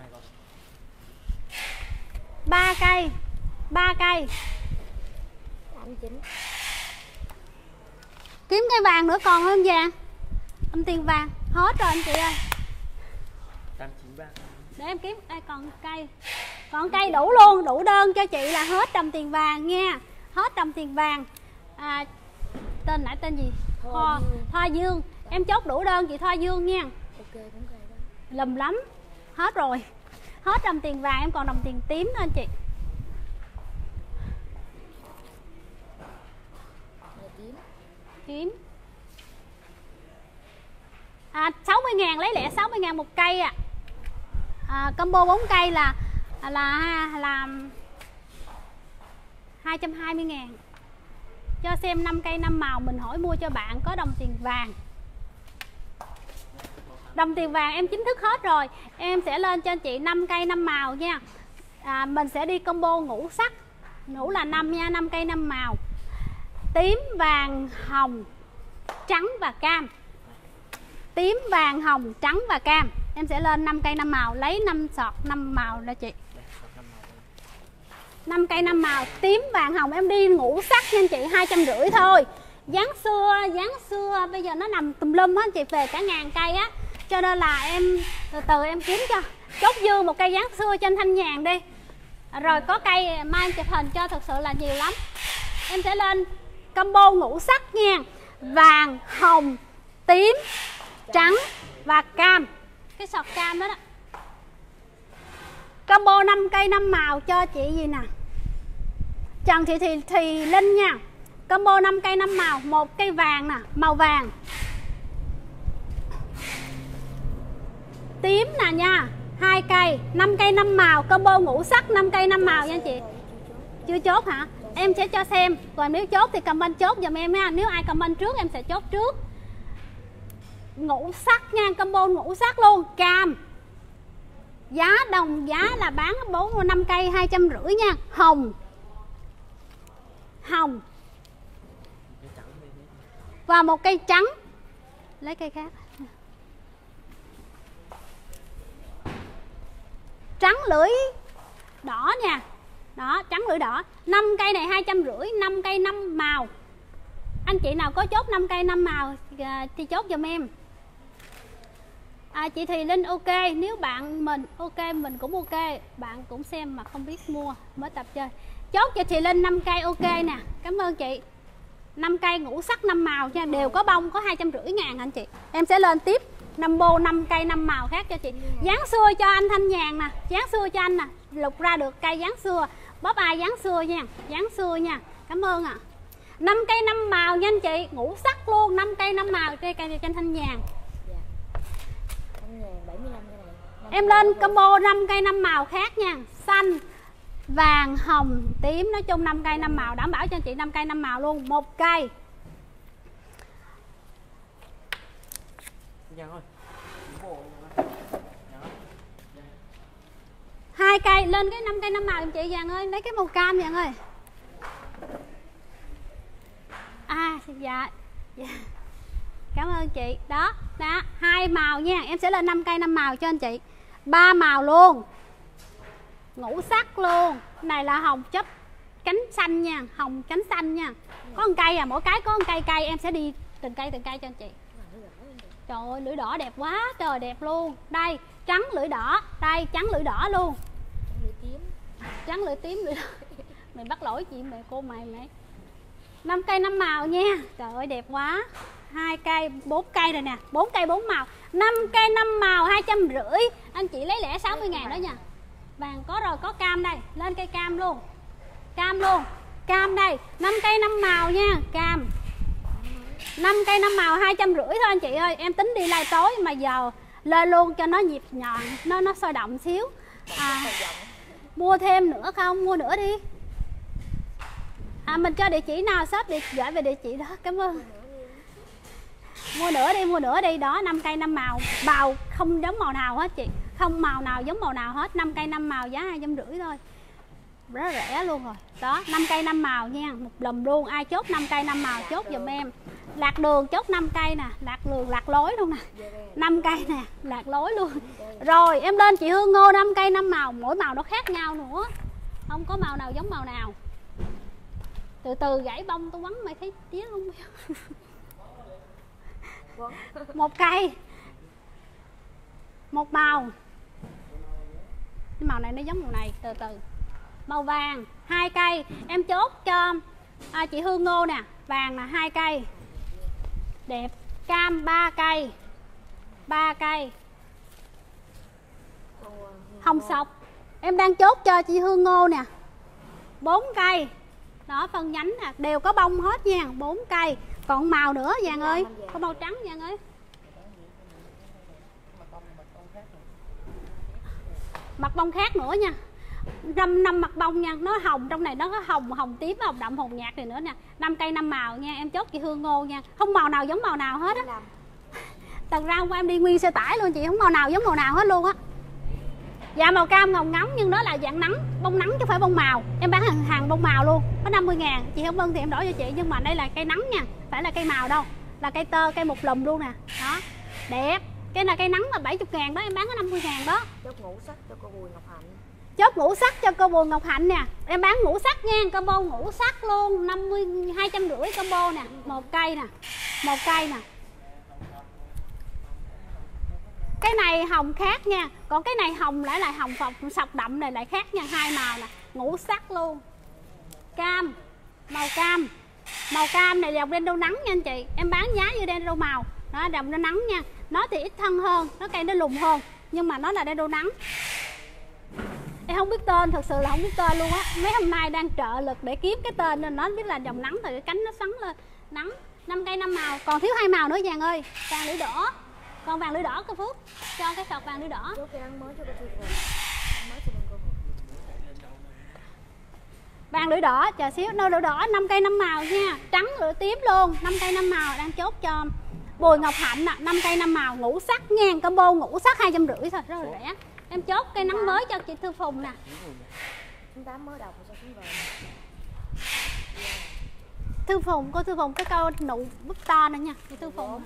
Ba cây. Ba cây. tám mươi chín. Kiếm cây vàng nữa còn hơn vàng. Âm tiền vàng, hết rồi anh chị ơi. tám chín ba. Để em kiếm, đây còn cây. Còn cây đủ luôn, đủ đơn cho chị là hết đồng tiền vàng nha. Hết đồng tiền vàng. À, tên nãy tên gì? Thoa Dương. Thoa Dương. Em chốt đủ đơn chị Thoa Dương nha. Ok, đúng rồi đó. Lùm lắm. Hết rồi. Hết đồng tiền vàng, em còn đồng tiền tím nữa anh chị. Tím. Tím. À, sáu mươi ngàn, lấy lẻ sáu mươi ngàn một cây à. À, combo bốn cây là là là hai trăm hai mươi ngàn. Cho xem năm cây năm màu, mình hỏi mua cho bạn có đồng tiền vàng. Đồng tiền vàng em chính thức hết rồi. Em sẽ lên cho anh chị năm cây năm màu nha. À, mình sẽ đi combo ngũ sắc. Ngũ là năm nha, năm cây năm màu. Tím, vàng, hồng, trắng và cam. Tím, vàng, hồng, trắng và cam. Em sẽ lên năm cây năm màu, lấy năm sọt năm màu cho chị. năm cây năm màu, tím, vàng, hồng. Em đi ngũ sắc nha anh chị, hai trăm rưỡi thôi. Dáng xưa, dáng xưa bây giờ nó nằm tùm lum á anh chị, về cả ngàn cây á. Cho nên là em từ từ em kiếm cho. Chốt dư một cây dáng xưa trên Thanh Nhàn đi. Rồi có cây mai em chụp hình cho, thật sự là nhiều lắm. Em sẽ lên combo ngũ sắc nha. Vàng, hồng, tím, trắng và cam. Cái sọt cam đó đó. Combo năm cây năm màu cho chị gì nè, Trần Thị Thì Thùy Linh nha. Combo năm cây năm màu, một cây vàng nè, màu vàng. Tím nè nha, hai cây, năm cây năm màu, combo ngũ sắc năm cây năm màu nha anh chị. Chưa chốt hả? Em sẽ cho xem. Còn nếu chốt thì comment chốt giùm em nha. Nếu ai comment trước em sẽ chốt trước. Ngũ sắc nha, combo ngũ sắc luôn. Cam, giá đồng giá là bán bốn năm cây hai trăm rưỡi nha. Hồng, hồng và một cây trắng. Lấy cây khác. Trắng lưỡi đỏ nha. Đó, trắng lưỡi đỏ. Năm cây này hai trăm rưỡi, năm cây năm màu. Anh chị nào có chốt năm cây năm màu thì chốt giùm em. À, chị Thùy Linh ok, nếu bạn mình ok mình cũng ok, bạn cũng xem mà không biết mua mới tập chơi. Chốt cho Thùy Linh năm cây ok nè. Cảm ơn chị. năm cây ngũ sắc năm màu nha, đều có bông, có hai trăm rưỡi ngàn anh chị. Em sẽ lên tiếp năm bô năm cây năm màu khác cho chị. Dáng xưa cho anh Thanh Nhàn nè, dáng xưa cho anh nè, lục ra được cây dáng xưa. Bóp ai dáng xưa nha, dáng xưa nha. Cảm ơn ạ. À. năm cây năm màu nha anh chị, ngũ sắc luôn, năm cây năm màu cây cây trên Thanh Nhàn. Em lên combo năm cây năm màu khác nha. Xanh, vàng, hồng, tím, nói chung năm cây năm màu, đảm bảo cho anh chị năm cây năm màu luôn, một cây. Hai cây, lên cái năm cây năm màu em chị Vàng ơi, lấy cái màu cam Vàng ơi. À dạ, dạ. Cảm ơn chị. Đó, đó, hai màu nha. Em sẽ lên năm cây năm màu cho anh chị. Ba màu luôn. Ngũ sắc luôn. Này là hồng chấp cánh xanh nha, hồng cánh xanh nha. Có một cây à, mỗi cái có một cây cây, em sẽ đi từng cây từng cây cho anh chị. Trời ơi, lưỡi đỏ đẹp quá, trời đẹp luôn. Đây, trắng lưỡi đỏ, đây trắng lưỡi đỏ luôn. Lưỡi tím. Trắng lưỡi tím lưỡi đỏ. Mày bắt lỗi chị mẹ cô mày mày. Năm cây năm màu nha. Trời ơi đẹp quá. Hai cây, bốn cây rồi nè, bốn cây bốn màu. Năm cây năm màu hai trăm rưỡi. Anh chị lấy lẻ sáu mươi ngàn đó nha. Vàng có rồi, có cam đây, lên cây cam luôn. Cam luôn. Cam đây, năm cây năm màu nha, cam. năm cây năm màu hai trăm rưỡi thôi anh chị ơi. Em tính đi lai tối mà giờ lên luôn cho nó nhịp nhọn, nó nó sôi động xíu. À, mua thêm nữa không? Mua nữa đi. À, mình cho địa chỉ nào shop địa gửi về địa chỉ đó. Cảm ơn. Mua nữa đi, mua nữa đi. Đó, năm cây năm màu, màu không giống màu nào hết chị. Không màu nào giống màu nào hết. Năm cây năm màu giá hai trăm rưỡi thôi. Rất rẻ luôn rồi. Đó, năm cây năm màu nha, một lùm luôn. Ai chốt năm cây năm màu chốt giùm em. Lạc đường chốt năm cây nè, lạc đường lạc lối luôn nè. năm cây nè, lạc lối luôn. Rồi, em lên chị Hương Ngô năm cây năm màu, mỗi màu nó khác nhau nữa. Không có màu nào giống màu nào. Từ từ gãy bông tôi quấn mày thấy tía luôn. Một cây. Một màu. Cái màu này nó giống màu này, từ từ. Màu vàng, hai cây. Em chốt cho à, chị Hương Ngô nè, vàng là hai cây. Đẹp. Cam ba cây. ba cây. Hồng sọc em đang chốt cho chị Hương Ngô nè, bốn cây. Đó, phân nhánh nè, đều có bông hết nha, bốn cây. Còn màu nữa Vàng ơi, có màu trắng Vàng ơi. Mặt bông khác nữa nha. Năm năm mặt bông nha, nó hồng, trong này nó có hồng, hồng tím, hồng đậm, hồng nhạt này nữa nè. Năm cây năm màu nha, em chốt chị Hương Ngô nha. Không màu nào giống màu nào hết á. Tầng ra hôm qua em đi nguyên xe tải luôn chị, không màu nào giống màu nào hết luôn á. Dạ màu cam ngồng ngắm nhưng đó là dạng nắng, bông nắng chứ không phải bông màu. Em bán hàng, hàng bông màu luôn, có năm mươi ngàn. Chị không Vân thì em đổi cho chị, nhưng mà đây là cây nắng nha, phải là cây màu đâu. Là cây tơ, cây một lùm luôn nè. Đó, đẹp. Cái là cây nắng là bảy mươi ngàn đó, em bán có năm mươi ngàn đó. Chốt ngũ sắc cho cô Bùi Ngọc Hạnh. Chốt ngũ sắc cho cô Bùi Ngọc Hạnh nè. Em bán ngũ sắc nha, combo ngũ sắc luôn, năm mươi, hai trăm rưỡi combo nè. Một cây nè, một cây nè. Cái này hồng khác nha, còn cái này hồng lại là hồng phọc sọc đậm này lại khác nha, hai màu nè, ngũ sắc luôn. Cam, màu cam. Màu cam này dòng đen đô nắng nha anh chị. Em bán giá như đen đô màu. Đó, dòng nó nắng nha. Nó thì ít thân hơn, nó cây nó lùn hơn, nhưng mà nó là đen đô nắng. Em không biết tên, thật sự là không biết tên luôn á. Mấy hôm nay đang trợ lực để kiếm cái tên nên nó biết là dòng nắng thì cái cánh nó xoắn lên. Nắng, năm cây năm màu, còn thiếu hai màu nữa Vàng ơi. Vàng lưỡi đỏ. Còn vàng lưỡi đỏ có Phước cho cái sọt vàng lưỡi đỏ. Chốt cái mới cho cô Thư Phượng. Mới cho cô. Vàng lưỡi đỏ, chờ xíu, nâu lưỡi đỏ năm cây năm màu nha, trắng lưỡi tím luôn, năm cây năm màu đang chốt cho Bùi Ngọc Hạnh nè, năm cây năm màu ngũ sắc nha, combo ngũ sắc hai trăm rưỡi thôi, rất là rẻ. Em chốt cây nắng mới cho chị Thư Phùng nè. Chúng ta mới đọc rồi xuống về. Thư Phùng, cô Thư Phùng cái câu nụ bút to nè nha, chị Thư Phùng.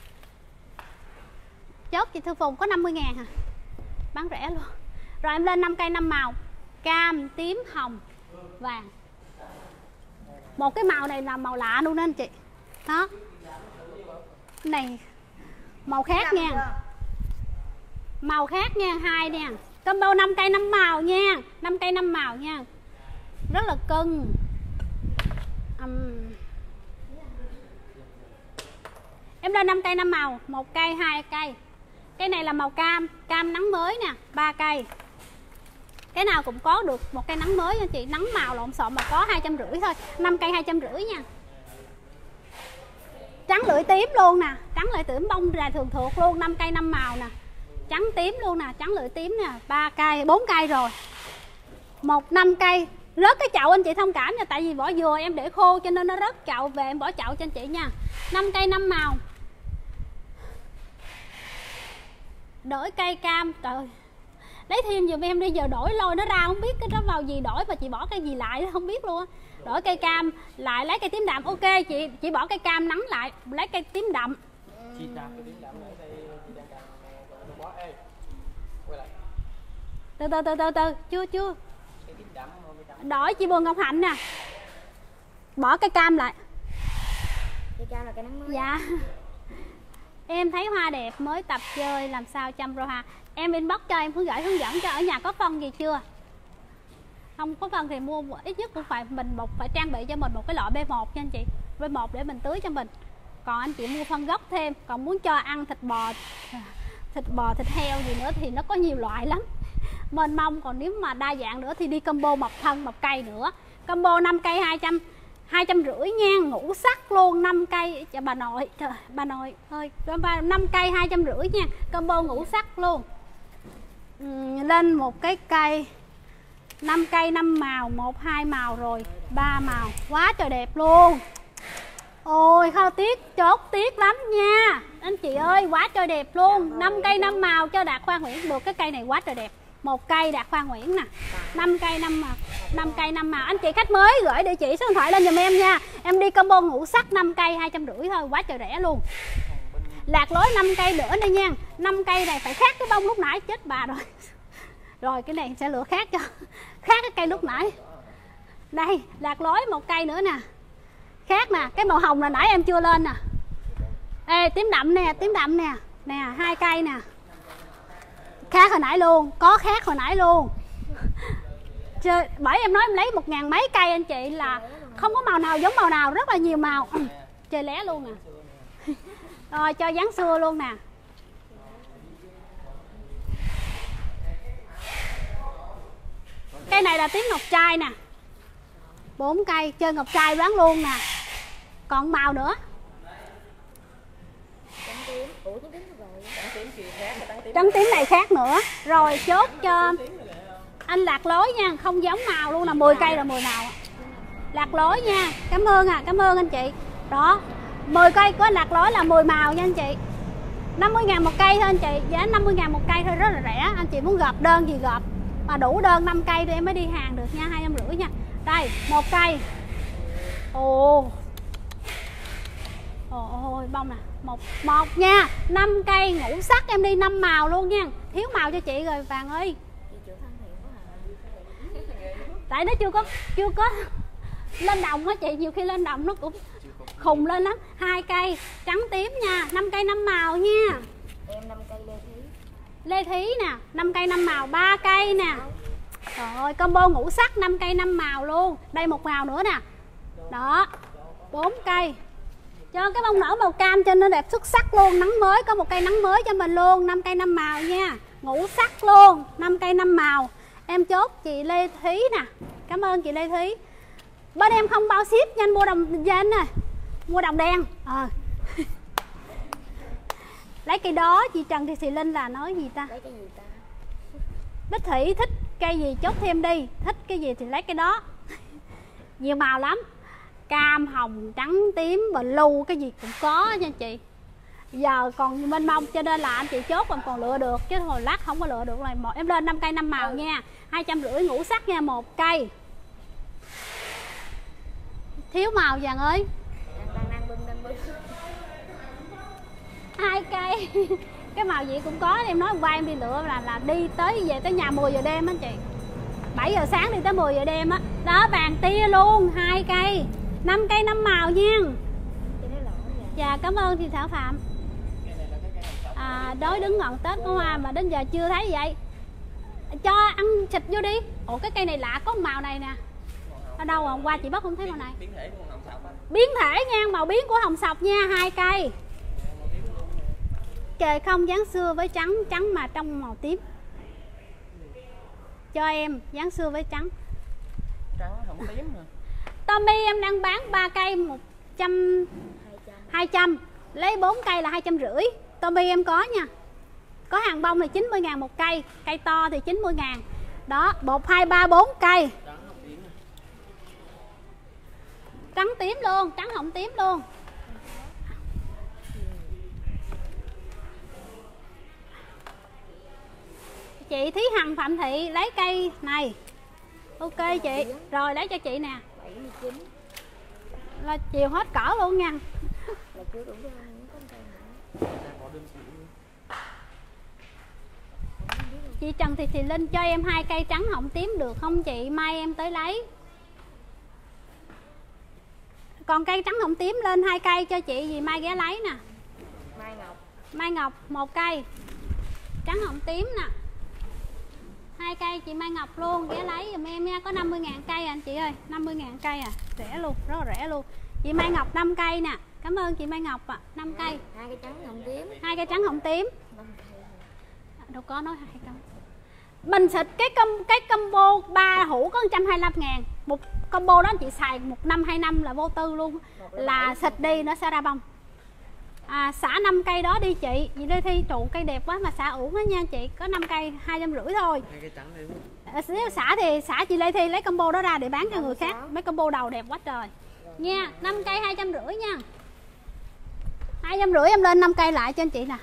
Chốt chị Thư Phùng có năm mươi ngàn hả? Bán rẻ luôn. Rồi em lên năm cây năm màu, cam, tím, hồng, vàng. Một cái màu này là màu lạ luôn đó anh chị. Đó. Cái này màu khác nha. Màu khác nha, hai nha. Combo năm cây năm màu nha, năm cây năm màu nha. Rất là cưng. Um. Em lên năm cây năm màu, một cây, hai cây. Cái này là màu cam, cam nắng mới nè, ba cây. Cái nào cũng có được một cây nắng mới nha chị, nắng màu lộn xộn mà có hai trăm rưỡi thôi, năm cây hai trăm rưỡi nha. Trắng lưỡi tím luôn nè, trắng lưỡi tím bông là thường thuộc luôn, năm cây năm màu nè. Trắng tím luôn nè, trắng lưỡi tím nè, ba cây, bốn cây rồi. Một năm cây, rớt cái chậu anh chị thông cảm nha, tại vì vỏ dừa em để khô cho nên nó rớt chậu, về em bỏ chậu cho anh chị nha. Năm cây năm màu. Đổi cây cam, trời ơi. Lấy thêm giùm em đi, giờ đổi lôi nó ra không biết cái đó vào gì đổi mà chị bỏ cây gì lại không biết luôn á. Đổi cây cam lại lấy cây tím đậm, ok chị chị bỏ cây cam nắng lại lấy cây tím đậm. Chị đạp cái tím đậm ở đây, chị đang cầm bó ê. Quay lại. Từ từ từ từ từ, chưa chưa. Cái tím đậm đổi chị Bùi Ngọc Hạnh nè. Bỏ cây cam lại. Cây cam là cây nắng mới. Dạ. Em thấy hoa đẹp mới tập chơi làm sao chăm rô hoa. Em inbox cho em hướng gửi hướng dẫn cho. Ở nhà có phân gì chưa? Không có phân thì mua ít nhất cũng phải mình một phải trang bị cho mình một cái lọ B một nha anh chị. B một để mình tưới cho mình. Còn anh chị mua phân gốc thêm. Còn muốn cho ăn thịt bò, thịt bò, thịt heo gì nữa thì nó có nhiều loại lắm, mênh mông. Còn nếu mà đa dạng nữa thì đi combo mọc thân, mọc cây nữa. Combo năm cây hai trăm hai trăm rưỡi nha, ngũ sắc luôn, năm cây cho bà nội. Trời, bà nội ơi, năm cây hai trăm rưỡi nha, combo ngũ sắc luôn. Ừ, lên một cái cây năm cây năm màu, một hai màu rồi ba màu, quá trời đẹp luôn. Ôi khao tiết chốt tiết lắm nha anh chị ơi, quá trời đẹp luôn. Năm cây năm màu cho Đạt Khoa Nguyễn được cái cây này quá trời đẹp. Một cây Đạt Khoa Nguyễn nè, năm cây năm màu, năm cây năm màu. Anh chị khách mới gửi địa chỉ số điện thoại lên giùm em nha. Em đi combo ngũ sắc năm cây hai trăm rưỡi thôi, quá trời rẻ luôn. Lạc lối năm cây nữa đây nha. năm cây này phải khác cái bông lúc nãy, chết bà rồi. Rồi cái này sẽ lựa khác cho khác cái cây lúc nãy. Đây, lạc lối một cây nữa nè. Khác nè, cái màu hồng là nãy em chưa lên nè. Ê, tím đậm nè, tím đậm nè. Nè, hai cây nè. Khác hồi nãy luôn, có khác hồi nãy luôn. Chơi, bởi em nói em lấy một ngàn mấy cây anh chị là không có màu nào giống màu nào, rất là nhiều màu. Chơi lé luôn nè. Rồi cho dáng xưa luôn nè. Cây này là tím ngọc trai nè. Bốn cây, chơi ngọc trai bán luôn nè. Còn màu nữa. Trắng tím này khác nữa. Rồi chốt cho anh lạc lối nha, không giống màu luôn, là mười cây là mười màu. Lạc lối nha, cảm ơn à, cảm ơn anh chị. Đó, mười cây có lạc lối là mười màu nha anh chị. năm mươi ngàn một cây thôi anh chị, giá năm mươi ngàn một cây thôi, rất là rẻ. Anh chị muốn gộp đơn gì gộp, mà đủ đơn năm cây thì em mới đi hàng được nha, hai trăm rưỡi nha. Đây, một cây. Ồ. Ôi bông nè, một một nha, năm cây ngũ sắc em đi năm màu luôn nha. Thiếu màu cho chị rồi Vàng ơi. Tại nó chưa có chưa có lên đồng á chị, nhiều khi lên đồng nó cũng khùng lên lắm. Hai cây trắng tím nha, năm cây năm màu nha. Em năm cây lê thí. Lê thí nè, năm cây năm màu, ba cây nè. Trời ơi, combo ngũ sắc năm cây năm màu luôn. Đây một màu nữa nè. Đó, bốn cây. Cho cái bông nở màu cam cho nó đẹp xuất sắc luôn. Nắng mới, có một cây nắng mới cho mình luôn. Năm cây năm màu nha, ngũ sắc luôn, năm cây năm màu. Em chốt chị Lê Thí nè. Cảm ơn chị Lê Thí. Bên em không bao ship, nhanh mua đồng dên rồi, mua đồng đen. Ờ. Lấy cây đó chị Trần Thị Thị Linh là nói gì ta? Lấy cái gì ta? Bích Thủy thích cây gì chốt thêm đi, thích cái gì thì lấy cái đó. Nhiều màu lắm, cam, hồng, trắng, tím, blue, cái gì cũng có nha chị. Giờ còn mênh mông cho nên là anh chị chốt em còn lựa được, chứ hồi lát không có lựa được. Là một em lên năm cây năm màu ừ. nha, hai trăm rưỡi ngũ sắc nha, một cây. Thiếu màu Vàng ơi. Đang đang bưng đang bưng. Hai cây. Cái màu gì cũng có, em nói hôm qua em đi lựa là là đi tới về tới nhà mười giờ đêm á chị. bảy giờ sáng đi tới mười giờ đêm á. Đó. Đó, vàng tia luôn, hai cây. năm cây năm màu nha. Dạ cảm ơn chị Thảo Phạm. À, đói đứng ngọn Tết của Hoa mà đến giờ chưa thấy vậy. Cho ăn xịt vô đi. Ủa cái cây này lạ, có màu này nè. Ở đâu hôm qua chị bắt không thấy màu này. Biến thể của hồng sọc. Biến thể nha, màu biến của hồng sọc nha, hai cây. Trời không dáng xưa với trắng, trắng mà trong màu tím. Cho em dáng xưa với trắng. Trắng không tím nè. Tommy em đang bán ba cây một trăm, hai trăm. Lấy bốn cây là hai trăm rưỡi. Tommy em có nha. Có hàng bông là chín mươi ngàn một cây, cây to thì chín mươi ngàn. Đó, một, hai, ba, bốn cây. Trắng tím luôn, trắng hồng tím luôn. Chị Thí Hằng Phạm Thị lấy cây này. Ok chị, rồi lấy cho chị nè. bảy mươi chín. Là chiều hết cỡ luôn nha. Là chưa đủ đâu, có cây nữa. Chị Trần Thị Thị Linh cho em hai cây trắng hồng tím được không chị? Mai em tới lấy. Còn cây trắng hồng tím lên hai cây cho chị, vì mai ghé lấy nè. Mai Ngọc. Mai Ngọc một cây. Trắng hồng tím nè. Hai cây chị Mai Ngọc luôn, ghé lấy giùm em nha. Có năm mươi ngàn cây à anh chị ơi, năm mươi ngàn cây à, rẻ luôn, rất là rẻ luôn. Chị Mai Ngọc năm cây nè. Cảm ơn chị Mai Ngọc ạ, à. năm cây. Hai cây trắng hồng tím. Hai cây trắng hồng tím. Đâu có nói hai cây. Bình xịt cái com, cái combo ba hũ có một trăm hai mươi lăm ngàn. Một combo đó anh chị xài một năm hai năm là vô tư luôn, là xịt đi nó sẽ ra bông. À, xả năm cây đó đi chị. Chị Lê Thi trụ cây đẹp quá mà xả uổng đó nha chị, có năm cây hai trăm rưỡi thôi. Hai cây trắng đi. À, nếu xả thì xả chị Lê Thi lấy combo đó ra để bán cho người khác. Mấy combo đầu đẹp quá trời nha. Năm cây hai trăm rưỡi nha. Hai trăm rưỡi em lên năm cây lại cho anh chị nè.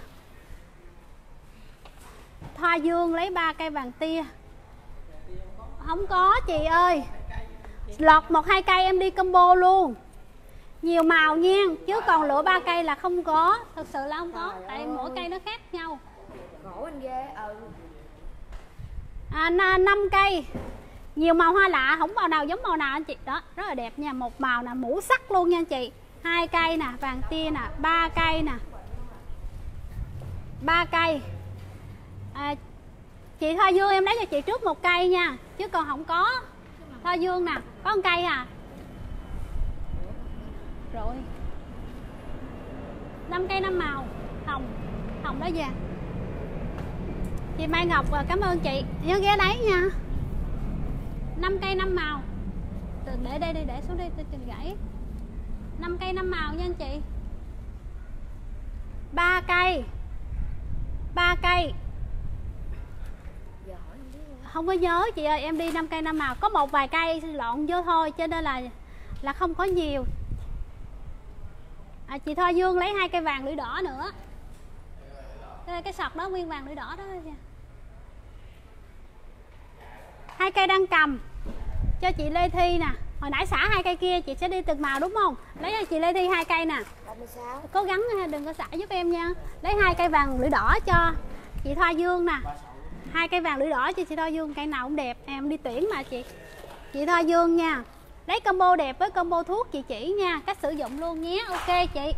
Thoa dương lấy ba cây vàng tia. Không có chị ơi. Lọt một hai cây em đi combo luôn. Nhiều màu nha, chứ còn lựa ba cây là không có, thực sự là không có, tại mỗi cây nó khác nhau. Khổ anh ghê. Ừ. À, năm cây. Nhiều màu hoa lạ, không màu nào giống màu nào anh chị. Đó, rất là đẹp nha, một màu nè, mũ sắc luôn nha anh chị. Hai cây nè, vàng tia nè, ba cây nè. Ba cây. À, chị Thoa Dương em lấy cho chị trước một cây nha, chứ còn không có. Thoa Dương nè, có một cây à. Rồi. Năm cây năm màu, hồng, hồng đó vàng. Chị Mai Ngọc cảm ơn chị, nhớ ghé lấy nha. Năm cây năm màu. Để đây đi, để xuống đây tôi trình gãy. Năm cây năm màu nha anh chị. Ba cây. Ba cây. Không có nhớ chị ơi, em đi năm cây năm màu, có một vài cây lọn vô thôi, cho nên là là không có nhiều. À, chị Thoa Dương lấy hai cây vàng lưỡi đỏ nữa. Đây, cái sọt đó nguyên vàng lưỡi đỏ đó nha. Hai cây đang cầm cho chị Lê Thi nè. Hồi nãy xả hai cây kia chị sẽ đi từng màu đúng không? Lấy cho chị Lê Thi hai cây nè. Cố gắng đừng có xả giúp em nha. Lấy hai cây vàng lưỡi đỏ cho chị Thoa Dương nè. Hai cây vàng lưỡi đỏ cho chị Thoa Dương, cây nào cũng đẹp, em đi tuyển mà chị. Chị Thoa Dương nha. Lấy combo đẹp với combo thuốc chị chỉ nha, cách sử dụng luôn nhé. Ok chị.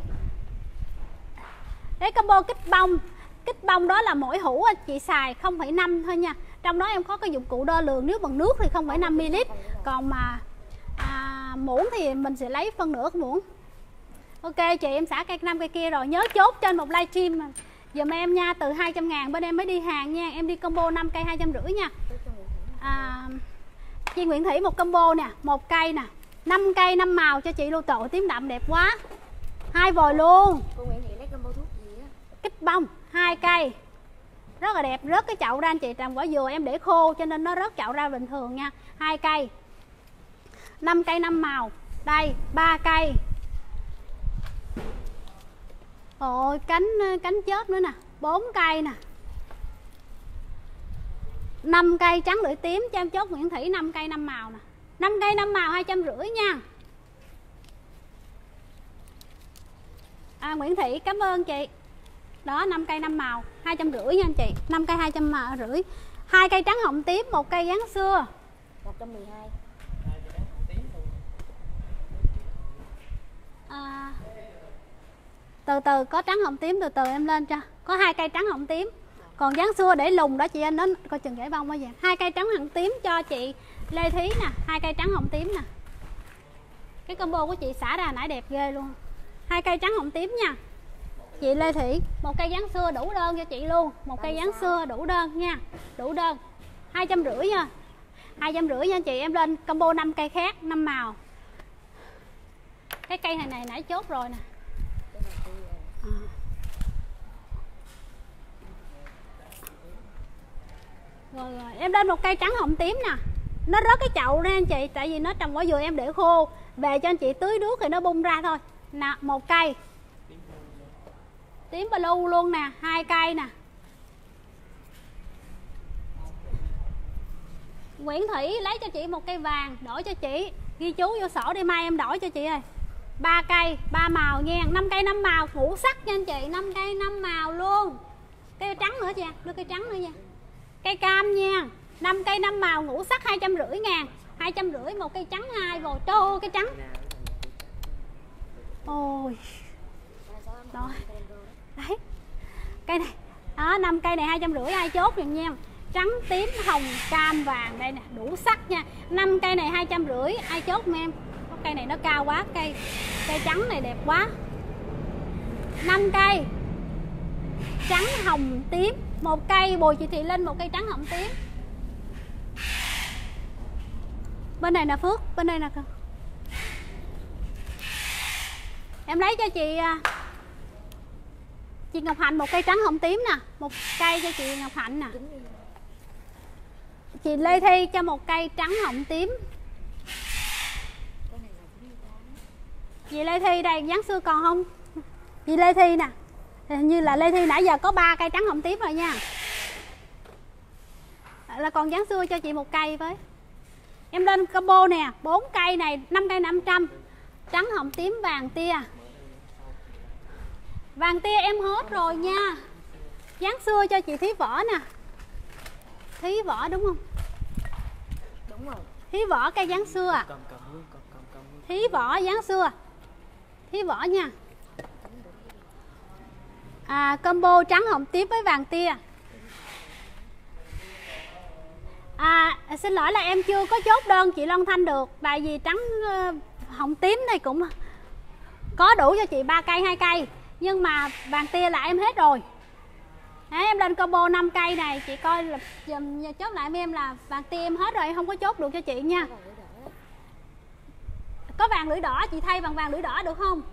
Lấy combo kích bông. Kích bông đó là mỗi hũ chị xài không phẩy năm thôi nha. Trong đó em có cái dụng cụ đo lường, nếu bằng nước thì không phẩy năm mi li lít. Còn mà à, muỗng thì mình sẽ lấy phân nửa cái muỗng. Ok chị, em xả cây năm cây kia rồi. Nhớ chốt trên một livestream giùm em nha, từ hai trăm ngàn bên em mới đi hàng nha. Em đi combo năm cây hai trăm rưỡi nha. À, chị Nguyễn Thủy một combo nè, một cây nè, năm cây năm màu cho chị luôn. Trời, tím đậm đẹp quá. Hai vòi luôn. Cô Nguyễn Thị lấy combo thuốc gì á? Kích bông, hai cây. Rất là đẹp, rớt cái chậu ra anh chị, trồng quả dừa em để khô cho nên nó rớt chậu ra bình thường nha. Hai cây. Năm cây năm màu. Đây, ba cây. Ôi, cánh cánh chết nữa nè, bốn cây nè. Năm cây trắng lưỡi tím cho em chốt Nguyễn Thủy, năm cây năm màu nè. Năm cây năm màu hai trăm rưỡi nha. À, Nguyễn Thị cảm ơn chị. Đó, năm cây năm màu hai trăm rưỡi nha anh chị. Năm cây hai trăm rưỡi. Hai cây trắng hồng tím, một cây dáng xưa. một trăm mười hai. À, từ từ có trắng hồng tím, từ từ em lên cho. Có hai cây trắng hồng tím. Còn dáng xưa để lùng đó chị anh, nó coi chừng gãy bông quá vậy. Hai cây trắng hồng tím cho chị Lê Thí nè, hai cây trắng hồng tím nè. Cái combo của chị xả ra nãy đẹp ghê luôn. Hai cây trắng hồng tím nha. Chị Lê Thị, một cây dáng xưa đủ đơn cho chị luôn. Một cây dáng xưa đủ đơn nha. Đủ đơn. Hai trăm rưỡi nha. Hai trăm rưỡi nha chị, em lên combo năm cây khác, năm màu. Cái cây này này nãy chốt rồi nè. À. Rồi, rồi em lên một cây trắng hồng tím nè. Nó rớt cái chậu ra anh chị, tại vì nó trồng quả dừa em để khô, về cho anh chị tưới nước thì nó bung ra thôi. Nè, một cây tím blue luôn nè, hai cây nè. Nguyễn Thủy lấy cho chị một cây vàng, đổi cho chị, ghi chú vô sổ đi, mai em đổi cho chị ơi. Ba cây, ba màu nha, năm cây năm màu, ngũ sắc nha anh chị, năm cây năm màu luôn. Cây trắng nữa nha, đưa cây trắng nữa nha. Cây cam nha, năm cây năm màu ngũ sắc hai trăm rưỡi ngàn, hai trăm rưỡi một cây trắng hai vồ trô cây trắng. Ôi. Rồi. Đấy. Cây này. Đó, năm cây này hai trăm rưỡi ai chốt rồi nha. Trắng, tím, hồng, cam, vàng đây nè, đủ sắc nha. năm cây này hai trăm rưỡi ai chốt em em. Cây này nó cao quá, cây cây trắng này đẹp quá. năm cây. Trắng, hồng, tím, một cây Bùi Chị Thị Linh một cây trắng hồng tím. Bên này là Phước, bên đây là em lấy cho chị chị Ngọc Hạnh một cây trắng hồng tím nè, một cây cho chị Ngọc Hạnh nè. Chị Lê Thi cho một cây trắng hồng tím. Chị Lê Thi đây, dáng xưa còn không? Chị Lê Thi nè, hình như là Lê Thi nãy giờ có ba cây trắng hồng tím rồi nha. Là còn dáng xưa cho chị một cây với. Em lên combo nè, bốn cây này, năm cây năm trăm. Trắng hồng tím vàng tia. Vàng tia em hết rồi nha. Dáng xưa cho chị Thí Võ nè. Thí Võ đúng không? Đúng rồi. Thí Võ cây dáng xưa à? Thí Võ dáng xưa. Thí Võ nha. À, combo trắng hồng tím với vàng tia. À, xin lỗi là em chưa có chốt đơn chị Long Thanh được. Tại vì trắng uh, hồng tím này cũng có đủ cho chị ba cây, hai cây. Nhưng mà vàng tia là em hết rồi. Đấy, em lên combo năm cây này. Chị coi là dùm, chốt lại với em là vàng tia em hết rồi. Em không có chốt được cho chị nha. Có vàng lưỡi đỏ, chị thay bằng vàng lưỡi đỏ được không?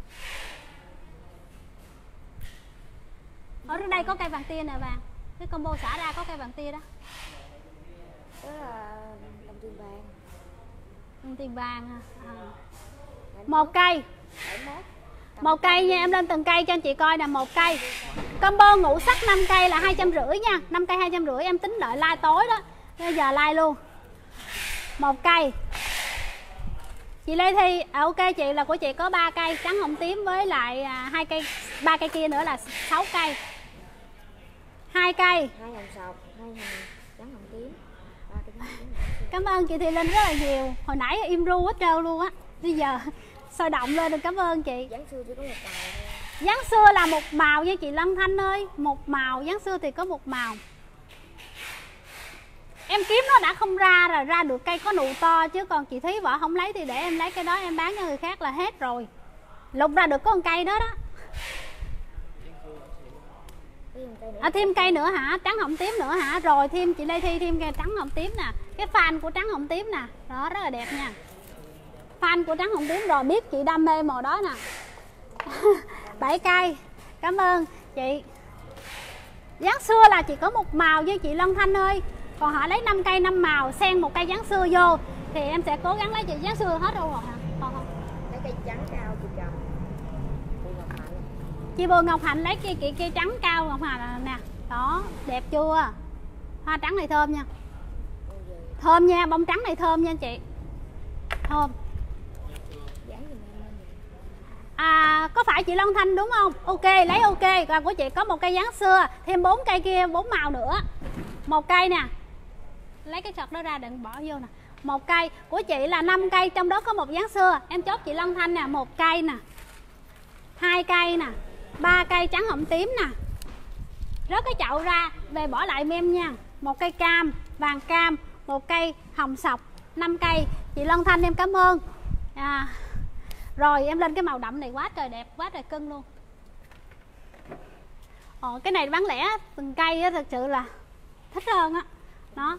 Ở đây có cây vàng tia nè vàng. Cái combo xả ra có cây vàng tia đó. Đó là đồng tiền vàng. Đồng tiền vàng à. Một cây. Một cây nha, em lên từng cây cho anh chị coi nè, một cây. Combo ngũ sắc năm cây là hai trăm rưỡi nha. năm cây hai trăm rưỡi em tính đợi like tối đó. Bây giờ like luôn. Một cây. Chị Lê Thi, à, ok chị là của chị có ba cây trắng hồng tím với lại à, hai cây, ba cây kia nữa là sáu cây. Hai cây. Hai hồng sọc, hai hồng trắng hồng tím. Ba cây trắng hồng tím. Cảm ơn chị Thị Linh rất là nhiều. Hồi nãy im ru hết trơn luôn á. Bây giờ sôi động lên được, cảm ơn chị. Dáng xưa chỉ có một màu thôi. Dáng xưa là một màu nha chị Lân Thanh ơi. Một màu, dáng xưa thì có một màu. Em kiếm nó đã không ra rồi, ra được cây có nụ to. Chứ còn chị Thí Võ không lấy thì để em lấy cái đó em bán cho người khác là hết rồi. Lục ra được có một cây đó đó. À, thêm cây nữa hả? Trắng hồng tím nữa hả? Rồi thêm chị Lê Thi thêm cây trắng hồng tím nè. Cái fan của trắng hồng tím nè. Đó, rất là đẹp nha. Fan của trắng hồng tím rồi, biết chị đam mê màu đó nè. Bảy cây. Cảm ơn chị. Dáng xưa là chỉ có một màu với chị Lân Thanh ơi. Còn họ lấy năm cây năm màu xen một cây dáng xưa vô thì em sẽ cố gắng lấy chị dáng xưa hết đâu rồi hả? Còn không? Lấy cây trắng cao chị cầm. Chị Bùi Ngọc Hạnh lấy cây, cây, cây trắng cao Ngọc Hạnh nè. Đó, đẹp chưa? Hoa trắng này thơm nha. Thơm nha, bông trắng này thơm nha anh chị. Thơm. À, có phải chị Lân Thanh đúng không? Ok, lấy ok. Còn của chị có một cây dáng xưa, thêm bốn cây kia, bốn màu nữa. Một cây nè. Lấy cái sọt đó ra đừng bỏ vô nè. Một cây, của chị là năm cây, trong đó có một dáng xưa. Em chốt chị Lân Thanh nè, một cây nè. Hai cây nè. Ba cây trắng hồng tím nè. Rớt cái chậu ra, về bỏ lại em nha. Một cây cam, vàng cam, một cây hồng sọc, năm cây. Chị Lân Thanh em cảm ơn. À, rồi em lên cái màu đậm này quá trời đẹp, quá trời cưng luôn. Ồ, cái này bán lẻ từng cây á, thật sự là thích hơn á. Đó.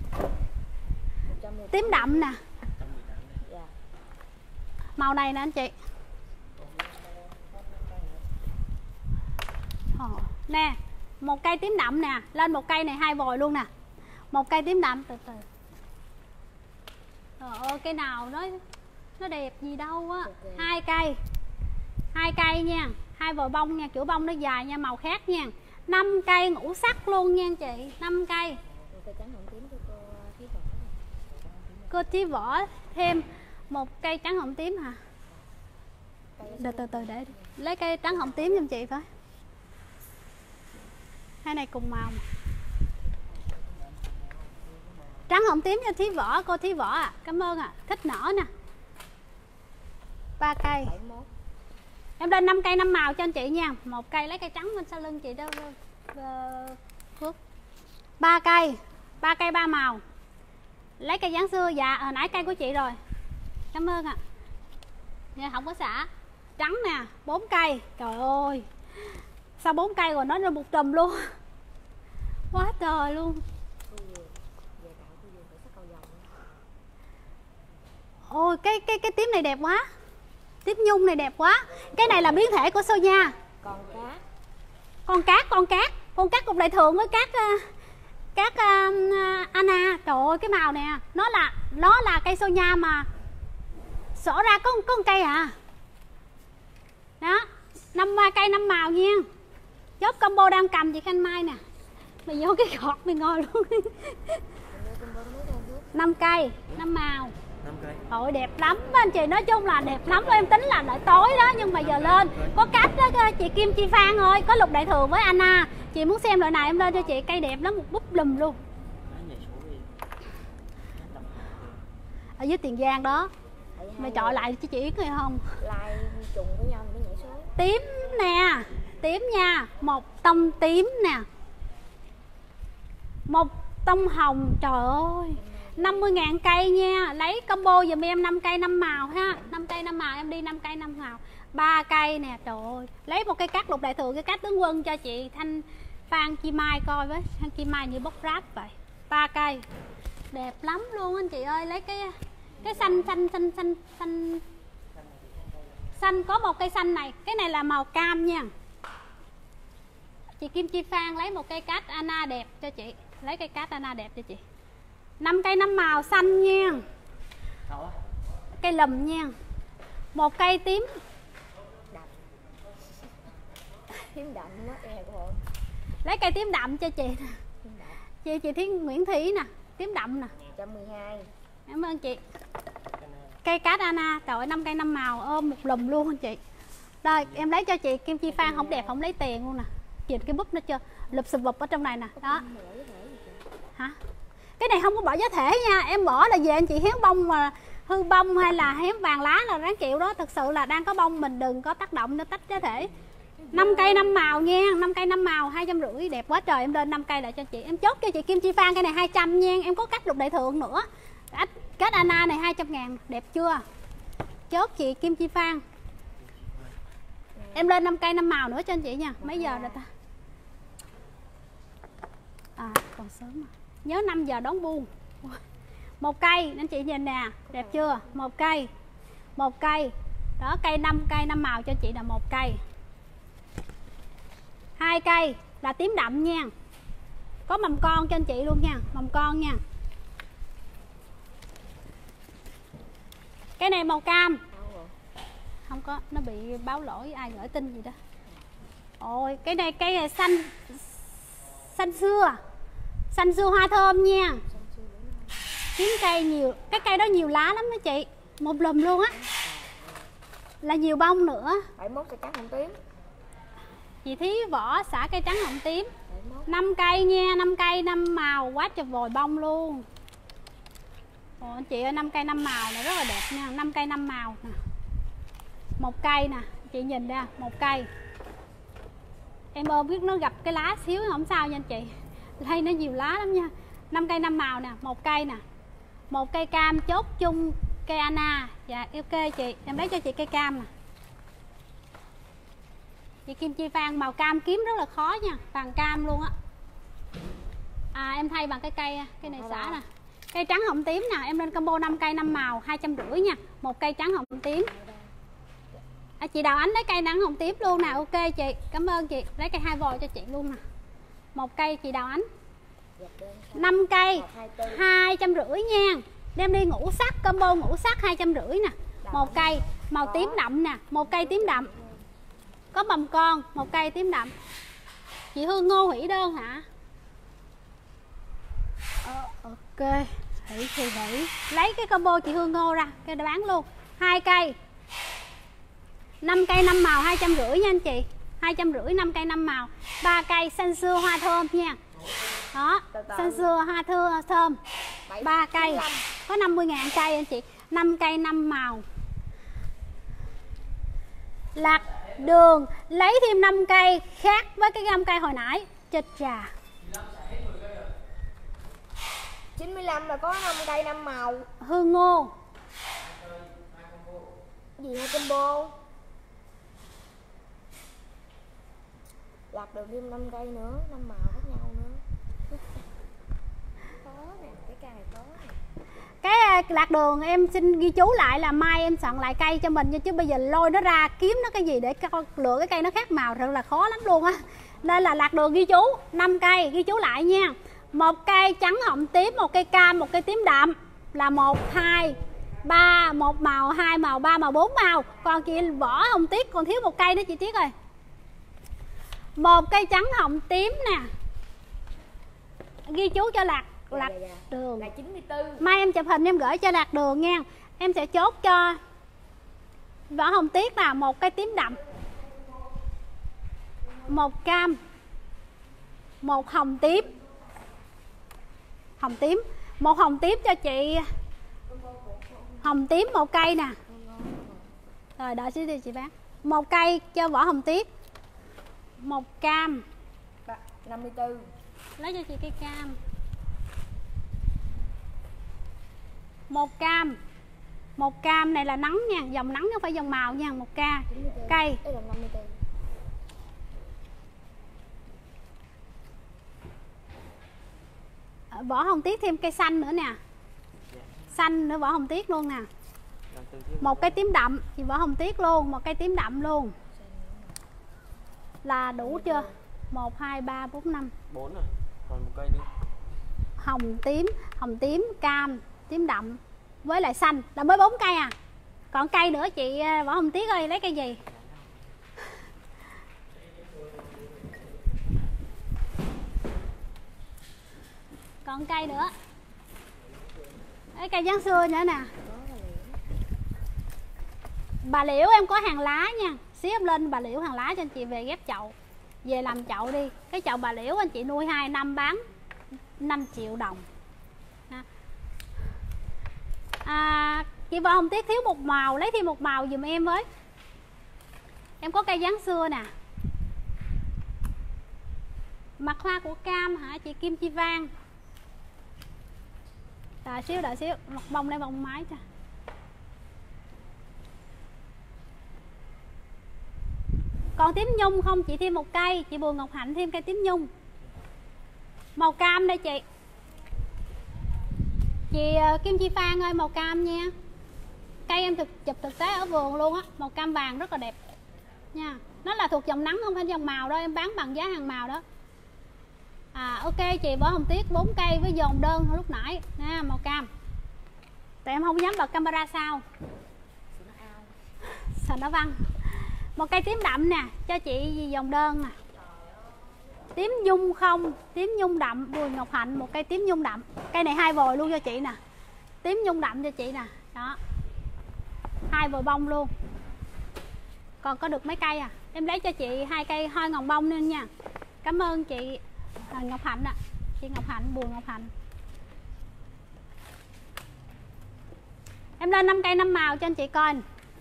Tím đậm nè. Màu này nè anh chị. Ồ, nè, một cây tím đậm nè, lên một cây này hai vòi luôn nè. Một cây tím đậm từ từ. Trời ơi, cái nào nó nó đẹp gì đâu á. Okay. Hai cây. Hai cây nha, hai vòi bông nha, kiểu bông nó dài nha, màu khác nha. Năm cây ngũ sắc luôn nha anh chị, năm cây. Cô Thí Võ thêm một cây trắng hồng tím hả? Từ từ từ để lấy cây trắng hồng tím giùm chị phải. Hai này cùng màu. Trắng hồng tím cho Thí Võ, cô Thí Võ à, cảm ơn ạ. À. Thích nở nè. Ba cây. Em lên năm cây năm màu cho anh chị nha. Một cây lấy cây trắng bên sau lưng chị đâu. Phước. Ba cây. Ba cây ba màu. Lấy cây dáng xưa, dạ hồi nãy cây của chị rồi. Cảm ơn ạ. À. Dạ không có xả. Trắng nè, bốn cây. Trời ơi. Sao bốn cây rồi nó ra một trùm luôn. Quá trời luôn. Ôi cái cái cái tím này đẹp quá. Tím nhung này đẹp quá. Cái này là biến thể của Sonia. Còn cát. Con cát, con cát. Con cát cục đại thường với cát cát uh, Anna. Trời ơi cái màu nè, nó là nó là cây Sonia mà xỏ ra có có một cây à. Đó, năm cây năm màu nha. Chốt combo đang cầm chị Khanh Mai nè. Mày vô cái gọt mày ngồi luôn. năm cây, năm màu. năm cây. Ôi đẹp lắm anh chị, nói chung là đẹp lắm. Em tính là đợi tối đó nhưng mà giờ lên có cách đó chị Kim Chi Phan ơi, có lục đại thường với Anna. Chị muốn xem loại này em lên cho chị, cây đẹp lắm, một búp lùm luôn. Ở dưới Tiền Giang đó. Mày chọi lại chứ chị Yến hay không? Lai trùng với nhau mới nhảy số. Tím nè, tím nha, một tông tím nè. Một tông hồng, trời ơi. năm mươi ngàn cây nha. Lấy combo giùm em năm cây năm màu ha. năm cây năm màu em đi năm cây năm màu. ba cây nè, trời ơi. Lấy một cây cát lục đại thường, cái cát tướng quân cho chị Thanh Phan Chi Mai coi với. Thanh Chi Mai như bốc ráp vậy. ba cây. Đẹp lắm luôn anh chị ơi. Lấy cái cái xanh xanh xanh xanh xanh xanh có một cây xanh này, cái này là màu cam nha. Chị Kim Chi Phan lấy một cây cát Anna đẹp cho chị. Lấy cây cát Anna đẹp cho chị. năm cây năm màu xanh nha. Cây lùm nha. Một cây tím đậm. Tím đậm quá e của. Lấy cây tím đậm cho chị. Chị chị Thí Nguyễn Thí nè, tím đậm nè. một trăm mười hai. Cảm ơn chị. Cây cát Anna, trời ơi năm cây năm màu ôm một lùm luôn anh chị. Rồi em lấy cho chị Kim Chi Phan, không đẹp không lấy tiền luôn nè. Chị cái búp nó chưa lụp sụp bụp ở trong này nè. Đó. Hả? Cái này không có bỏ giá thể nha. Em bỏ là về anh chị héo bông mà hư bông hay là héo vàng lá là ráng chịu đó. Thực sự là đang có bông mình đừng có tác động nó tách giá thể. Năm cây năm màu nha. Năm cây năm màu hai trăm rưỡi đẹp quá trời. Em lên năm cây lại cho chị. Em chốt cho chị Kim Chi Phan cây này hai trăm nha. Em có cắt lục đại thượng nữa. Kết Anna này hai trăm ngàn. Đẹp chưa? Chốt chị Kim Chi Phan. Em lên năm cây năm màu nữa cho anh chị nha. Mấy giờ rồi ta? À còn sớm mà. Nhớ năm giờ đón buôn. Một cây anh chị nhìn nè. Đẹp chưa? Một cây. Một cây. Đó cây năm cây năm màu cho chị là một cây. Hai cây là tím đậm nha. Có mầm con cho anh chị luôn nha. Mầm con nha. Cái này màu cam. Không có, nó bị báo lỗi ai gửi tin gì đó. Ôi, cái này cây này xanh xanh xưa. Xanh xưa hoa thơm nha. Kiếm cây nhiều, cái cây đó nhiều lá lắm đó chị. Một lùm luôn á. Là nhiều bông nữa. bảy mươi mốt cây trắng hồng tím. Chị Thí vỏ xả cây trắng hồng tím. năm cây nha, năm cây năm màu quá trời vòi bông luôn. Ồ, anh chị ơi năm cây năm màu này rất là đẹp nha. Năm cây năm màu nè. Một cây nè, chị nhìn ra, một cây. Em ơi biết nó gặp cái lá xíu không sao nha anh chị. Đây nó nhiều lá lắm nha. Năm cây năm màu nè, một cây nè. Một cây cam chốt chung cây Anna. Dạ ok chị, em lấy cho chị cây cam nè. Chị Kim Chi Phan màu cam kiếm rất là khó nha, vàng cam luôn á. À em thay bằng cái cây, cây này xả nè. Cây trắng hồng tím nè, em lên combo năm cây năm màu hai trăm rưỡi nha. Một cây trắng hồng tím. À, chị Đào Ánh lấy cây trắng hồng tím luôn nè, ok chị, cảm ơn chị. Lấy cây hai vòi cho chị luôn nè. Một cây chị Đào Ánh. năm cây hai trăm rưỡi nha. Đem đi ngũ sắc, combo ngũ sắc hai trăm rưỡi nè. Một cây màu tím đậm nè, một cây tím đậm. Có mầm con, một cây tím đậm. Chị Hương Ngô hủy đơn hả? Ờ, ok, hủy thì hủy. Lấy cái combo chị Hương Ngô ra, cái bán luôn. Hai cây. năm cây năm màu hai trăm rưỡi nha anh chị. Hai trăm rưỡi năm cây năm màu. Ba cây xanh xưa hoa thơm nha. Đó, xanh xưa hoa thưa thơm. Ba cây. Có năm mươi ngàn cây anh chị. Năm cây năm màu. Lạc đường lấy thêm năm cây khác với cái năm cây hồi nãy. Chết trà. chín mươi lăm là có năm cây năm màu. Hương Ngô. Gì hai combo? Lạc được thêm năm cây nữa, năm màu khác nhau nữa. Có nè, cái cây này có nè. Cái lạc đường em xin ghi chú lại là mai em soạn lại cây cho mình nha, chứ bây giờ lôi nó ra kiếm nó cái gì để lựa cái cây nó khác màu thật là khó lắm luôn á. Nên là lạc đường ghi chú năm cây, ghi chú lại nha. Một cây trắng hồng tím, một cây cam, một cây tím đậm là một, hai, ba, một màu, hai màu, ba màu, bốn màu. Còn chị vỏ hồng tiết còn thiếu một cây nữa chị Tiết ơi. Một cây trắng hồng tím nè. Ghi chú cho lạc lạc dạ, dạ. đường là chín mươi tư. Mai em chụp hình em gửi cho lạc đường nha. Em sẽ chốt cho vỏ hồng tiết là một cây tím đậm, một cam, một hồng tím. Hồng tím, một hồng tím cho chị. Hồng tím một cây nè. Rồi đợi xíu đi chị bán. Một cây cho vỏ hồng tiết. Một cam năm mươi tư. Lấy cho chị cây cam. Một cam. Một cam này là nắng nha, dòng nắng không phải dòng màu nha. Một ca cây. Đây là năm mươi tư. Vỏ hồng tiết thêm cây xanh nữa nè. Xanh nữa, vỏ hồng tiết luôn nè. Một cây tím đậm thì vỏ hồng tiết luôn, một cây tím đậm luôn. Là đủ chưa? Một, hai, ba, bốn, năm. bốn rồi, còn một cây nữa. Hồng tím, hồng tím, cam, tím đậm với lại xanh là mới bốn cây à. Còn cây nữa chị vỏ hồng tiết ơi, lấy cây gì? Còn cây nữa. Cái cây dáng xưa nữa nè. Bà liễu em có hàng lá nha. Xíu em lên bà liễu hàng lá cho anh chị về ghép chậu. Về làm chậu đi. Cái chậu bà liễu anh chị nuôi hai năm bán năm triệu đồng. À, chị vợ hồng tiết thiếu một màu, lấy thêm một màu giùm em với. Em có cây dáng xưa nè. Mặt hoa của cam hả chị Kim Chi Vang? Đợi xíu, đợi xíu, mặt bông đây bông máy cho. Còn tím nhung không chị thêm một cây. Chị Bùi Ngọc Hạnh thêm cây tím nhung. Màu cam đây chị. Chị Kim Chi Phan ơi, màu cam nha. Cây em thực chụp thực tế ở vườn luôn á. Màu cam vàng rất là đẹp nha. Nó là thuộc dòng nắng không phải dòng màu đâu. Em bán bằng giá hàng màu đó. À ok chị vỏ hồng tiết bốn cây với dồn đơn lúc nãy nè, màu cam. Tại em không dám bật camera sao sợ nó văng. Một cây tím đậm nè cho chị dòng đơn nè. Tím nhung không, tím nhung đậm Bùi Ngọc Hạnh, một cây tím nhung đậm. Cây này hai vòi luôn cho chị nè. Tím nhung đậm cho chị nè. Đó. Hai vòi bông luôn. Còn có được mấy cây à. Em lấy cho chị hai cây hoa ngồng bông nên nha. Cảm ơn chị à, Ngọc Hạnh ạ. À. Chị Ngọc Hạnh, Bùi Ngọc Hạnh. Em lên năm cây năm màu cho anh chị coi.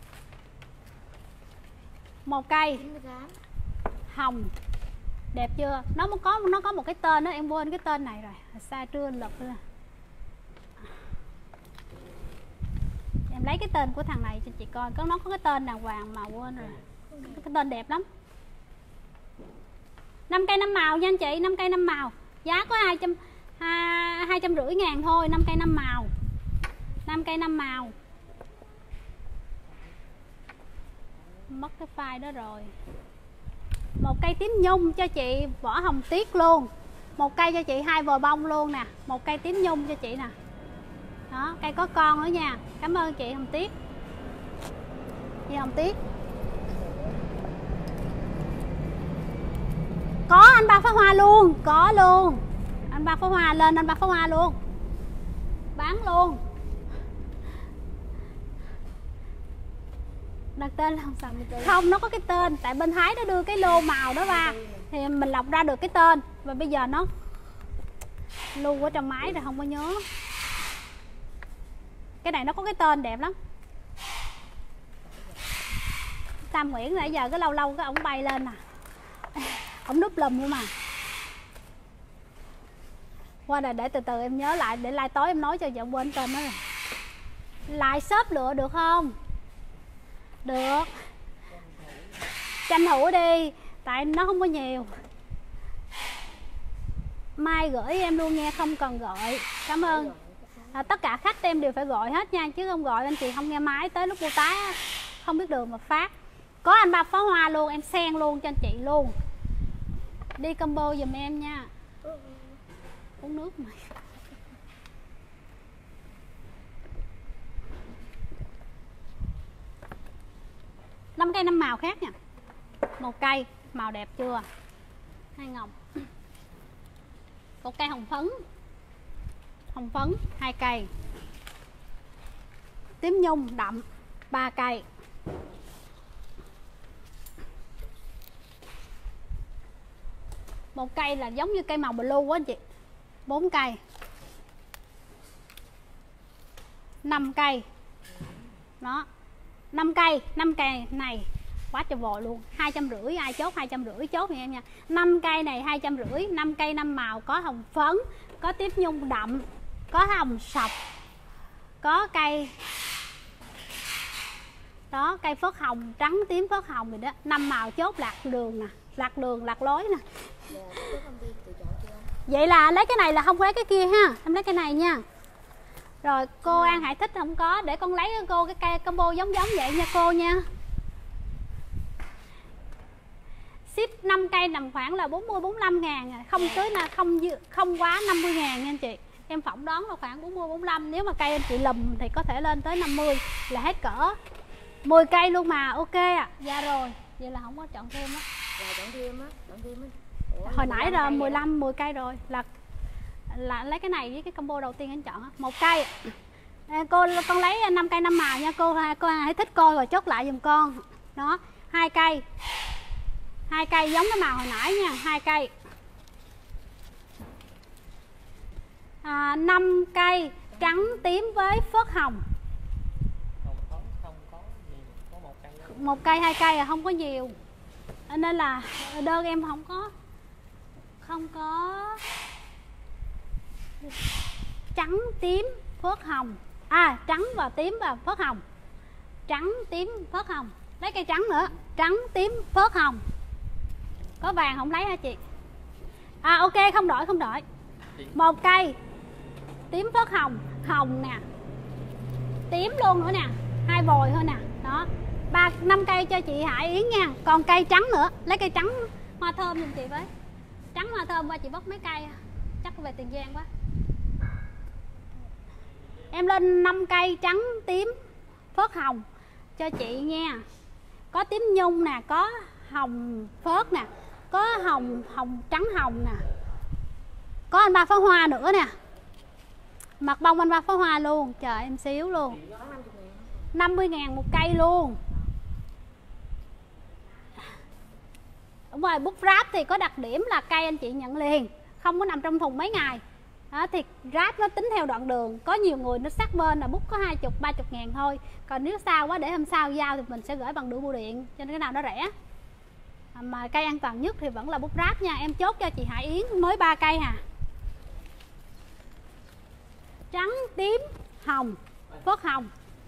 Một cây hồng đẹp chưa? Nó có nó có một cái tên đó, em quên cái tên này rồi. Sai trưa lật rồi. Em lấy cái tên của thằng này cho chị coi. Có nó có cái tên đàng hoàng mà quên rồi. Cái tên đẹp lắm. năm cây năm màu nha anh chị, năm cây năm màu. Giá có hai trăm hai trăm rưỡi ngàn thôi, năm cây năm màu. năm cây năm màu. Mất cái file đó rồi. Một cây tím nhung cho chị vỏ hồng tiết luôn. Một cây cho chị hai vòi bông luôn nè. Một cây tím nhung cho chị nè. Đó, cây có con nữa nha. Cảm ơn chị Hồng Tiết. Chị Hồng Tiết. Có anh ba phá hoa luôn, có luôn. Anh ba phá hoa lên anh ba phá hoa luôn. Bán luôn. Đặt tên không sao không, nó có cái tên. Tại bên Thái nó đưa cái lô màu đó ra thì mình lọc ra được cái tên. Và bây giờ nó lưu ở trong máy rồi không có nhớ. Cái này nó có cái tên đẹp lắm. Tam Nguyễn nãy giờ cái lâu lâu cái ổng bay lên nè. Ổng núp lùm luôn mà. Qua đây để từ từ em nhớ lại. Để like tối em nói cho vợ quên tên nó rồi. Lại shop lựa được không? Được. Tranh thủ đi. Tại nó không có nhiều. Mai gửi em luôn nha, không cần gọi. Cảm ơn. À, tất cả khách em đều phải gọi hết nha, chứ không gọi anh chị không nghe máy, tới lúc cô tái không biết đường mà phát. Có anh ba pháo hoa luôn, em xen luôn cho anh chị luôn. Đi combo giùm em nha. Uống nước mày. Năm cây năm màu khác nha. Một cây màu đẹp chưa? Hai ngọc. Một cây hồng phấn. Hồng phấn hai cây. Tím nhung đậm ba cây. Một cây là giống như cây màu blue quá anh chị. Bốn cây. Năm cây. Đó. Năm cây, năm cây này quá trời vội luôn. Hai trăm rưỡi, ai chốt hai trăm rưỡi chốt thì em nha. Năm cây này hai trăm rưỡi, năm cây năm màu, có hồng phấn, có tím nhung đậm, có hồng sọc, có cây đó, cây phớt hồng trắng tím phớt hồng rồi đó. Năm màu chốt lạc đường nè, lạc đường lạc lối nè. Vậy là lấy cái này là không lấy cái kia ha, em lấy cái này nha. Rồi cô An Hải thích không có, để con lấy cho cô cái cây combo giống giống vậy nha cô nha. Ship năm cây nằm khoảng là bốn mươi bốn mươi lăm ngàn, không tới là không không quá năm mươi ngàn nha anh chị. Em phỏng đoán là khoảng bốn mươi bốn mươi lăm, nếu mà cây anh chị lùm thì có thể lên tới năm mươi là hết cỡ. mười cây luôn mà, ok ạ. À. Dạ rồi, vậy là không có chọn thêm á. Là chọn thêm á, chọn thêm á. Ủa, hồi nãy là mười lăm mười cây rồi, là là lấy cái này với cái combo đầu tiên anh chọn á. Một cây. À, cô con lấy năm cây năm màu nha cô, cô hãy thích coi rồi chốt lại giùm con. Đó, hai cây. Hai cây giống cái màu hồi nãy nha, hai cây. À, năm cây trắng tím với phớt hồng. Không có, không có gì, có một cây đó. Một cây hai cây là không có nhiều, nên là đơn em không có không có trắng tím phớt hồng, à trắng và tím và phớt hồng, trắng tím phớt hồng. Lấy cây trắng nữa, trắng tím phớt hồng. Có vàng không lấy hả chị? À ok, không đổi không đổi. Một cây tím phớt hồng, hồng nè, tím luôn nữa nè, hai vòi thôi nè. Đó, ba năm cây cho chị Hải Yến nha. Còn cây trắng nữa, lấy cây trắng hoa thơm giùm chị với. Trắng hoa thơm qua chị bóc mấy cây, chắc về Tiền Giang quá. Em lên năm cây trắng tím phớt hồng cho chị nha. Có tím nhung nè, có hồng phớt nè, có hồng hồng trắng hồng nè, có anh ba pháo hoa nữa nè, mặt bông anh ba pháo hoa luôn. Chờ em xíu luôn. Năm mươi ngàn một cây luôn. Đúng rồi, bút ráp thì có đặc điểm là cây anh chị nhận liền, không có nằm trong thùng mấy ngày. Đó, thì ráp nó tính theo đoạn đường. Có nhiều người nó sát bên là bút có hai mươi, ba mươi ngàn thôi. Còn nếu xa quá để hôm sau giao thì mình sẽ gửi bằng đường bưu điện, cho nên cái nào nó rẻ. Mà cây an toàn nhất thì vẫn là bút ráp nha. Em chốt cho chị Hải Yến mới ba cây hà. Trắng, tím, hồng, phớt hồng.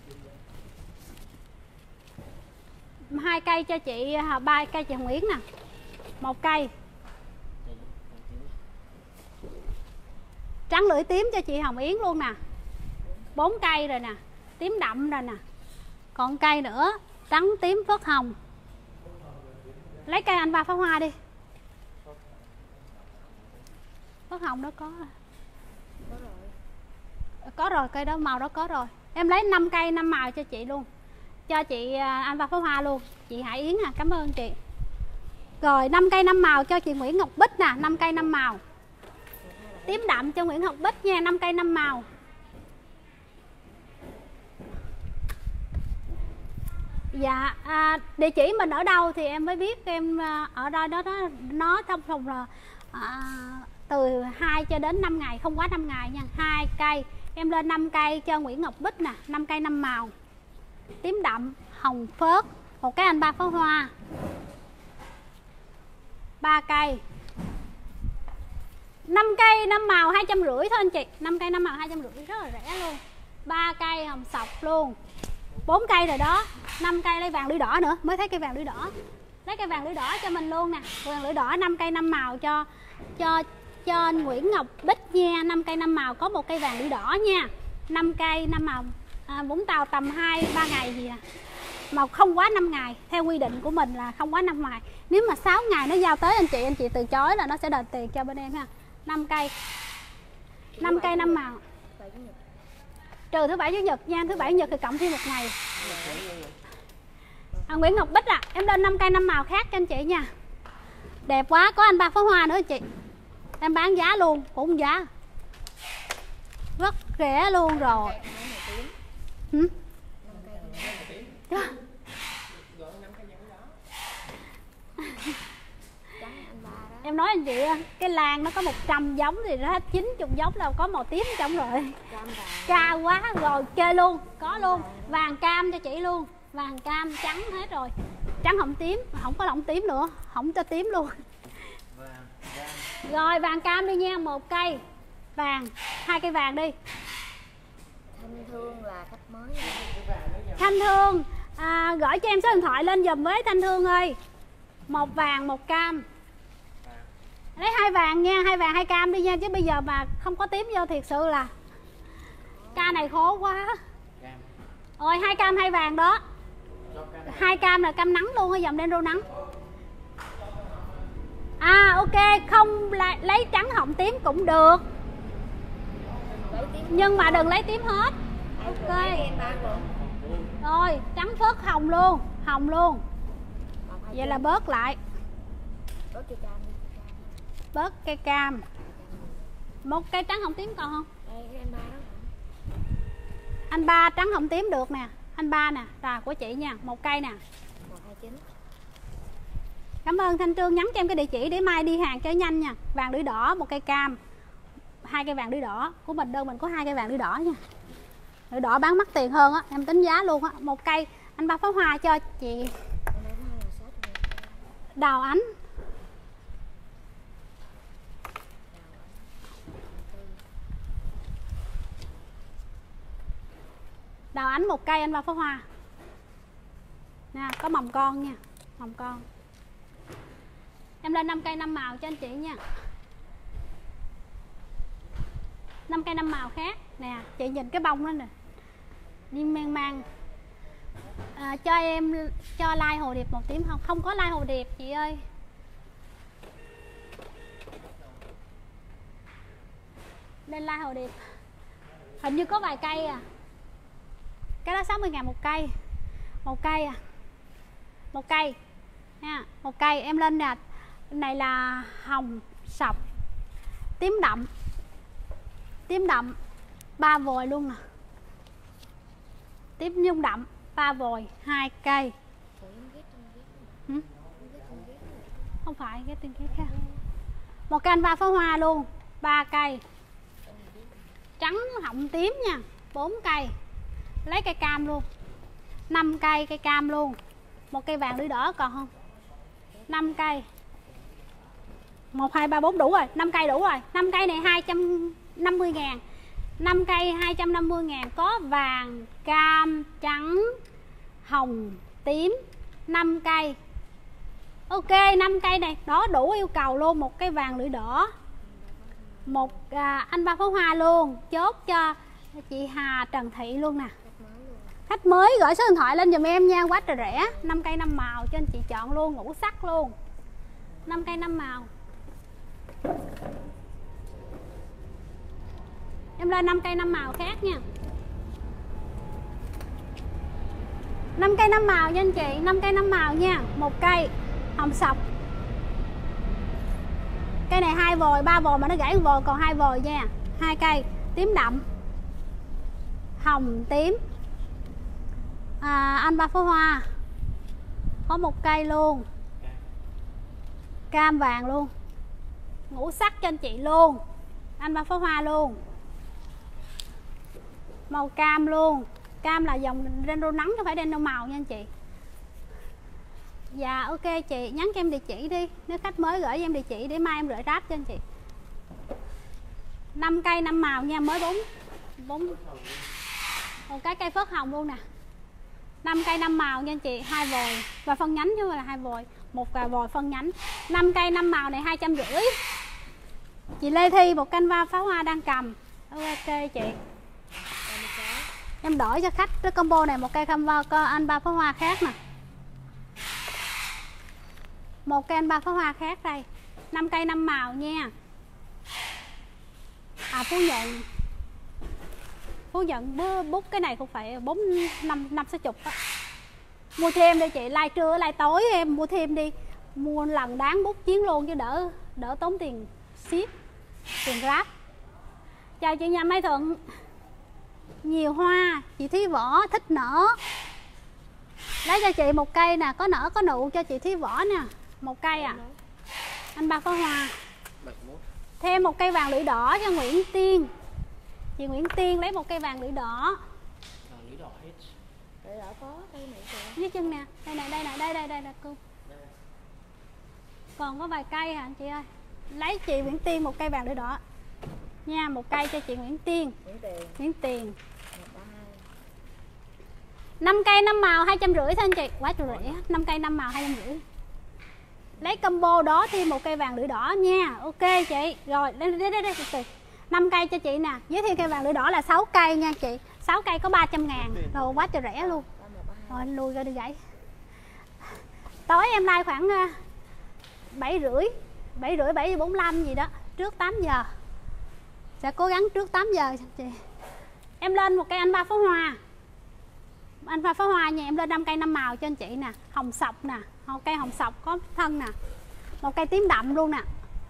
Hai cây cho chị, ba cây chị Hồng Yến nè. Một cây trắng lưỡi tím cho chị Hồng Yến luôn nè. Bốn cây rồi nè, tím đậm rồi nè. Còn cây nữa, trắng tím phớt hồng. Lấy cây anh ba pháo hoa đi. Phớt hồng đó có rồi. Có rồi. Có rồi, cây đó màu đó có rồi. Em lấy năm cây năm màu cho chị luôn. Cho chị anh ba pháo hoa luôn. Chị Hải Yến à, cảm ơn chị. Rồi năm cây năm màu cho chị Nguyễn Ngọc Bích nè, năm cây năm màu. Tím đậm cho Nguyễn Ngọc Bích nha, năm cây năm màu. Dạ, à, địa chỉ mình ở đâu thì em mới biết. Em ở đây đó, đó nó trong phòng là à, từ hai cho đến năm ngày, không quá năm ngày nha. Hai cây, em lên năm cây cho Nguyễn Ngọc Bích nè, năm cây năm màu. Tím đậm, hồng phớt, một cái anh ba pháo hoa. Ba cây. Năm cây năm màu hai trăm rưỡi thôi anh chị. Năm cây năm màu hai trăm rưỡi rất là rẻ luôn. Ba cây hồng sọc luôn. Bốn cây rồi đó. Năm cây lấy vàng lưỡi đỏ nữa, mới thấy cây vàng lưỡi đỏ. Lấy cây vàng lưỡi đỏ cho mình luôn nè. Vàng lưỡi đỏ năm cây năm màu cho cho cho Nguyễn Ngọc Bích nha. Năm cây năm màu có một cây vàng lưỡi đỏ nha. năm cây năm màu. À, Vũng Tàu tầm hai ba ngày gì à, mà không quá năm ngày. Theo quy định của mình là không quá năm ngày. Nếu mà sáu ngày nó giao tới anh chị, anh chị từ chối là nó sẽ đền tiền cho bên em ha. năm cây. năm cây năm màu. Trừ thứ bảy chủ nhật nha, thứ bảy chủ nhật thì cộng thêm một ngày. À, Nguyễn Ngọc Bích à, em lên năm cây năm màu khác cho anh chị nha. Đẹp quá, có anh ba pháo hoa nữa anh chị. Em bán giá luôn, cũng giá rất rẻ luôn rồi. Ừ? Em nói anh chị, cái lan nó có một trăm giống thì nó hết chín mươi giống đâu có màu tím trong rồi. Ca quá rồi, chơi luôn, có luôn. Vàng cam cho chị luôn, vàng cam trắng hết rồi. Trắng hồng tím, không có lỏng tím nữa, không cho tím luôn. Rồi vàng cam đi nha, một cây vàng, hai cây vàng đi. Thanh Thương là khách mới. Thanh Thương à, gửi cho em số điện thoại lên giùm với Thanh Thương ơi. Một vàng một cam. Lấy hai vàng nha, hai vàng hai cam đi nha, chứ bây giờ mà không có tím vô thiệt sự là ca này khổ quá. Rồi hai cam hai vàng đó. Hai cam là cam nắng luôn, hay dòng đen rô nắng. À ok, không lấy, lấy trắng hồng tím cũng được, nhưng mà đừng lấy tím hết. Ok. Rồi trắng phớt hồng luôn, hồng luôn. Vậy là bớt lại. Bớt cây cam. Một cây trắng hồng tím còn không? Anh ba trắng hồng tím được nè. Anh ba nè, rồi của chị nha, một cây nè. Cảm ơn Thanh Trương, nhắn cho em cái địa chỉ để mai đi hàng cho nhanh nha. Vàng lưỡi đỏ, một cây cam, hai cây vàng lưỡi đỏ. Của mình đơn mình có hai cây vàng lưỡi đỏ nha. Lưỡi đỏ bán mắc tiền hơn á, em tính giá luôn á. Một cây anh ba pháo hoa cho chị Đào Ánh. Đào Ánh một cây anh ba pháo hoa nè, có mầm con nha, mầm con. Em lên năm cây năm màu cho anh chị nha. Năm cây năm màu khác nè, chị nhìn cái bông đó nè, đi mang mang. À, cho em cho like hồ điệp một tím không? Không có like hồ điệp chị ơi. Lên like hồ điệp hình như có vài cây à. Cái đó sáu mươi ngàn một cây. Một cây à. Một cây nha, một cây em lên nè. Này là hồng sọc tím đậm, tím đậm ba vòi luôn nè, tím nhung đậm ba vòi, hai cây. Ừ? Không phải cái tiền cái khác. Một canh ba pháo hoa luôn, ba cây. Trắng họng tím nha, bốn cây. Lấy cây cam luôn, năm cây cây cam luôn. Một cây vàng lưỡi đỏ còn không? năm cây. một, hai, ba, bốn đủ rồi, năm cây đủ rồi. năm cây này hai trăm năm mươi ngàn. năm cây hai trăm năm mươi ngàn. Có vàng, cam, trắng, hồng, tím. năm cây. Ok, năm cây này đó đủ yêu cầu luôn. Một cây vàng lưỡi đỏ, một à, anh ba pháo hoa luôn. Chốt cho chị Hà Trần Thị luôn nè. Khách mới gửi số điện thoại lên giùm em nha, quá trời rẻ. Năm cây năm màu cho anh chị chọn luôn, ngũ sắc luôn. Năm cây năm màu. Em lên năm cây năm màu khác nha. Năm cây năm màu nha anh chị, năm cây năm màu nha. Một cây hồng sọc. Cây này hai vòi, ba vòi mà nó gãy một vòi còn hai vòi nha. Hai cây tím đậm, hồng tím. À, anh ba pháo hoa có một cây luôn, cam vàng luôn, ngũ sắc cho anh chị luôn. Anh ba pháo hoa luôn, màu cam luôn. Cam là dòng đen rô nắng chứ không phải đen rô màu nha anh chị. Dạ ok chị, nhắn cho em địa chỉ đi. Nếu khách mới gửi em địa chỉ để mai em gửi ráp cho anh chị. Năm cây năm màu nha, mới bốn bốn một cái cây phớt hồng luôn nè. Năm cây năm màu nha anh chị, hai vòi và phân nhánh chứ không phải là hai vòi, một vài vòi phân nhánh. Năm cây năm màu này hai trăm rưỡi. Chị Lê Thi một canh va pháo hoa đang cầm. Ok chị. Em đổi cho khách cái combo này một cây combo anh ba pháo hoa khác nè. Một cây anh ba pháo hoa khác đây. năm cây năm màu nha. À Phú Nhuận. Phú Nhuận bút cái này không phải bốn năm năm sáu chục á. Mua thêm đi chị, like trưa like tối em mua thêm đi. Mua lần đáng bút chiến luôn chứ đỡ đỡ tốn tiền ship, tiền Grab. Chào chị nhà Mai Thuận. Nhiều hoa, chị Thúy Võ thích nở. Lấy cho chị một cây nè, có nở có nụ cho chị Thúy Võ nè. Một cây à. Anh ba pháo hoa. Thêm một cây vàng lưỡi đỏ cho Nguyễn Tiên. Chị Nguyễn Tiên lấy một cây vàng lưỡi đỏ. Lưỡi đỏ hết. Lưỡi đỏ có cây này kìa. Dưới chân nè, đây nè, đây nè, đây đây đây nè cô. Còn có vài cây hả anh chị ơi. Lấy chị Nguyễn Tiên một cây vàng lưỡi đỏ. Nha, một cây cho chị Nguyễn Tiên. Nguyễn Tiền. Nguyễn Tiền. năm cây năm màu hai trăm rưỡi thôi anh chị, quá trời rẻ. năm cây năm màu hai trăm rưỡi. Lấy combo đó thêm một cây vàng lưỡi đỏ nha. Ok chị. Rồi, đây đây đây, đây từ từ. năm cây cho chị nè. Giới thiệu cây vàng lưỡi đỏ là sáu cây nha chị. sáu cây có ba trăm ngàn. Rồi quá trời rẻ luôn. Rồi anh lui ra đi gãy. Tối em like khoảng bảy rưỡi, bảy rưỡi, bảy giờ bốn mươi lăm gì đó, trước tám giờ. Sẽ cố gắng trước tám giờ chị. Em lên một cây anh ba pháo hoa. Anh ba pháo hoa nha, em lên năm cây năm màu cho anh chị nè. Hồng sọc nè, một cây hồng sọc có thân nè. Một cây tím đậm luôn nè.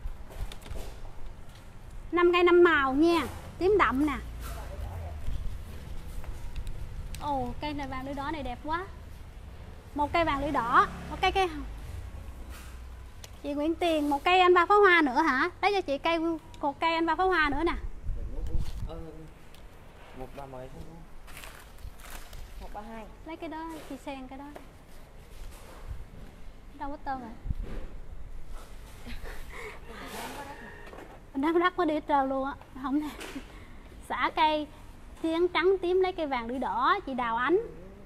năm cây năm màu nha, tím đậm nè. Ồ, cây này vàng lưỡi đỏ này đẹp quá. Một cây vàng lưỡi đỏ, một cây cây chị Nguyễn Tiền, một cây anh ba pháo hoa nữa hả? Lấy cho chị cây một cây anh ba pháo hoa nữa nè. Một ba mấy một ba hai. Lấy cái đó, chị sen cái đó. Đâu có tôm rồi. Nó đắt quá đi hết trơn luôn á. Không nè. Xả cây trắng trắng tím lấy cây vàng lưỡi đỏ chị Đào Ánh.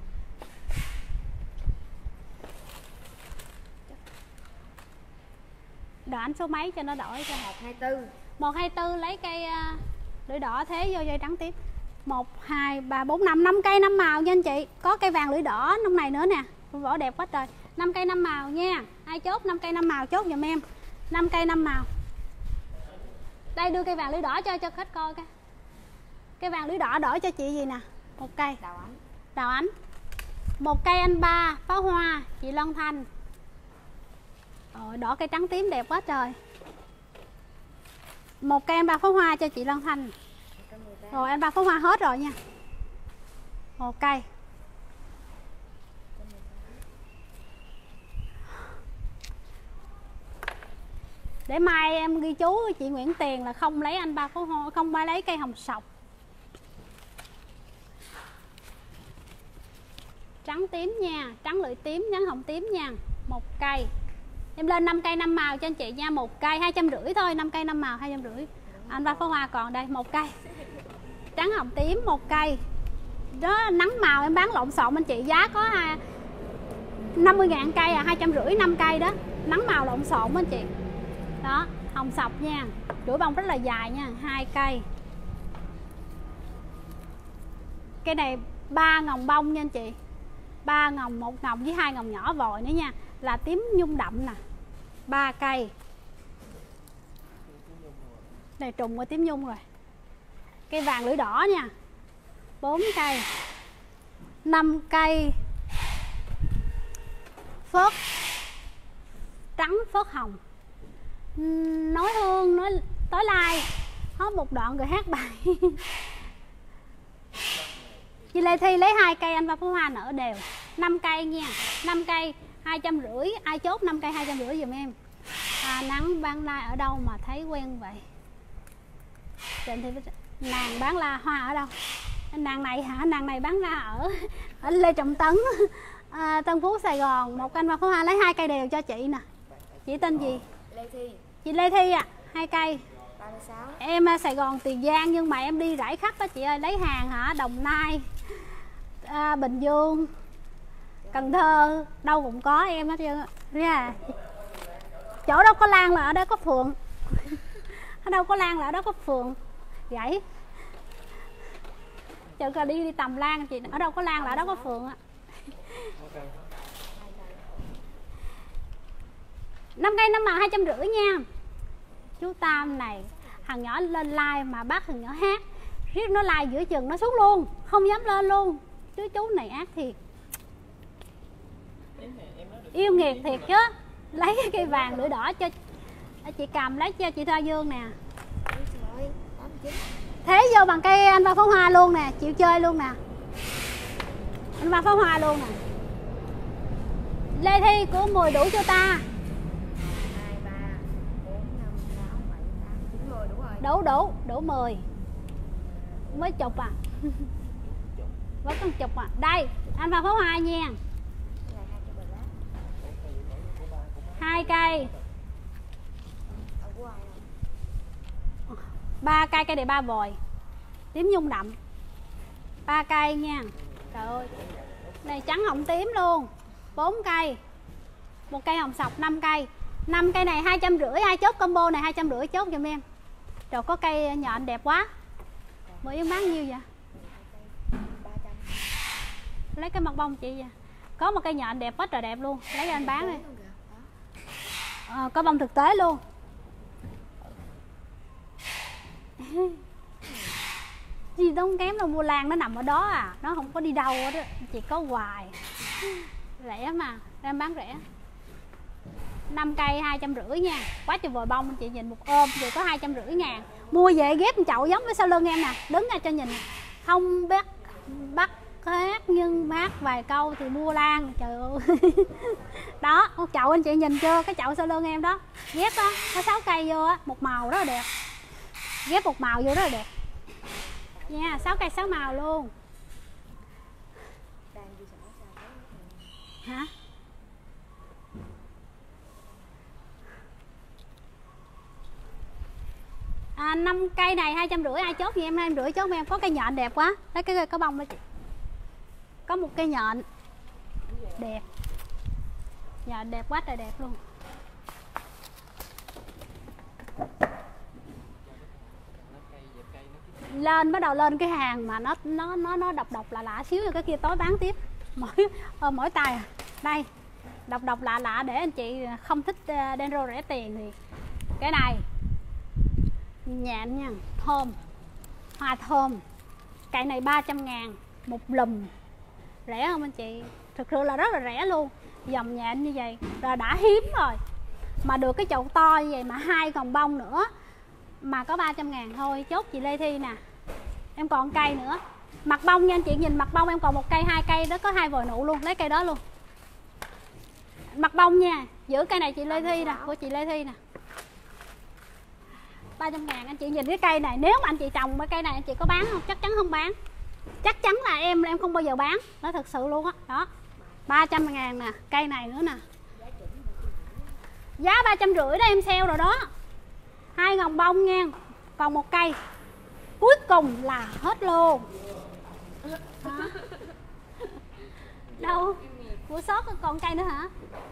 Đào Ánh số mấy cho nó đổi cho. một hai tư. một hai tư lấy cây uh, lưỡi đỏ thế vô dây trắng tiếp. một hai ba bốn năm, năm cây năm màu nha anh chị. Có cây vàng lưỡi đỏ trong này nữa nè. Vỏ đẹp quá trời. năm cây năm màu nha. Ai chốt năm cây năm màu chốt giùm em. năm cây năm màu. Đây đưa cây vàng lưỡi đỏ cho cho khách coi cái. Cây vàng lưỡi đỏ đổi cho chị gì nè. Một cây. Đào Ánh. Đào Ánh. Một cây anh ba pháo hoa chị Loan Thanh. Rồi, đỏ cây trắng tím đẹp quá trời. Một cây anh ba pháo hoa cho chị Loan Thanh. Rồi anh ba pháo hoa hết rồi nha. Một cây. Để mai em ghi chú chị Nguyễn Tiền là không lấy anh ba pháo hoa, không ba lấy cây hồng sọc. Trắng tím nha, trắng lưỡi tím, trắng hồng tím nha. Một cây. Em lên năm cây năm màu cho anh chị nha, một cây hai trăm rưỡi thôi, năm cây năm màu hai trăm rưỡi. Anh ba pháo hoa còn đây, một cây. Trắng hồng tím một cây. Đó nắng màu em bán lộn xộn anh chị, giá có năm mươi ngàn cây à, hai trăm rưỡi năm cây đó. Nắng màu lộn xộn anh chị. Đó, hồng sọc nha. Chuỗi bông rất là dài nha, hai cây. Cây này ba ngồng bông nha anh chị. ba ngồng, một ngồng với hai ngồng nhỏ vòi nữa nha. Là tím nhung đậm nè. ba cây. Này trùng qua tím nhung rồi. Cây vàng lưỡi đỏ nha. bốn cây. năm cây. Phớt trắng phớt hồng. Nói hương, nói tối like. Hết một đoạn rồi hát bài. Chị Lê Thi lấy hai cây anh ba pháo hoa nở đều. năm cây nha. năm cây hai trăm rưỡi. Ai chốt năm cây hai trăm rưỡi giùm em. À, nắng bán la ở đâu mà thấy quen vậy? Trịnh Thị nàng bán la hoa ở đâu? Nàng này hả? Nàng này bán la ở ở Lê Trọng Tấn, à, Tân Phú, Sài Gòn. Một canh ba pháo hoa lấy hai cây đều cho chị nè. Chị tên gì? Lê Thi. Chị Lê Thi à? Hai cây. ba mươi sáu. Em Sài Gòn Tiền Giang nhưng mà em đi rải khắp đó chị ơi, lấy hàng hả? Đồng Nai, à, Bình Dương, Cần Thơ, đâu cũng có em hết trơn. Yeah. Chỗ đâu có lan là ở đó có phượng. Ở đâu có lan là ở đó có phượng. Gãy. chợ là đi đi tầm lan chị, ở đâu có lan là ở đó có phượng á. Năm cây năm màu hai trăm rưỡi nha. Chú Tam này thằng nhỏ lên like mà bắt thằng nhỏ hát, riết nó like giữa chừng nó xuống luôn, không dám lên luôn. Chú chú này ác thiệt, yêu nghiệt thiệt chứ. Lấy cái cây vàng lưỡi đỏ cho chị cầm, lấy cho chị Thoa Dương nè. Thế vô bằng cây anh ba pháo hoa luôn nè, chịu chơi luôn nè. Anh ba pháo hoa luôn nè. Lê Thi của mười đủ cho ta. Đủ đủ, đủ mười. Mới chục à. Vẫn còn chục à. Đây, anh ba pháo hoa nha. Hai cây. Ba cây, cây này ba vòi. Tím nhung đậm. Ba cây nha. Trời ơi. Này trắng hồng tím luôn. Bốn cây. Một cây hồng sọc năm cây. Năm cây này hai trăm rưỡi, ai chốt combo này hai trăm rưỡi chốt giùm em. Rồi có cây nhọn đẹp quá. Mới Yến bán nhiêu vậy? Lấy cái mặt bông chị vậy. Có một cây nhọn đẹp quá trời đẹp luôn. Lấy cho anh bán đi. À, có bông thực tế luôn. Gì tốn kém đâu, mua lan nó nằm ở đó à. Nó không có đi đâu hết đó. Chỉ có hoài. Rẻ mà, em bán rẻ. Năm cây hai trăm rưỡi nha. Quá trời vòi bông, chị nhìn một ôm vậy có hai trăm rưỡi ngàn. Mua về ghép một chậu giống với sau lưng em nè. Đứng ra cho nhìn. Không bắt bắt hát nhưng hát vài câu thì mua lan. Trời ơi. Đó, một chậu anh chị nhìn chưa? Cái chậu sau lưng em đó. Ghép á, có sáu cây vô á, một màu rất là đẹp. Ghép một màu vô rất là đẹp. Nha, sáu cây sáu màu luôn. Hả? À, năm cây này hai trăm rưỡi, ai chốt gì em, em rưỡi chốt em. Có cây nhọn đẹp quá. Lấy cái có bông đó chị. Có một cây nhọn đẹp. Nhọn đẹp quá trời đẹp luôn. Lên bắt đầu lên cái hàng mà nó nó nó nó độc độc lạ lạ xíu rồi cái kia tối bán tiếp. Mỗi ờ, mỗi tay à. Đây. Độc độc lạ lạ để anh chị không thích Dendro rẻ tiền thì cái này nhạn nha, thơm, hoa thơm. Cây này ba trăm ngàn một lùm. Rẻ không anh chị? Thực sự là rất là rẻ luôn. Dòng nhạn như vậy là đã hiếm rồi. Mà được cái chậu to như vậy mà hai còng bông nữa mà có ba trăm ngàn thôi. Chốt chị Lê Thi nè. Em còn cây nữa. Mặt bông nha anh chị, nhìn mặt bông em còn một cây, hai cây đó có hai vòi nụ luôn. Lấy cây đó luôn. Mặt bông nha. Giữ cây này chị Lê Thi nè, của chị Lê Thi nè. ba trăm ngàn anh chị nhìn cái cây này. Nếu mà anh chị trồng cái cây này anh chị có bán không? Chắc chắn không bán. Chắc chắn là em em không bao giờ bán. Nó thật sự luôn á. Đó, đó. ba trăm ngàn nè. Cây này nữa nè. Giá ba trăm rưỡi đó em sale rồi đó. Hai ngòng bông nha. Còn một cây. Cuối cùng là hết luôn. Đó. Đâu? Của sót còn cây nữa hả?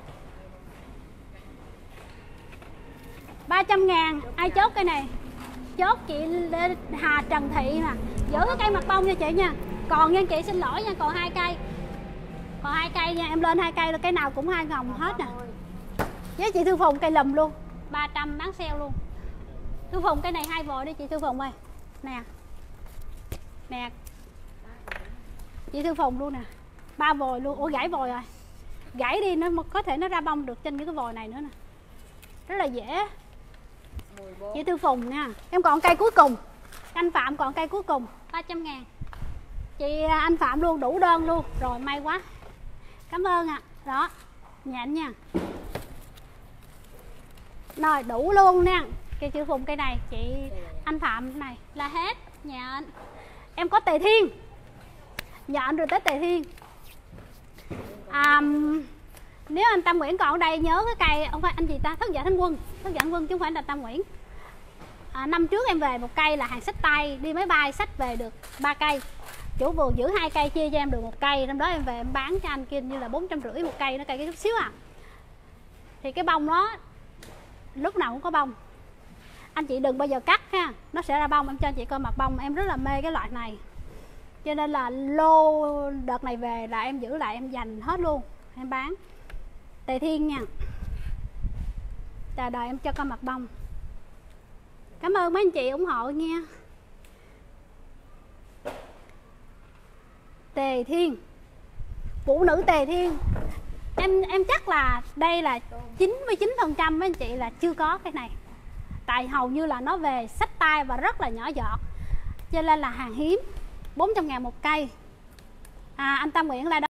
ba trăm ngàn. Ai chốt cây này? Chốt chị Hà Trần Thị nè. Giữ cái cây mặt bông cho chị nha. Còn nha chị, xin lỗi nha, còn hai cây. Còn hai cây nha, em lên hai cây là cái nào cũng hai ngòng hết nè. Với chị Thư Phùng cây lùm luôn. ba trăm bán sale luôn. Thư Phùng cái này hai vòi đi chị Thư Phùng ơi. Nè. Nè. Chị Thư Phùng luôn nè. Ba vòi luôn. Ủa gãy vòi rồi. Gãy đi nó có thể nó ra bông được trên những cái vòi này nữa nè. Rất là dễ. Chị Thư Phùng nha. Em còn cây cuối cùng. Anh Phạm còn cây cuối cùng ba trăm ngàn. Chị anh Phạm luôn, đủ đơn luôn. Rồi may quá. Cảm ơn ạ. À. Đó. Nhện nha. Rồi đủ luôn nha. Cây Thư Phùng cây này chị anh Phạm này là hết. Nhện. Em có Tề Thiên. Nhện rồi tới Tề Thiên. À, nếu anh Tam Nguyễn còn ở đây nhớ cái cây, không phải anh gì ta, Thất Dạ Thánh Quân. Thất Dạ Thánh Quân chứ không phải là Tam Nguyễn. À, năm trước em về một cây là hàng xách tay, đi máy bay xách về được ba cây. Chủ vườn giữ hai cây chia cho em được một cây. Năm đó em về em bán cho anh kia như là bốn trăm rưỡi một cây, nó cây cái chút xíu à. Thì cái bông đó lúc nào cũng có bông. Anh chị đừng bao giờ cắt ha, nó sẽ ra bông. Em cho anh chị coi mặt bông, em rất là mê cái loại này. cho nên là lô đợt này về là em giữ lại, em dành hết luôn, em bán. Tề Thiên nha, chờ đợi em cho con mặt bông. Cảm ơn mấy anh chị ủng hộ nha. Tề Thiên, phụ nữ Tề Thiên, em em chắc là đây là chín mươi chín phần trăm mấy anh chị là chưa có cái này, tại hầu như là nó về xách tay và rất là nhỏ giọt, cho nên là hàng hiếm. Bốn trăm ngàn một cây. À, anh Tâm Nguyễn lại đó.